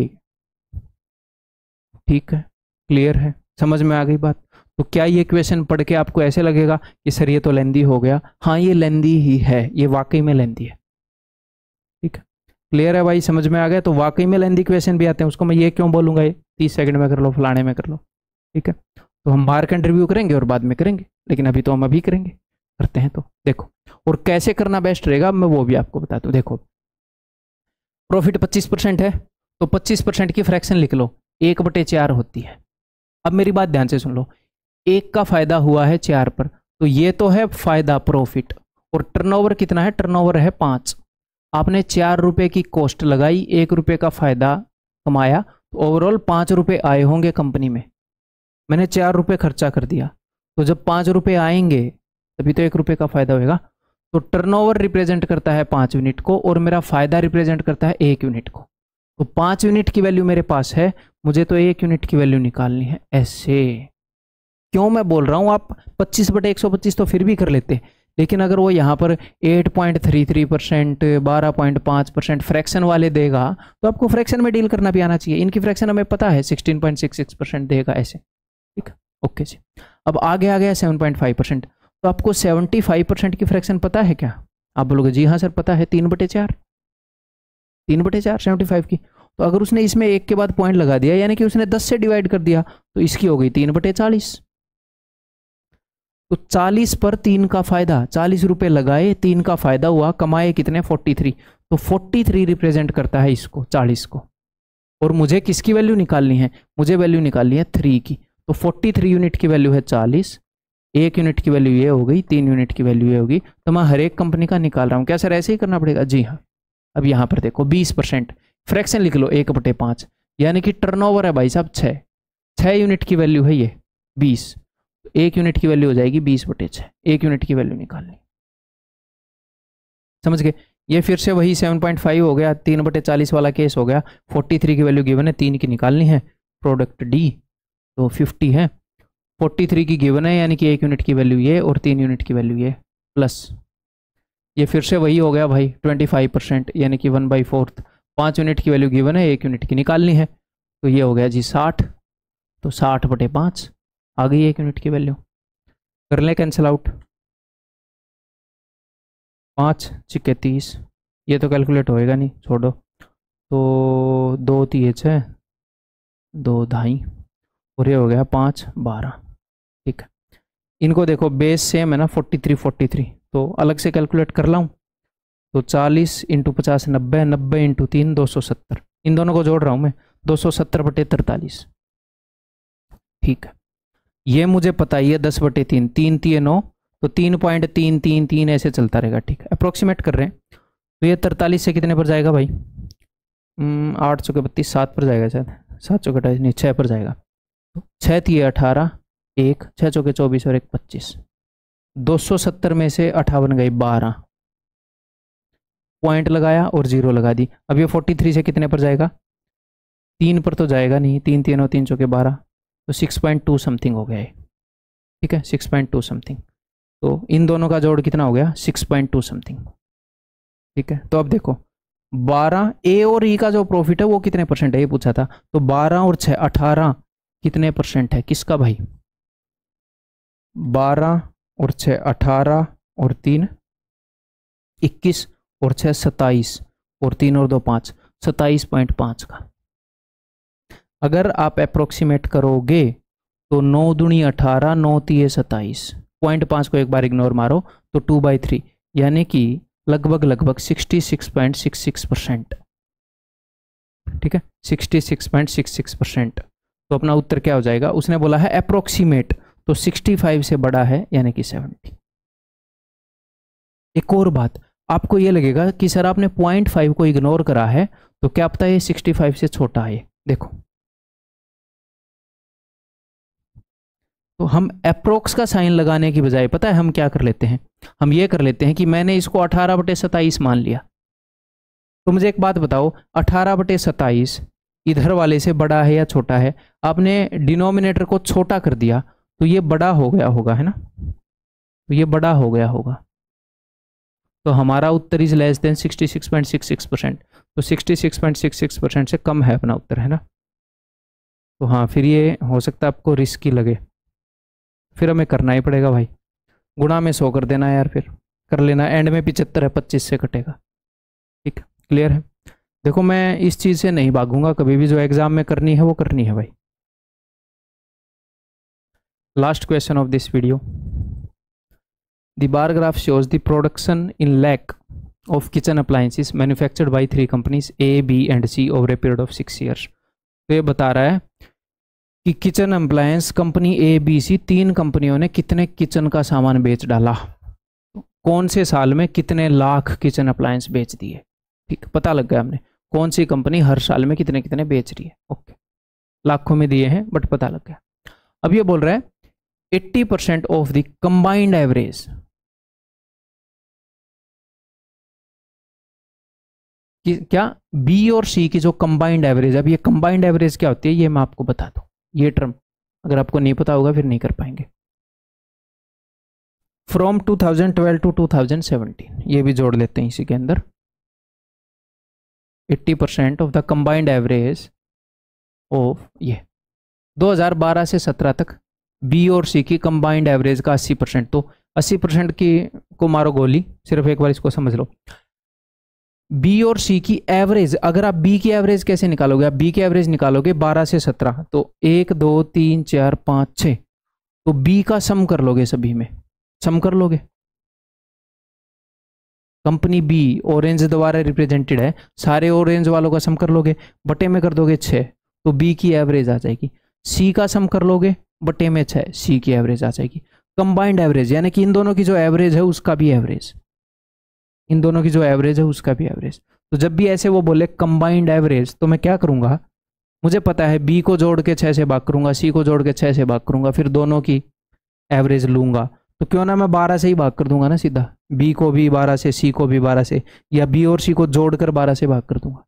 ठीक है, क्लियर है, समझ में आ गई बात। तो क्या ये क्वेश्चन पढ़ के आपको ऐसे लगेगा कि सर ये तो लेंदी हो गया, हाँ ये लेंदी ही है, ये वाकई में लेंदी है। ठीक है, क्लियर है भाई, समझ में आ गया। तो वाकई में लेंदी क्वेश्चन भी आते हैं, उसको मैं ये क्यों बोलूंगा, ये 30 सेकंड में कर लो, फलाने में कर लो। ठीक है, तो हम मार्क एंड रिव्यू करेंगे और बाद में करेंगे, लेकिन अभी तो हम अभी करेंगे, करते हैं। तो देखो, और कैसे करना बेस्ट रहेगा मैं वो भी आपको बताता हूँ। देखो, प्रॉफिट 25% है, तो 25% की फ्रैक्शन लिख लो, 1/4 होती है। अब मेरी बात ध्यान से सुन लो, 1 का फायदा हुआ है 4 पर, तो ये तो है फायदा, प्रॉफिट। और टर्नओवर कितना है? टर्नओवर है 5। आपने 4 रुपए की कॉस्ट लगाई, 1 रुपए का फायदा कमाया, तो ओवरऑल 5 रुपए आए होंगे कंपनी में। मैंने 4 रुपए खर्चा कर दिया, तो जब 5 रुपए आएंगे तभी तो 1 रुपए का फायदा होगा। तो टर्नओवर रिप्रेजेंट करता है 5 यूनिट को और मेरा फायदा रिप्रेजेंट करता है 1 यूनिट को। तो 5 यूनिट की वैल्यू मेरे पास है, मुझे तो 1 यूनिट की वैल्यू निकालनी है। ऐसे क्यों मैं बोल रहा हूं, आप 25/125 तो फिर भी कर लेते, लेकिन अगर वो यहाँ पर 8.33%, 12.5% फ्रैक्शन वाले देगा, तो आपको फ्रैक्शन में डील करना भी आना चाहिए। इनकी फ्रैक्शन हमें पता है 16.66% देगा ऐसे, ठीक है। ओके जी, अब आगे आ गया 7.5%। तो आपको 75% की फ्रैक्शन पता है क्या? आप बोलोगे जी हाँ सर पता है, 3/4, 3/4 75 की। तो अगर उसने इसमें 1 के बाद पॉइंट लगा दिया, यानी कि उसने 10 से डिवाइड कर दिया, तो इसकी हो गई 3/40। तो 40 पर 3 का फायदा, 40 रुपए लगाए, 3 का फायदा हुआ, कमाए कितने? 43। तो 43 रिप्रेजेंट करता है इसको, 40 को। और मुझे किसकी वैल्यू निकालनी है? मुझे वैल्यू निकालनी है 3 की। तो 43 यूनिट की वैल्यू है 40, 1 यूनिट की वैल्यू ये हो गई, 3 यूनिट की वैल्यू ये होगी। तो मैं हर एक कंपनी का निकाल रहा हूँ। क्या सर ऐसे ही करना पड़ेगा? जी हाँ। अब यहाँ पर देखो 20%, फ्रैक्शन लिख लो 1/5, यानी कि टर्नओवर है भाई साहब 6 यूनिट की वैल्यू है ये 20, 1 यूनिट की वैल्यू हो जाएगी 20/6, 1 यूनिट की वैल्यू निकालनी। समझ गए? ये फिर से वही 7.5 हो गया, 3/40 वाला केस हो गया। 43 की वैल्यू गिवन है, 3 की निकालनी है, प्रोडक्ट डी, तो 50 है। 43 की गिवन है, यानी कि 1 यूनिट की वैल्यू ये और 3 यूनिट की वैल्यू ये, प्लस ये फिर से वही हो गया भाई 25%, यानी कि 1/4। 5 यूनिट की वैल्यू गिवन है, 1 यूनिट की निकालनी है, तो ये हो गया जी 60। तो 60/5 आ गई 1 यूनिट की वैल्यू। कर लें कैंसिल आउट, 5 छिक्के 30, ये तो कैलकुलेट होएगा नहीं, छोड़ो। तो 2 3 6, 2 2.5, और ये हो गया 5 12, ठीक है। इनको देखो बेस सेम है ना, 43 43, तो अलग से कैलकुलेट कर लाऊं। तो 40 × 50 90, 90 × 3 270, इन दोनों को जोड़ रहा हूं मैं, 270/43, ठीक है। ये मुझे पता ही है 10/3, 3 3 9, तो 3.333 ऐसे चलता रहेगा, ठीक है। अप्रोक्सीमेट कर रहे हैं, तो ये 43 से कितने पर जाएगा भाई? 8 चौके 32, 7 पर जाएगा शायद, 7 चौके 28 नहीं 6 पर जाएगा। 6 3 18, 1 6 चौके 24 और 1 25, 270 में से 58 गई 12, पॉइंट लगाया और 0 लगा दी। अब ये 43 से कितने पर जाएगा? 3 पर तो जाएगा नहीं, 3 3 और 3 चौके 12, तो 6.2 समथिंग हो गया है, ठीक है, 6.2 समथिंग। तो इन दोनों का जोड़ कितना हो गया? 6.2 समथिंग, ठीक है। तो अब देखो 12 ए और ई का जो प्रॉफिट है वो कितने परसेंट है ये पूछा था, तो 12 और 6 18 कितने परसेंट है किसका भाई? 12 और 6 18 और 3 21 और 6 27 और 3 और 2 5, 27.5 का। अगर आप अप्रोक्सीमेट करोगे तो 9 दूनी 18, 9 3 27, 0.5 को एक बार इग्नोर मारो तो 2/3, यानी कि लगभग 66.66%, ठीक है, 66.66%। तो अपना उत्तर क्या हो जाएगा? उसने बोला है अप्रोक्सीमेट, तो 65 से बड़ा है, यानी कि 70। एक और बात, आपको ये लगेगा कि सर आपने 0.5 को इग्नोर करा है, तो क्या पता ये 65 से छोटा है। देखो, तो हम अप्रोक्स का साइन लगाने की बजाय पता है हम क्या कर लेते हैं? हम ये कर लेते हैं कि मैंने इसको 18/27 मान लिया। तो मुझे एक बात बताओ, 18/27 इधर वाले से बड़ा है या छोटा है? आपने डिनोमिनेटर को छोटा कर दिया, तो ये बड़ा हो गया होगा, है ना? तो ये बड़ा हो गया होगा, तो हमारा उत्तर इज लेस देन 66.66%। तो 66.66% से कम है अपना उत्तर, है ना? तो हाँ, फिर ये हो सकता है आपको रिस्की लगे, फिर हमें करना ही पड़ेगा भाई, गुणा में 100 कर देना यार, फिर कर लेना, एंड में 75 है, 25 से कटेगा, ठीक है, क्लियर है? देखो मैं इस चीज़ से नहीं भागूंगा कभी भी, जो एग्जाम में करनी है वो करनी है भाई। Last question of this video. The bar graph shows the production in lakh of kitchen appliances manufactured by 3 companies A, B and C over a period of 6 years. तो ये बता रहा है कि kitchen appliance company A, B, C 3 कंपनियों ने कितने kitchen का सामान बेच डाला, कौन से साल में कितने लाख किचन अप्लायंस बेच दिए। ठीक, पता लग गया हमने कौन सी कंपनी हर साल में कितने कितने बेच रही है। ओके, लाखों में दिए हैं बट पता लग गया। अब ये बोल रहा है 80% ऑफ द कंबाइंड एवरेज, क्या बी और सी की जो कंबाइंड एवरेज। अब ये कंबाइंड एवरेज क्या होती है ये मैं आपको बता दूं, ये टर्म अगर आपको नहीं पता होगा फिर नहीं कर पाएंगे। फ्रॉम 2012 टू 2017 ये भी जोड़ लेते हैं इसी के अंदर। 80% of the combined average of ये 2012 से 17 तक बी और सी की कंबाइंड एवरेज का 80%। तो 80% की को मारो गोली, सिर्फ एक बार इसको समझ लो। बी और सी की एवरेज, अगर आप बी की एवरेज कैसे निकालोगे, आप बी की एवरेज निकालोगे 12 से 17, तो 1 2 3 4 5 6, तो बी का सम कर लोगे, सभी में सम कर लोगे। कंपनी बी ऑरेंज द्वारा रिप्रेजेंटेड है, सारे ऑरेंज वालों का सम कर लोगे, बटे में कर दोगे 6, तो बी की एवरेज आ जाएगी। सी का सम कर लोगे, बटे में 6, सी की एवरेज आ जाएगी। कंबाइंड एवरेज यानी कि इन दोनों की जो एवरेज है उसका भी एवरेज, इन दोनों की जो एवरेज है उसका भी एवरेज। तो जब भी ऐसे वो बोले कंबाइंड एवरेज, तो मैं क्या करूंगा, मुझे पता है बी को जोड़ के 6 से भाग करूंगा, सी को जोड़ के 6 से भाग करूंगा, फिर दोनों की एवरेज लूंगा। तो क्यों ना मैं 12 से ही भाग कर दूंगा ना सीधा, बी को भी 12 से, सी को भी 12 से, या बी और सी को जोड़कर 12 से भाग कर दूंगा।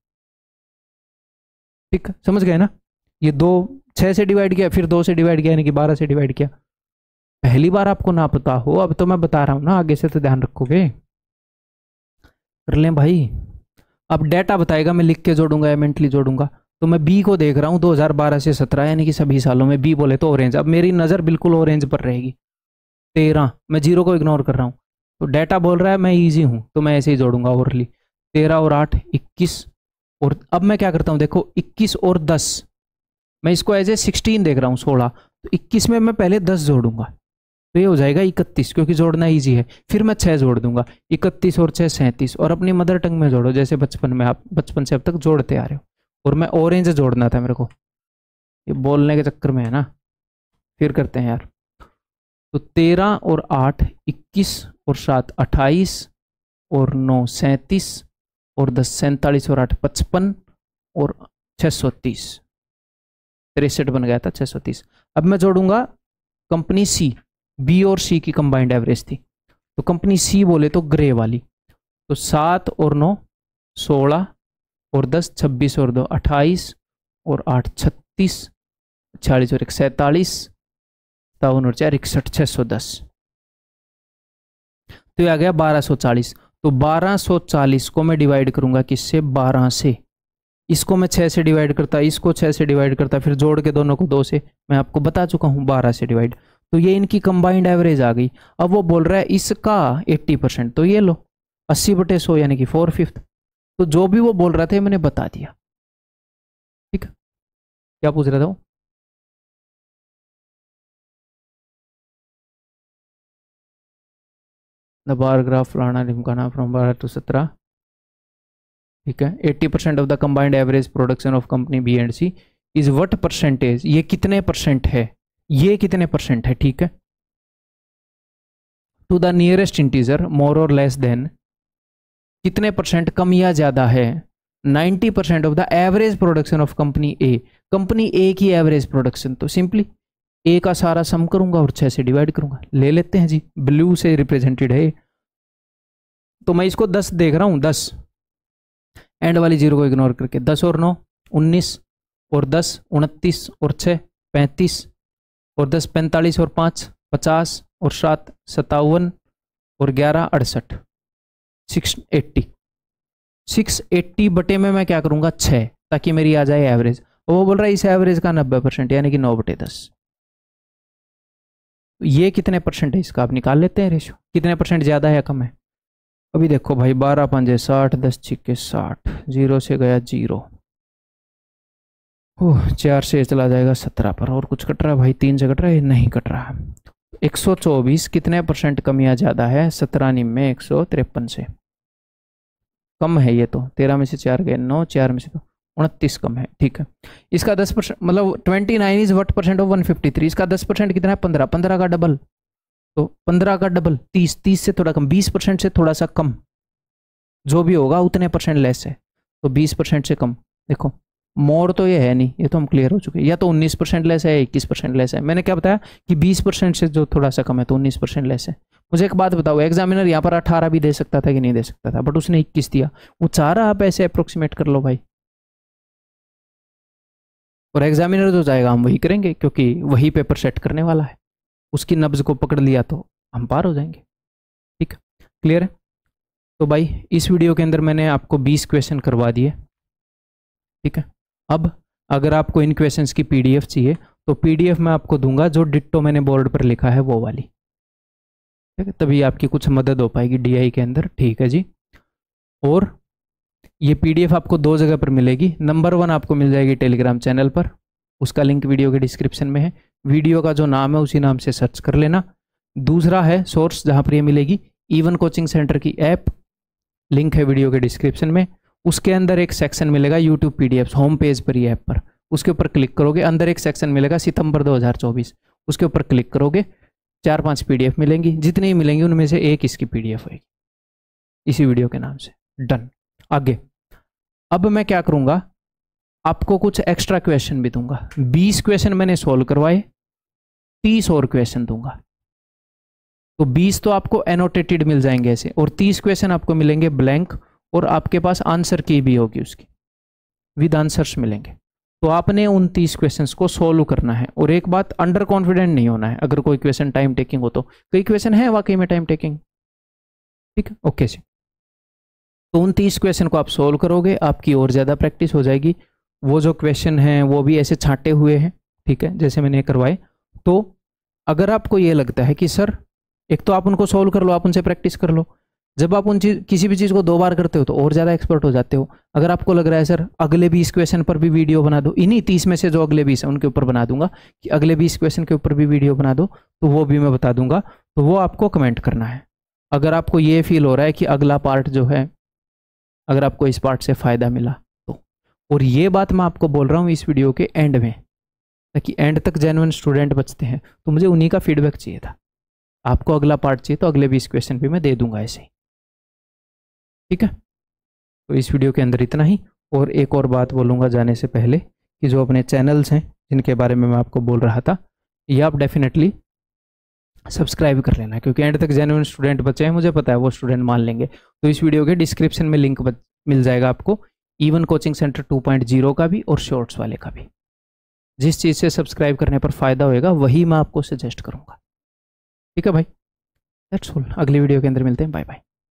ठीक, समझ गए ना। ये 2 6 से डिवाइड किया, फिर 2 से डिवाइड किया, यानी कि 12 से डिवाइड किया। पहली बार आपको ना पता हो, अब तो मैं बता रहा हूं ना, आगे से तो ध्यान रखोगे। कर लें भाई। अब डेटा बताएगा, मैं लिख के जोड़ूंगा या मेंटली जोड़ूंगा। तो मैं बी को देख रहा हूँ 2012 से 17, यानी कि सभी सालों में। बी बोले तो ऑरेंज, अब मेरी नज़र बिल्कुल ऑरेंज पर रहेगी। 13, मैं 0 को इग्नोर कर रहा हूँ, तो डेटा बोल रहा है मैं इजी हूँ, तो मैं ऐसे ही जोड़ूंगा ओवरली। 13 और 8 21, और अब मैं क्या करता हूँ देखो, 21 और 10, मैं इसको एज ए 16 देख रहा हूँ, 16, तो 21 में मैं पहले 10 जोड़ूंगा, तो ये हो जाएगा 31, क्योंकि जोड़ना इजी है। फिर मैं 6 जोड़ दूंगा, 31 और 6 37, और अपनी मदर टंग में जोड़ो, जैसे बचपन में आप बचपन से अब तक जोड़ते आ रहे हो। और मैं ऑरेंज जोड़ना था मेरे को, ये बोलने के चक्कर में है ना। फिर करते हैं यार। तो 13 और 8 21, और 7 28, और 9 37, और 10 47, और 8 55, और 630, 63 बन गया था, 630। अब मैं जोड़ूंगा कंपनी सी, बी और सी की कंबाइंड एवरेज थी, तो कंपनी सी बोले तो ग्रे वाली, तो 7 और 9 16, और 10 26, और 2 28, और 8 36, 46 और 1 47, 57 और 4 61, 610। तो ये आ गया 1240। तो 1240 को मैं डिवाइड करूंगा किससे, 12 से। इसको मैं 6 से डिवाइड करता, इसको 6 से डिवाइड करता, फिर जोड़ के दोनों को 2 से, मैं आपको बता चुका हूं 12 से डिवाइड। तो ये इनकी कंबाइंड एवरेज आ गई। अब वो बोल रहा है इसका 80%, तो ये लो 80/100 यानी कि 4/5। तो जो भी वो बोल रहा था मैंने बता दिया। ठीक, क्या पूछ रहा था वो, द बार ग्राफ फलाना ढिमकाना फ्रॉम 12 to 17। ठीक है, 80% of the combined average production of company B and C is what percentage, ये कितने परसेंट है, ये कितने परसेंट है। ठीक है, to the nearest integer more और लेस देन, कितने परसेंट कम या ज्यादा है, 90% of the average production of company A, company A की एवरेज प्रोडक्शन। तो सिंपली ए का सारा सम करूंगा और 6 से डिवाइड करूंगा। ले लेते हैं जी, ब्लू से रिप्रेजेंटेड है, तो मैं इसको 10 देख रहा हूं, 10 एंड वाली 0 को इग्नोर करके, 10 और 9 19, और 10 29, और 6 35, और 10 45, और 5 50, और 7 57, और 11 68, 680। 680 बटे में मैं क्या करूंगा 6, ताकि मेरी आ जाए एवरेज। और वो बोल रहा है इस एवरेज का 90% यानी कि 9/10। ये कितने परसेंट है इसका, आप निकाल लेते हैं रेशो, कितने परसेंट ज्यादा है या कम है। अभी देखो भाई, 12 पंजे 60, 10 छिक्के 60, 0 से गया 0, ओह, 4 से चला जाएगा 17 पर। और कुछ कट रहा है भाई? 3 से कट रहा है? नहीं कट रहा है। 124 कितने परसेंट कम या ज़्यादा है? 17 153 से कम है ये तो। 13 में से 4 गए 9, 4 में से तो 29 कम है। ठीक है, इसका 10% मतलब 29 इज वट परसेंट ऑफ 153। इसका 10% कितना है? 15। 15 का डबल, तो 15 का डबल 30। 30 से थोड़ा कम, 20% से थोड़ा सा कम, जो भी होगा उतने परसेंट लेस है, तो 20% से कम। देखो मोर तो ये है नहीं, ये तो हम क्लियर हो चुके हैं। या तो 19% लेस है या 21% लेस है। मैंने क्या बताया कि 20% से जो थोड़ा सा कम है तो 19% लेस है। मुझे एक बात बताओ, एग्जामिनर यहाँ पर 18 भी दे सकता था कि नहीं दे सकता था, बट उसने 21 दिया। वो चाह रहा, आप ऐसे अप्रोक्सीमेट कर लो भाई। और एग्जामिनर जो चाहेगा हम वही करेंगे, क्योंकि वही पेपर सेट करने वाला है। उसकी नब्ज को पकड़ लिया तो हम पार हो जाएंगे। ठीक, क्लियर है? तो भाई इस वीडियो के अंदर मैंने आपको 20 क्वेश्चन करवा दिए। ठीक है, अब अगर आपको इन क्वेश्चंस की पीडीएफ चाहिए तो पीडीएफ मैं आपको दूंगा, जो डिट्टो मैंने बोर्ड पर लिखा है वो वाली। ठीक है, तभी आपकी कुछ मदद हो पाएगी डीआई के अंदर। ठीक है जी। और ये पीडीएफ आपको 2 जगह पर मिलेगी। नंबर 1 आपको मिल जाएगी टेलीग्राम चैनल पर, उसका लिंक वीडियो के डिस्क्रिप्शन में है। वीडियो का जो नाम है उसी नाम से सर्च कर लेना। दूसरा है सोर्स, जहाँ पर ये मिलेगी इवन कोचिंग सेंटर की ऐप, लिंक है वीडियो के डिस्क्रिप्शन में। उसके अंदर एक सेक्शन मिलेगा यूट्यूब पीडीएफ, होम पेज पर ही ऐप पर, उसके ऊपर क्लिक करोगे, अंदर एक सेक्शन मिलेगा सितंबर 2024, उसके ऊपर क्लिक करोगे, 4-5 पीडीएफ मिलेंगी। जितनी ही मिलेंगी उनमें से एक इसकी पीडीएफ होगी, इसी वीडियो के नाम से। डन। आगे अब मैं क्या करूंगा, आपको कुछ एक्स्ट्रा क्वेश्चन भी दूंगा। 20 क्वेश्चन मैंने सोल्व करवाए, 30 और क्वेश्चन दूंगा, तो 20 तो आपको एनोटेटेड मिल जाएंगे ऐसे, और 30 क्वेश्चन आपको मिलेंगे ब्लैंक, और आपके पास आंसर की भी होगी उसकी, विद आंसर्स मिलेंगे। तो आपने उन 30 क्वेश्चंस को सोल्व करना है। और एक बात, अंडर कॉन्फिडेंट नहीं होना है। अगर कोई क्वेश्चन टाइम टेकिंग हो तो, कई क्वेश्चन है वाकई में टाइम टेकिंग। ठीक है, ओके जी। तो उन 30 क्वेश्चन को आप सोल्व करोगे, आपकी और ज़्यादा प्रैक्टिस हो जाएगी। वो जो क्वेश्चन हैं वो भी ऐसे छांटे हुए हैं, ठीक है, जैसे मैंने करवाए। तो अगर आपको ये लगता है कि सर, एक तो आप उनको सोल्व कर लो, आप उनसे प्रैक्टिस कर लो। जब आप किसी भी चीज़ को 2 बार करते हो तो और ज़्यादा एक्सपर्ट हो जाते हो। अगर आपको लग रहा है सर अगले 20 क्वेश्चन पर भी वीडियो बना दो, इन्हीं 30 में से जो अगले 20 है उनके ऊपर बना दूंगा, कि अगले 20 क्वेश्चन के ऊपर भी वीडियो बना दो, तो वो भी मैं बता दूंगा। तो वो आपको कमेंट करना है। अगर आपको ये फील हो रहा है कि अगला पार्ट जो है, अगर आपको इस पार्ट से फ़ायदा मिला तो, और ये बात मैं आपको बोल रहा हूँ इस वीडियो के एंड में, ताकि एंड तक जेन्युइन स्टूडेंट बचते हैं, तो मुझे उन्हीं का फीडबैक चाहिए था। आपको अगला पार्ट चाहिए तो अगले 20 क्वेश्चन भी मैं दे दूंगा ऐसे ही। ठीक है, तो इस वीडियो के अंदर इतना ही। और एक और बात बोलूँगा जाने से पहले, कि जो अपने चैनल्स हैं जिनके बारे में मैं आपको बोल रहा था, ये आप डेफिनेटली सब्सक्राइब कर लेना, क्योंकि एंड तक जेन्युइन स्टूडेंट बचे हैं, मुझे पता है वो स्टूडेंट मान लेंगे। तो इस वीडियो के डिस्क्रिप्शन में लिंक मिल जाएगा आपको, इवन कोचिंग सेंटर 2.0 का भी और शॉर्ट्स वाले का भी। जिस चीज़ से सब्सक्राइब करने पर फ़ायदा होएगा वही मैं आपको सजेस्ट करूँगा। ठीक है भाई, दैट्स ऑल। अगली वीडियो के अंदर मिलते हैं, बाय बाय।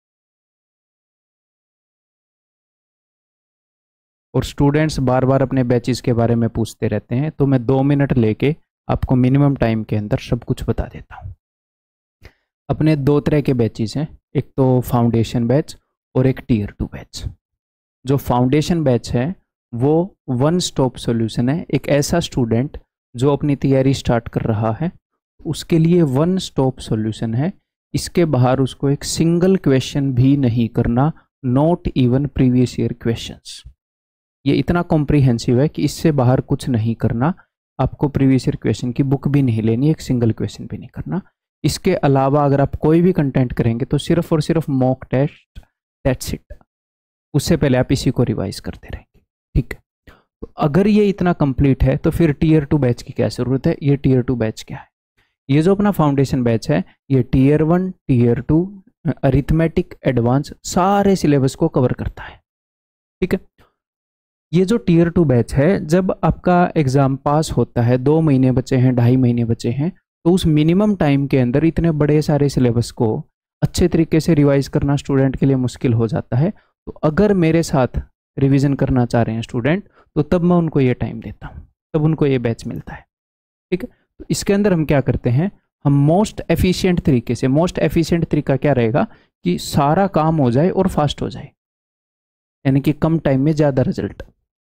और स्टूडेंट्स बार बार अपने बैचेस के बारे में पूछते रहते हैं, तो मैं 2 मिनट लेके आपको मिनिमम टाइम के अंदर सब कुछ बता देता हूँ। अपने 2 तरह के बैचेस हैं, एक तो फाउंडेशन बैच और एक टीयर 2 बैच। जो फाउंडेशन बैच है वो 1 स्टॉप सॉल्यूशन है। एक ऐसा स्टूडेंट जो अपनी तैयारी स्टार्ट कर रहा है, उसके लिए 1 स्टॉप सॉल्यूशन है। इसके बाहर उसको एक सिंगल क्वेश्चन भी नहीं करना, not even previous year questions. ये इतना कॉम्प्रिहेंसिव है कि इससे बाहर कुछ नहीं करना। आपको प्रीवियस ईयर क्वेश्चन की बुक भी नहीं लेनी, एक सिंगल क्वेश्चन भी नहीं करना। इसके अलावा अगर आप कोई भी कंटेंट करेंगे तो सिर्फ और सिर्फ मॉक टेस्ट, दैट्स इट। उससे पहले आप इसी को रिवाइज करते रहेंगे। ठीक है, तो अगर ये इतना कंप्लीट है तो फिर टीयर 2 बैच की क्या ज़रूरत है। ये टीयर 2 बैच क्या है? ये जो अपना फाउंडेशन बैच है, ये टीयर 1, टीयर 2, अरिथमेटिक, एडवांस सारे सिलेबस को कवर करता है। ठीक है, ये जो टीयर 2 बैच है, जब आपका एग्ज़ाम पास होता है, 2 महीने बचे हैं, 2.5 महीने बचे हैं, तो उस मिनिमम टाइम के अंदर इतने बड़े सारे सिलेबस को अच्छे तरीके से रिवाइज करना स्टूडेंट के लिए मुश्किल हो जाता है। तो अगर मेरे साथ रिवीजन करना चाह रहे हैं स्टूडेंट, तो तब मैं उनको ये टाइम देता हूँ, तब उनको ये बैच मिलता है। ठीक है, तो इसके अंदर हम क्या करते हैं, हम मोस्ट एफिशिएंट तरीके से, मोस्ट एफिशिएंट तरीका क्या रहेगा कि सारा काम हो जाए और फास्ट हो जाए, यानी कि कम टाइम में ज़्यादा रिजल्ट।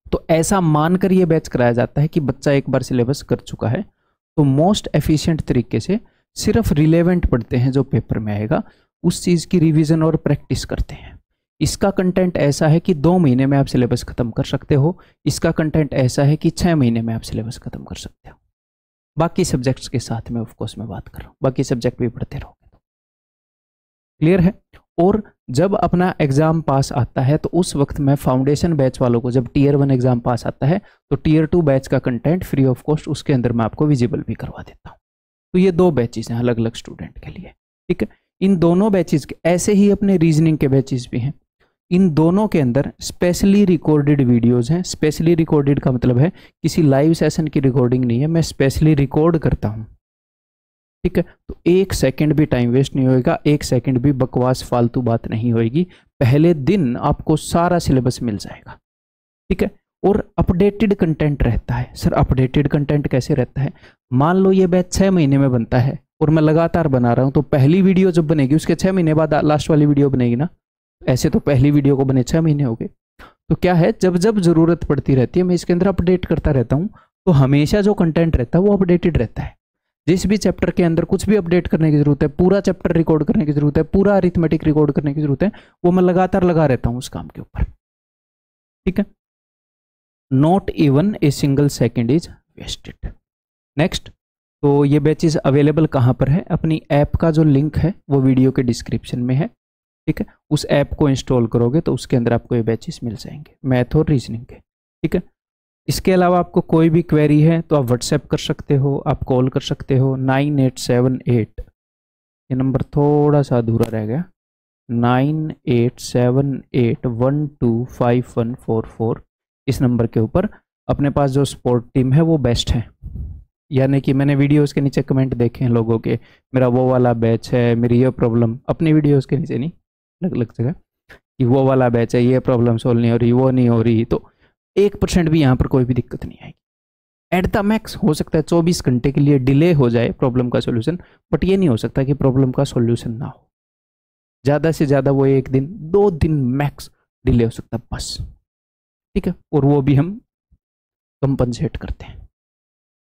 तो ऐसा मानकर ये बैच कराया जाता है कि बच्चा एक बार सिलेबस कर चुका है, तो मोस्ट एफिशिएंट तरीके से सिर्फ रिलेवेंट पढ़ते हैं जो पेपर में आएगा, उस चीज़ की रिवीजन और प्रैक्टिस करते हैं। इसका कंटेंट ऐसा है कि 2 महीने में आप सिलेबस खत्म कर सकते हो, इसका कंटेंट ऐसा है कि 6 महीने में आप सिलेबस खत्म कर सकते हो। बाकी सब्जेक्ट्स के साथ में ऑफकोर्स मैं बात कर रहा हूँ, बाकी सब्जेक्ट भी पढ़ते रहोगे तो क्लियर है। और जब अपना एग्जाम पास आता है तो उस वक्त मैं फाउंडेशन बैच वालों को, जब टीयर 1 एग्जाम पास आता है तो टीयर 2 बैच का कंटेंट फ्री ऑफ कॉस्ट उसके अंदर मैं आपको विजिबल भी करवा देता हूँ। तो ये 2 बैचेस हैं अलग अलग स्टूडेंट के लिए, ठीक है। इन दोनों बैचेस के ऐसे ही अपने रीजनिंग के बैचेस भी हैं, इन दोनों के अंदर स्पेशली रिकॉर्डेड वीडियोस हैं। स्पेशली रिकॉर्डेड का मतलब है किसी लाइव सेशन की रिकॉर्डिंग नहीं है, मैं स्पेशली रिकॉर्ड करता हूं, ठीक है। तो 1 सेकंड भी टाइम वेस्ट नहीं होएगा, 1 सेकंड भी बकवास फालतू बात नहीं होएगी। पहले दिन आपको सारा सिलेबस मिल जाएगा, ठीक है। और अपडेटेड कंटेंट रहता है। सर अपडेटेड कंटेंट कैसे रहता है? मान लो ये बैच 6 महीने में बनता है और मैं लगातार बना रहा हूं, तो पहली वीडियो जब बनेगी उसके 6 महीने बाद लास्ट वाली वीडियो बनेगी ना। ऐसे तो पहली वीडियो को बने 6 महीने हो गए। तो क्या है, जब जब जरूरत पड़ती रहती है मैं इसके अंदर अपडेट करता रहता हूँ, तो हमेशा जो कंटेंट रहता है वो अपडेटेड रहता है। जिस भी चैप्टर के अंदर कुछ भी अपडेट करने की जरूरत है, पूरा चैप्टर रिकॉर्ड करने की जरूरत है, पूरा अरिथमेटिक रिकॉर्ड करने की जरूरत है, वो मैं लगातार लगा रहता हूँ उस काम के ऊपर, ठीक है। Not even a single second is wasted. Next, तो ये बैचेस अवेलेबल कहाँ पर है? अपनी ऐप का जो लिंक है वो वीडियो के डिस्क्रिप्शन में है, ठीक है। उस ऐप को इंस्टॉल करोगे तो उसके अंदर आपको ये बैचेस मिल जाएंगे, मैथ और रीजनिंग के, ठीक है। इसके अलावा आपको कोई भी क्वेरी है तो आप व्हाट्सएप कर सकते हो, आप कॉल कर सकते हो 9878, ये नंबर थोड़ा सा अधूरा रह गया, 9878125144, इस नंबर के ऊपर। अपने पास जो सपोर्ट टीम है वो बेस्ट है, यानी कि मैंने वीडियोस के नीचे कमेंट देखे हैं लोगों के, मेरा वो वाला बैच है, मेरी ये प्रॉब्लम, अपनी वीडियोस के नीचे नहीं, अलग अलग जगह, कि वो वाला बैच है, ये प्रॉब्लम सोल्व नहीं हो रही, वो नहीं हो रही। तो 1% भी यहाँ पर कोई भी दिक्कत नहीं आएगी। एट द मैक्स हो सकता है 24 घंटे के लिए डिले हो जाए प्रॉब्लम का सोल्यूशन, बट ये नहीं हो सकता कि प्रॉब्लम का सोल्यूशन ना हो। ज़्यादा से ज़्यादा वो 1 दिन 2 दिन मैक्स डिले हो सकता है बस, ठीक है। और वो भी हम कंपनसेट करते हैं।